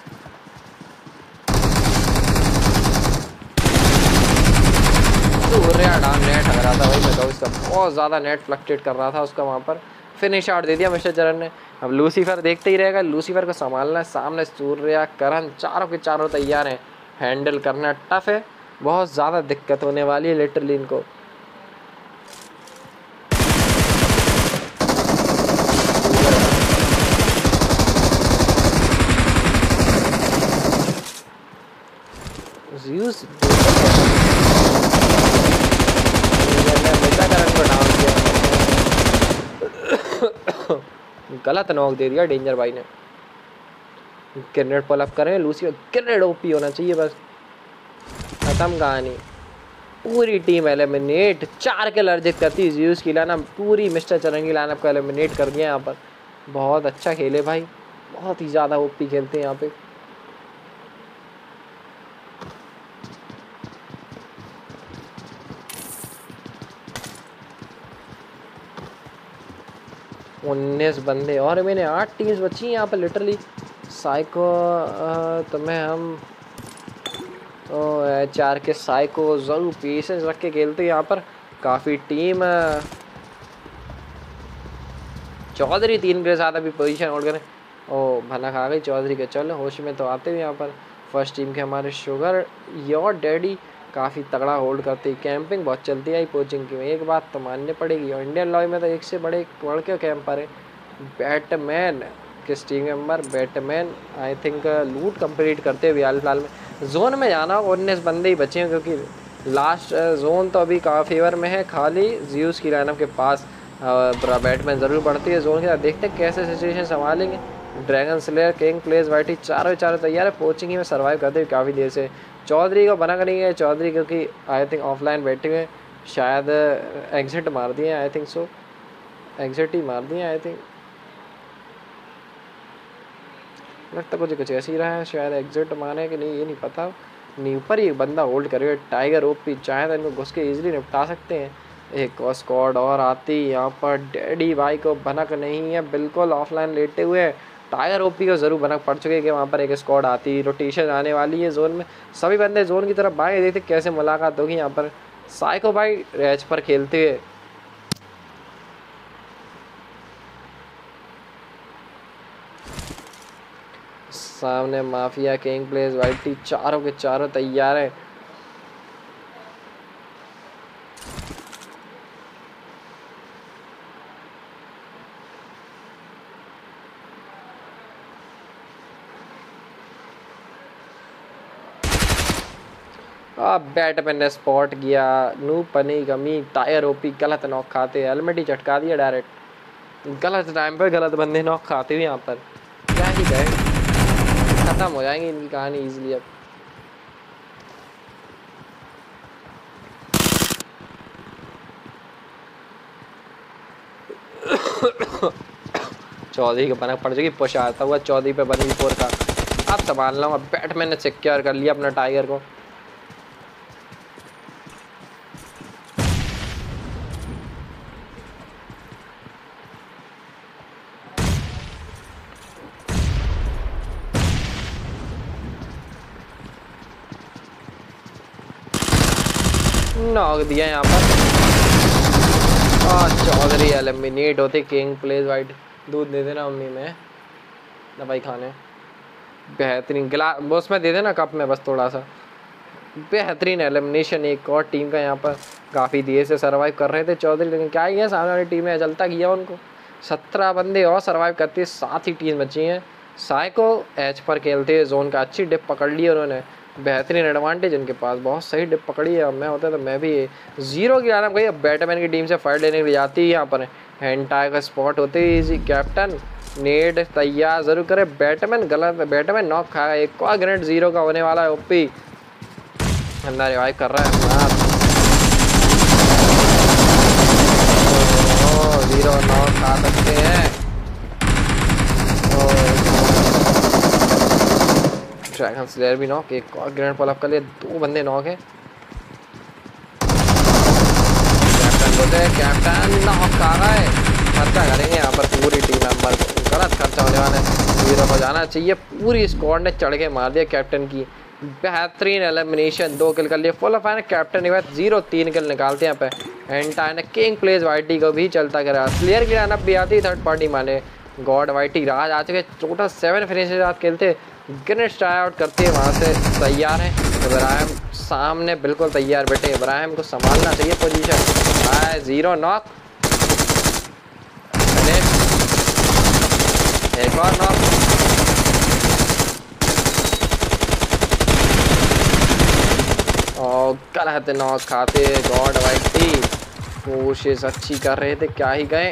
सूर्या डाउन नेट हग रहा था भाई, मैं कहूँ इसका बहुत ज़्यादा नेट फ्लक्चुएट कर रहा था उसका वहाँ पर। फिनिश आउट दे दिया मिस्टर चरण ने। अब लूसीफर देखते ही रहेगा, लूसीफर को संभालना है। सामने सूर्या करण चारों के चारों तैयार हैं, हैंडल करना टफ है, बहुत ज़्यादा दिक्कत होने वाली है लिटरली इनको। यूज गलत नॉक दे दिया डेंजर भाई ने। ग्रेनेड पुल अप करें, लूसी ग्रेनेड ओपी होना चाहिए बस, खत्म कहानी। पूरी टीम एलिमिनेट, चार के अर्जित करती यूज की लाइनअप, पूरी मिस्टर चरण की लाइनअप को एलिमिनेट कर दिया यहाँ पर। बहुत अच्छा खेले भाई, बहुत ही ज़्यादा ओपी खेलते हैं यहाँ पे। उन्नीस बंदे और मैंने आठ टीम्स बची हैं यहाँ पर लिटरली। साइको तुम्हें हम ओ चार के साइको ज़रूर पेशेंस रख के खेलते हैं यहाँ पर। काफ़ी टीम चौधरी तीन के साथ अभी पोजीशन होल्ड करें। ओ भला खा गई चौधरी के, चलो होश में तो आते हुए यहाँ पर। फर्स्ट टीम के हमारे शुगर योर डैडी काफ़ी तगड़ा होल्ड करती है। कैंपिंग बहुत चलती है कोचिंग की, एक बात तो माननी पड़ेगी। और इंडियन लॉय में तो एक से बड़े बढ़ के कैंपर है। बैटमैन किस team member, Batman I think loot complete करते हुए हाल फिलहाल में। जोन में जाना उन्नीस बंदे ही बचे हैं, क्योंकि लास्ट जोन तो अभी का फेवर में है, खाली ज़्यूस की लाइनअप के पास बैटमैन ज़रूर बढ़ती है जोन के साथ। देखते हैं कैसे सिचुएशन संभालेंगे। Dragon slayer, king place, Whitey चारों चारों तैयार है। कोचिंग ही में सर्वाइव करते हुए काफ़ी देर से। चौधरी को बना करेंगे, चौधरी क्योंकि आई थिंक ऑफलाइन बैठे हुए, शायद एग्जिट मार दिए, आई थिंक सो एग्जिट ही मार दिए आई थिंक, लगता कुछ कुछ ऐसे ही रहा है। शायद एग्जिट मारे कि नहीं ये नहीं पता। नहीं ऊपर ही एक बंदा होल्ड करे, टाइगर ओपी चाहे तो इनको घुस के ईजिली निपटा सकते हैं। एक और स्क्वाड और आती यहाँ पर। डैडी भाई को भनक नहीं है, बिल्कुल ऑफलाइन लेटे हुए। टायर ओपी को ज़रूर भनक पड़ चुके कि वहाँ पर एक स्क्वाड आती, रोटेशन आने वाली है जोन में। सभी बंदे जोन की तरफ भागे, देखते कैसे मुलाकात होगी यहाँ पर। साइको भाई रैच पर खेलते हुए, सामने माफिया, किंग प्लेस, वाइटी चारों के चारों तैयार हैं। अब बैटमैन ने स्पॉट किया, नू पनी गमी, टायर ओपी गलत नॉक खाते, हेलमेट ही चटका दिया डायरेक्ट। गलत टाइम पर गलत बंदे नॉक खाते हुए यहाँ पर। क्या ही गए, खत्म हो जाएंगी इनकी कहानी इजीली अब। चौधरी का बनक पड़ जाएगी, पुश आता हुआ चौधरी पे बनी फोर का। अब संभाल लूँगा। बैटमैन ने सिक्योर कर लिया अपना टाइगर को। नॉक दिया यहाँ पर। चौधरी एलिमिनेट होते। King plays white. दूध दे देना मम्मी में ना भाई खाने। बेहतरीन गिलास बॉस में दे देना कप में बस थोड़ा सा। बेहतरीन एलिमिनेशन एक और टीम का यहाँ पर। काफ़ी देर से सर्वाइव कर रहे थे चौधरी, लेकिन क्या ही है सामने वाली टीम में चलता गया उनको। सत्रह बंदे और सर्वाइव करते, सात ही टीम बची हैं। साइको एच पर खेलते जोन का अच्छी डिप पकड़ ली उन्होंने। बेहतरीन एडवांटेज इनके पास, बहुत सही डिप पकड़ी है। अब मैं होता तो मैं भी जीरो की आना गई। अब बैटमैन की टीम से फाइट लेने के लिए जाती है यहाँ पर। हेंटाई का स्पॉट होते ही इजी कैप्टन नेड तैयार जरूर करे। बैटमैन गलत, बैटमैन नॉक खाएगा। एक और ग्रेनेड जीरो का होने वाला है। ओपी अंदर रिवाइव कर रहा है। जीरो नॉक खा सकते हैं। ड्रैगन स्लेयर भी नॉक। एक और ग्रेनेड पुल अप कर लिए। दो बंदे नॉक है। कैप्टन बोलते हैं कैप्टन नॉक खा रहा है। खर्चा करेंगे यहाँ पर पूरी टीम मेंबर को। गलत खर्चा होने वाला है। जीरो हो जाना चाहिए। पूरी स्क्वाड ने चढ़ के मार दिया कैप्टन की। बेहतरीन एलिमिनेशन। दो किल कर लिए। फुल ऑफ है कैप्टन के बाद जीरो तीन किल निकालते हैं यहाँ पे। एंटायर ने किंग प्लेज वाइटी को भी चलता करा। प्लेयर की लाइनअप भी आती थर्ड पार्टी माने। गॉड वाइटी राज आ चुके। टोटल सेवन फिनिश के साथ खेलते। ग्रेनेड ट्राई आउट करते हैं वहाँ से तैयार है। इब्राहिम सामने बिल्कुल तैयार बैठे। इब्राहिम को संभालना चाहिए पोजीशन। आए जीरो नॉक। एक और नॉक। और गलत नॉक खाते। गॉड वाइटी कोशिश अच्छी कर रहे थे, क्या ही गए।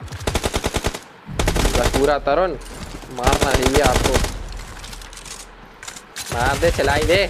पूरा तरुण मारना चाहिए आपको। मार दे, चलाई दे।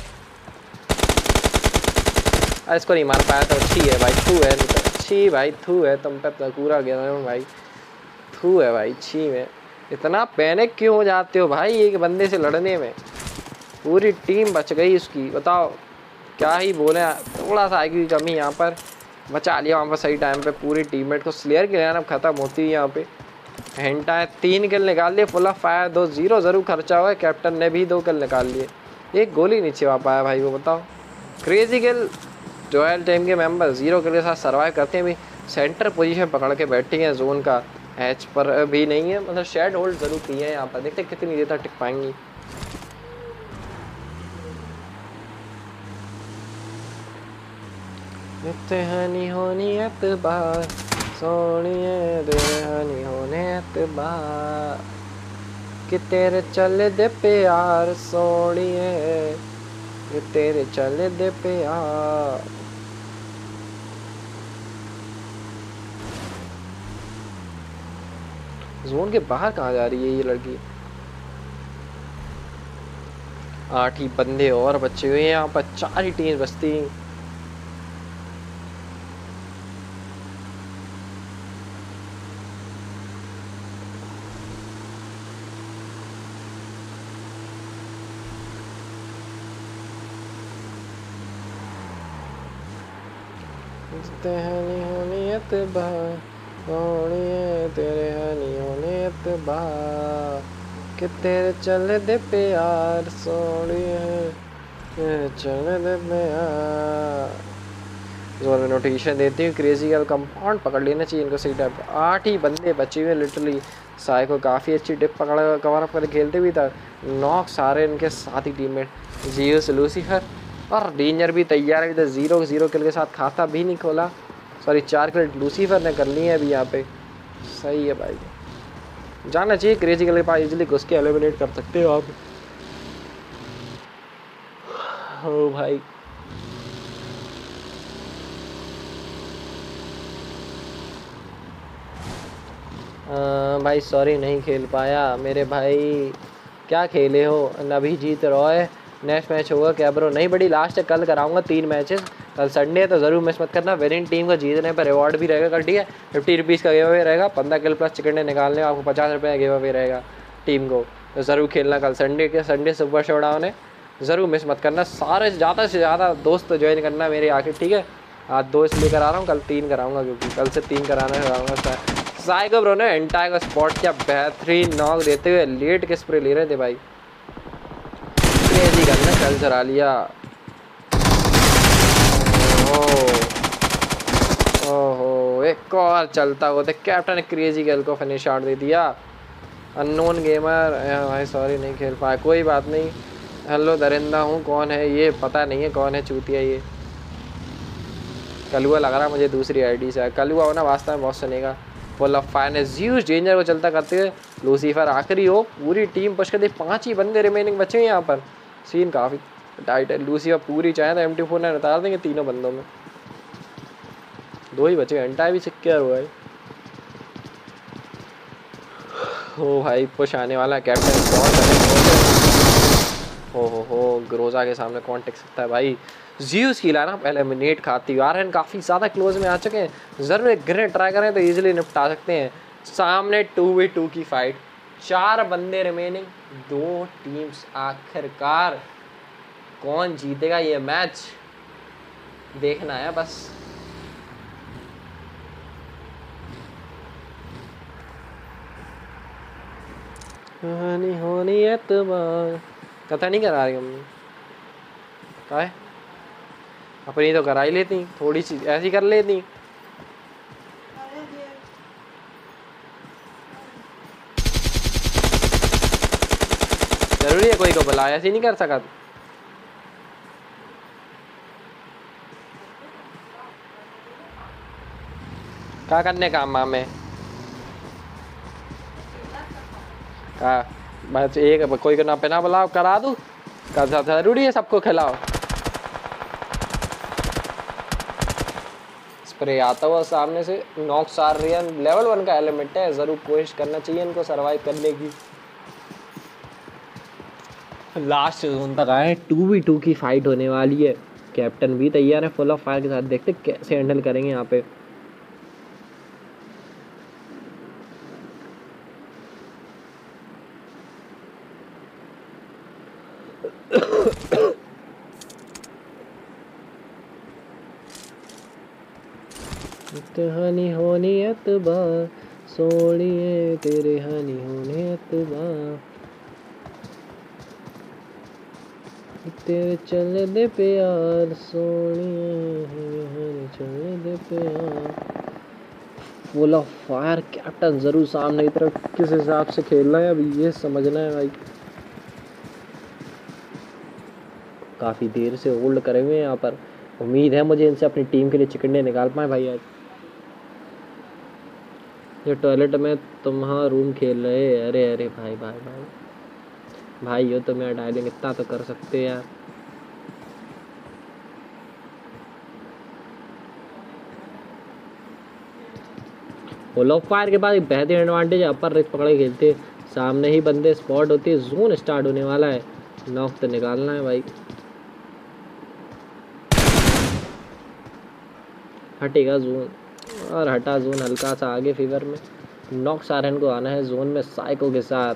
अरे इसको नहीं मार पाया तो अच्छी है भाई। थू है अच्छी भाई। थू है तुम पे तो पूरा गया भाई। थू है भाई छी में। इतना पैनिक क्यों हो जाते हो भाई एक बंदे से लड़ने में। पूरी टीम बच गई उसकी। बताओ क्या ही बोले। थोड़ा सा आईक्यू की कमी यहाँ पर। बचा लिया वहाँ पर सही टाइम पे पूरी टीममेट को। स्लेयर की लाइनअप खत्म होती है यहाँ पे। हेंटायर तीन किल निकाल लिए। Full of fire. दो जीरो ज़रूर खर्चा हुआ है। कैप्टन ने भी दो किल निकाल लिए। एक गोली नहीं छिपा पाया भाई वो। बताओ क्रेजी किल। रॉयल टीम के मेंबर जीरो किल के साथ सर्वाइव करते हैं। भी सेंटर पोजीशन पकड़ के बैठे हैं जोन का। एच पर भी नहीं है, मतलब शेड होल्ड जरूर किए हैं यहाँ पर। देखते कितनी देर तक टिक पाएंगी। हनी होनी एतबार सोनिए दे हनी होने एतबार कि तेरे चले दे प्यार सोनिए कि तेरे चले दे प्यार। जोन के बाहर कहाँ जा रही है ये लड़की। आठ ही बंदे और बचे हुए हैं यहाँ पर। चार ही टीम बचती। हनी होनी एतबार सोनिए तेरे हनी होने एतबार कि तेरे चले दे प्यार सोनिए तेरे चले दे प्यार। जोर में नोटिफिकेशन देती हूँ। क्रेजी का कंपाउंड पकड़ लेना चाहिए इनको सही टाइम पर। आठ ही बंदे बचे हुए लिटरली। साई को काफ़ी अच्छी टिप पकड़ कवर अप कर खेलते भी था। नॉक सारे इनके साथ ही टीम में। जीओस लूसीफर और डेंजर भी तैयार है। जीरो जीरो किल के साथ खाता भी नहीं खोला। सॉरी चार किल लूसीफर ने कर ली है अभी यहाँ पे। सही है भाई, जाना चाहिए क्रेजी किल के पास। इजीली घुस के एलिमिनेट कर सकते हो आप। ओ भाई आ, भाई सॉरी नहीं खेल पाया मेरे भाई। क्या खेले हो। नभी जीत रॉय नेक्स्ट मैच होगा क्या ब्रो। नहीं बड़ी लास्ट है, कल कराऊंगा तीन मैचेस। कल संडे है तो ज़रूर मिस मत करना। विनिंग टीम को जीतने पर रिवॉर्ड भी रहेगा कल, ठीक है। फिफ्टी रुपीज़ का गिव अवे रहेगा। पंद्रह किल प्लस चिकन निकालने में आपको पचास रुपये का गिव अवे रहेगा टीम को। तो ज़रूर खेलना कल संडे के। संडे सुपर शोडाउन है, ज़रूर मिस मत करना। सारे ज़्यादा से ज़्यादा दोस्त ज्वाइन करना मेरे आखिर, ठीक है। आज दो इसलिए करा रहा हूँ, कल तीन कराऊंगा क्योंकि कल से तीन कराना कराऊंगा। साइको ब्रो ने एंटायर का स्पॉट क्या बेहतरीन नॉक देते हुए लेट के स्प्रे ले रहे थे भाई। क्रेजी गन ने कल चला लिया। ओह ओ एक और चलता हुआ था, कैप्टन क्रेजी गर्ल को फिनिश आउट दे दिया। अननोन गेमर भाई सॉरी नहीं खेल पाया, कोई बात नहीं। हेलो दरिंदा हूँ, कौन है ये पता नहीं है, कौन है चूतिया ये। कलुआ लग रहा है मुझे दूसरी आईडी से, कलुआ हो ना वास्तव में बहुत सुनेगा। Full of fire Zeus danger को चलता करते हुए लूसीफर आखिरी हो, पूरी टीम पुश कर दी, पाँच ही बंदे रिमेनिंग बचे हैं यहाँ पर। सीन काफ़ी टाइट है, लूसीफर पूरी चाहे तो एम टी फोर ने उतार देंगे तीनों बंदों में, दो ही बचे, घंटा भी सिक्योर हुआ है। ओ भाई पुश आने वाला है, कैप्टन कौन करे, हो हो हो ग्रोजा के सामने कौन टिक सकता है भाई। ज़्यूस की लाना पहले मिनेट खाती, आरएन काफ़ी ज़्यादा क्लोज में आ चुके हैं, ज़रूर एक ग्रेनेड ट्राई करें तो इजीली निपटा सकते हैं। सामने टू वी टू की फाइट, चार बंदे रिमेनिंग, दो टीम्स, आखिरकार कौन जीतेगा ये मैच देखना है बस। होनी होनी एतबार कथा नहीं करा रही हमने, क्या है अपनी तो करा ही लेती, थोड़ी सी ऐसी कर लेती। जरूरी है कोई को बुलाया, ऐसी नहीं कर सका। क्या करने काम माम में का बस एक कोई को ना पे ना बुलाओ, करा दूँ का जरूरी है सबको खिलाओ। स्प्रे आता हुआ सामने से, नॉक सार रही है, लेवल वन का एलिमेंट है, ज़रूर कोशिश करना चाहिए इनको सरवाइव करने की। लास्ट जोन तक आए, टू वी टू की फाइट होने वाली है, कैप्टन भी तैयार है फुल ऑफ फायर के साथ, देखते कैसे हैंडल करेंगे यहाँ पे। हनी होनी एतबार सोनिए तेरे हनी होने एतबार, तेरे चलने दे प्यार सोनिए हनी चलने दे प्यार। फुल ऑफ फायर कैप्टन जरूर सामने की तरफ किस हिसाब से खेलना है अभी ये समझना है भाई। काफ़ी देर से होल्ड करे हुए हैं यहाँ पर, उम्मीद है मुझे इनसे अपनी टीम के लिए चिकने निकाल पाए भाई आज। ये टॉयलेट में तुम्हारा रूम खेल रहे हैं, अरे अरे भाई भाई भाई भाई हो तो मेरा डायलिंग इतना तो कर सकते हैं यार। फुल ऑफ फायर के बाद एक बेहतरीन एडवांटेज है, अपर रिस्क पकड़े खेलते, सामने ही बंदे स्पॉट होती है, जोन स्टार्ट होने वाला है, नॉक तो निकालना है भाई। हटेगा जोन और हटा जोन हल्का सा आगे फेवर में, नॉक सारन को आना है जोन में साइको के साथ।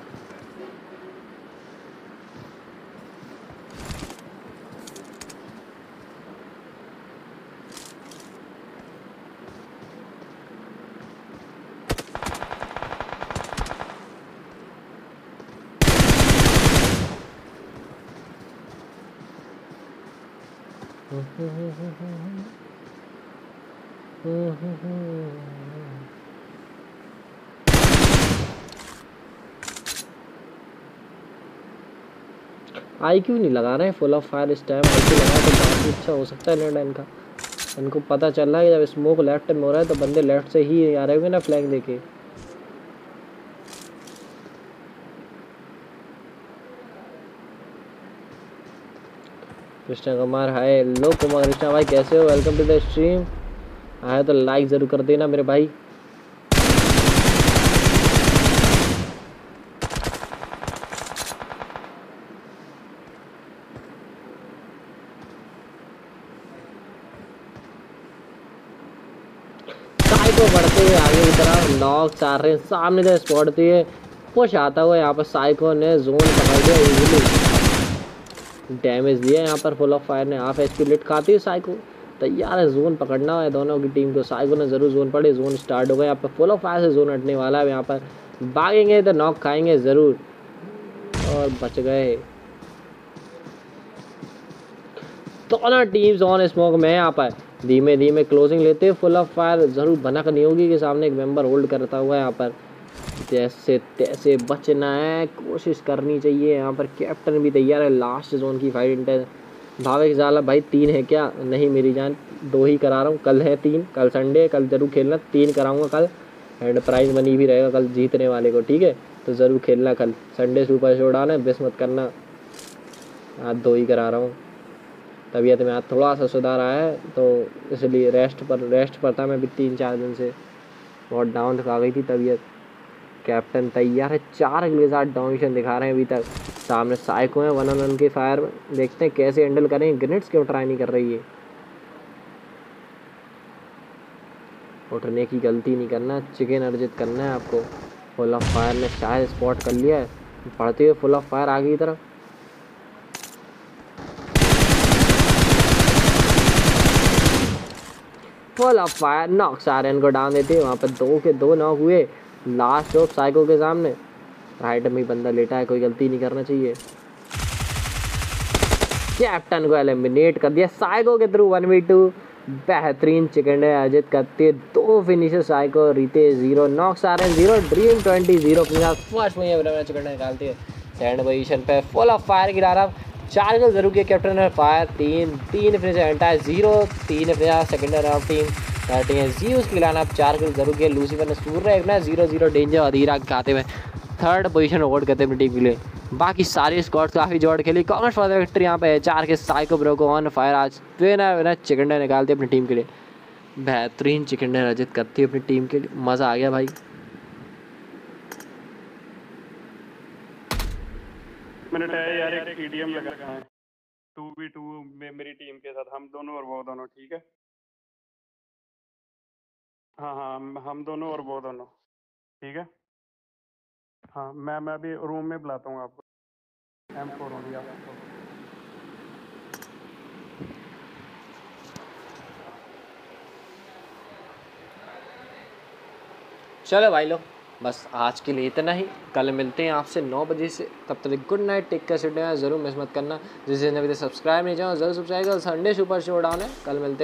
आई क्यों नहीं लगा रहे हैं फुल ऑफ फायर इस टाइम, आई क्यू लगा तो काफ़ी अच्छा हो सकता है नेट इनका। इनको पता चल रहा है कि जब स्मोक लेफ्ट में हो रहा है तो बंदे लेफ्ट से ही आ रहे होंगे ना फ्लैग देके। कृष्णा कुमार हाय, लो कुमार कृष्णा भाई कैसे हो, वेलकम टू द स्ट्रीम। आया तो लाइक ज़रूर कर देना मेरे भाई। साइको बढ़ते हुए आगे की तरफ, नॉक चार रहे सामने से स्पॉट दिए, पुश आता हुआ यहाँ पर साइको ने जोन पकड़ दिया, इजीली डैमेज दिया यहाँ पर। फुल ऑफ फायर ने हाफ एच पी लिट खाती है, साइको तैयार है जोन पकड़ना है दोनों की टीम को। साइको ने जरूर जोन पड़े, जोन स्टार्ट हो गया यहाँ पर, फुल ऑफ फायर से जोन हटने वाला है यहाँ पर, भागेंगे तो नॉक खाएंगे ज़रूर और बच गए। दोनों टीम्स ऑन स्मोक में यहाँ पर, धीमे धीमे क्लोजिंग लेते फुल ऑफ फायर ज़रूर भनक नहीं होगी कि सामने एक मेंबर होल्ड करता हुआ है। यहाँ पर जैसे तैसे बचना है, कोशिश करनी चाहिए। यहाँ पर कैप्टन भी तैयार है, लास्ट जोन की फाइट इंटर भावे जाला भाई तीन है क्या? नहीं मेरी जान, दो ही करा रहा हूँ। कल है तीन, कल संडे, कल जरूर खेलना, तीन कराऊंगा कल। एंड प्राइज मनी भी रहेगा कल जीतने वाले को, ठीक है? तो ज़रूर खेलना कल संडे सुपर शोडाउन है, बेस मत करना। आज दो ही करा रहा हूँ, तबीयत में आज थोड़ा सा सुधार आया है तो इसलिए रेस्ट पर रेस्ट पर था मैं भी। तीन चार दिन से बहुत डाउन आ गई थी तबीयत। कैप्टन तैयार है, चार के साथ डोमिनेशन दिखा रहे हैं अभी तक। सामने साइको है वन ऑन वन के फायर में, देखते हैं कैसे हैंडल करेंगे। ग्रेनेड्स क्यों ट्राई नहीं कर रही है? उठने की गलती नहीं करना, चिकन अर्जित करना है आपको। फुल ऑफ फायर ने शायद स्पॉट कर लिया है, पढ़ते हुए फुल ऑफ फायर आगे की तरफ। फुल ऑफ फायर नॉक सारे को डाउन देते, वहाँ पर दो के दो नॉक हुए। लास्ट ऑफ साइको के सामने राइट में ही बंदा लेटा है, कोई गलती नहीं करना चाहिए। कैप्टन को एलिमिनेट कर दिया साइको के थ्रू वन वी टू। बेहतरीन चिकन है अजित करते, दो finisher psycho, Ritesh zero, knock सारे zero, dream twenty zero. First में चिकन निकालती है सेकंड पोजीशन पे। फुल ऑफ फायर गिरा रहा, चार गोल जरूर किया कैप्टन ने फायर। तीन तीन फिनिशर एंटायर जीरो, तीन finisher second of team thirty है जी उसकी खिलाना। आप चार गोल जरूर किया। लूसीफर ने सूर्य एक ना जीरो जीरो डेंजर अधीरा खाते हुए थर्ड पोजीशन अवॉर्ड करते हैं अपनी टीम के लिए। बाकी सारी स्क्वाड्स काफ़ी जोड़ खेली। कांग्रेस फॉर द विक्ट्री यहाँ पे है। चार के साइको ब्रो को ऑन फायर आज विनर विनर चिकन डिनर निकालते अपनी टीम के लिए। बेहतरीन चिकन डिनर अर्जित करती है अपनी टीम के लिए, मज़ा आ गया भाई। मिनट है यार, एक ईडीएम लगा है टू बी टू में मेरी टीम के साथ, हम दोनों और वो दोनों, ठीक है? हाँ हाँ हम- हम दोनों और वो दोनों, ठीक है? हाँ मैं मैं अभी रूम में बुलाता हूँ आपको। एम फोर हो गया आपको। चलो भाई लोग, बस आज के लिए इतना ही। कल मिलते हैं आपसे नौ बजे से, तब तक गुड नाइट, टेक केयर, सिट ज़रूर मिस मत करना। जिस जिसने अभी तक सब्सक्राइब नहीं किया ज़रूर सब्सक्राइब करो। संडे सुपर शोडाउन है, कल मिलते हैं।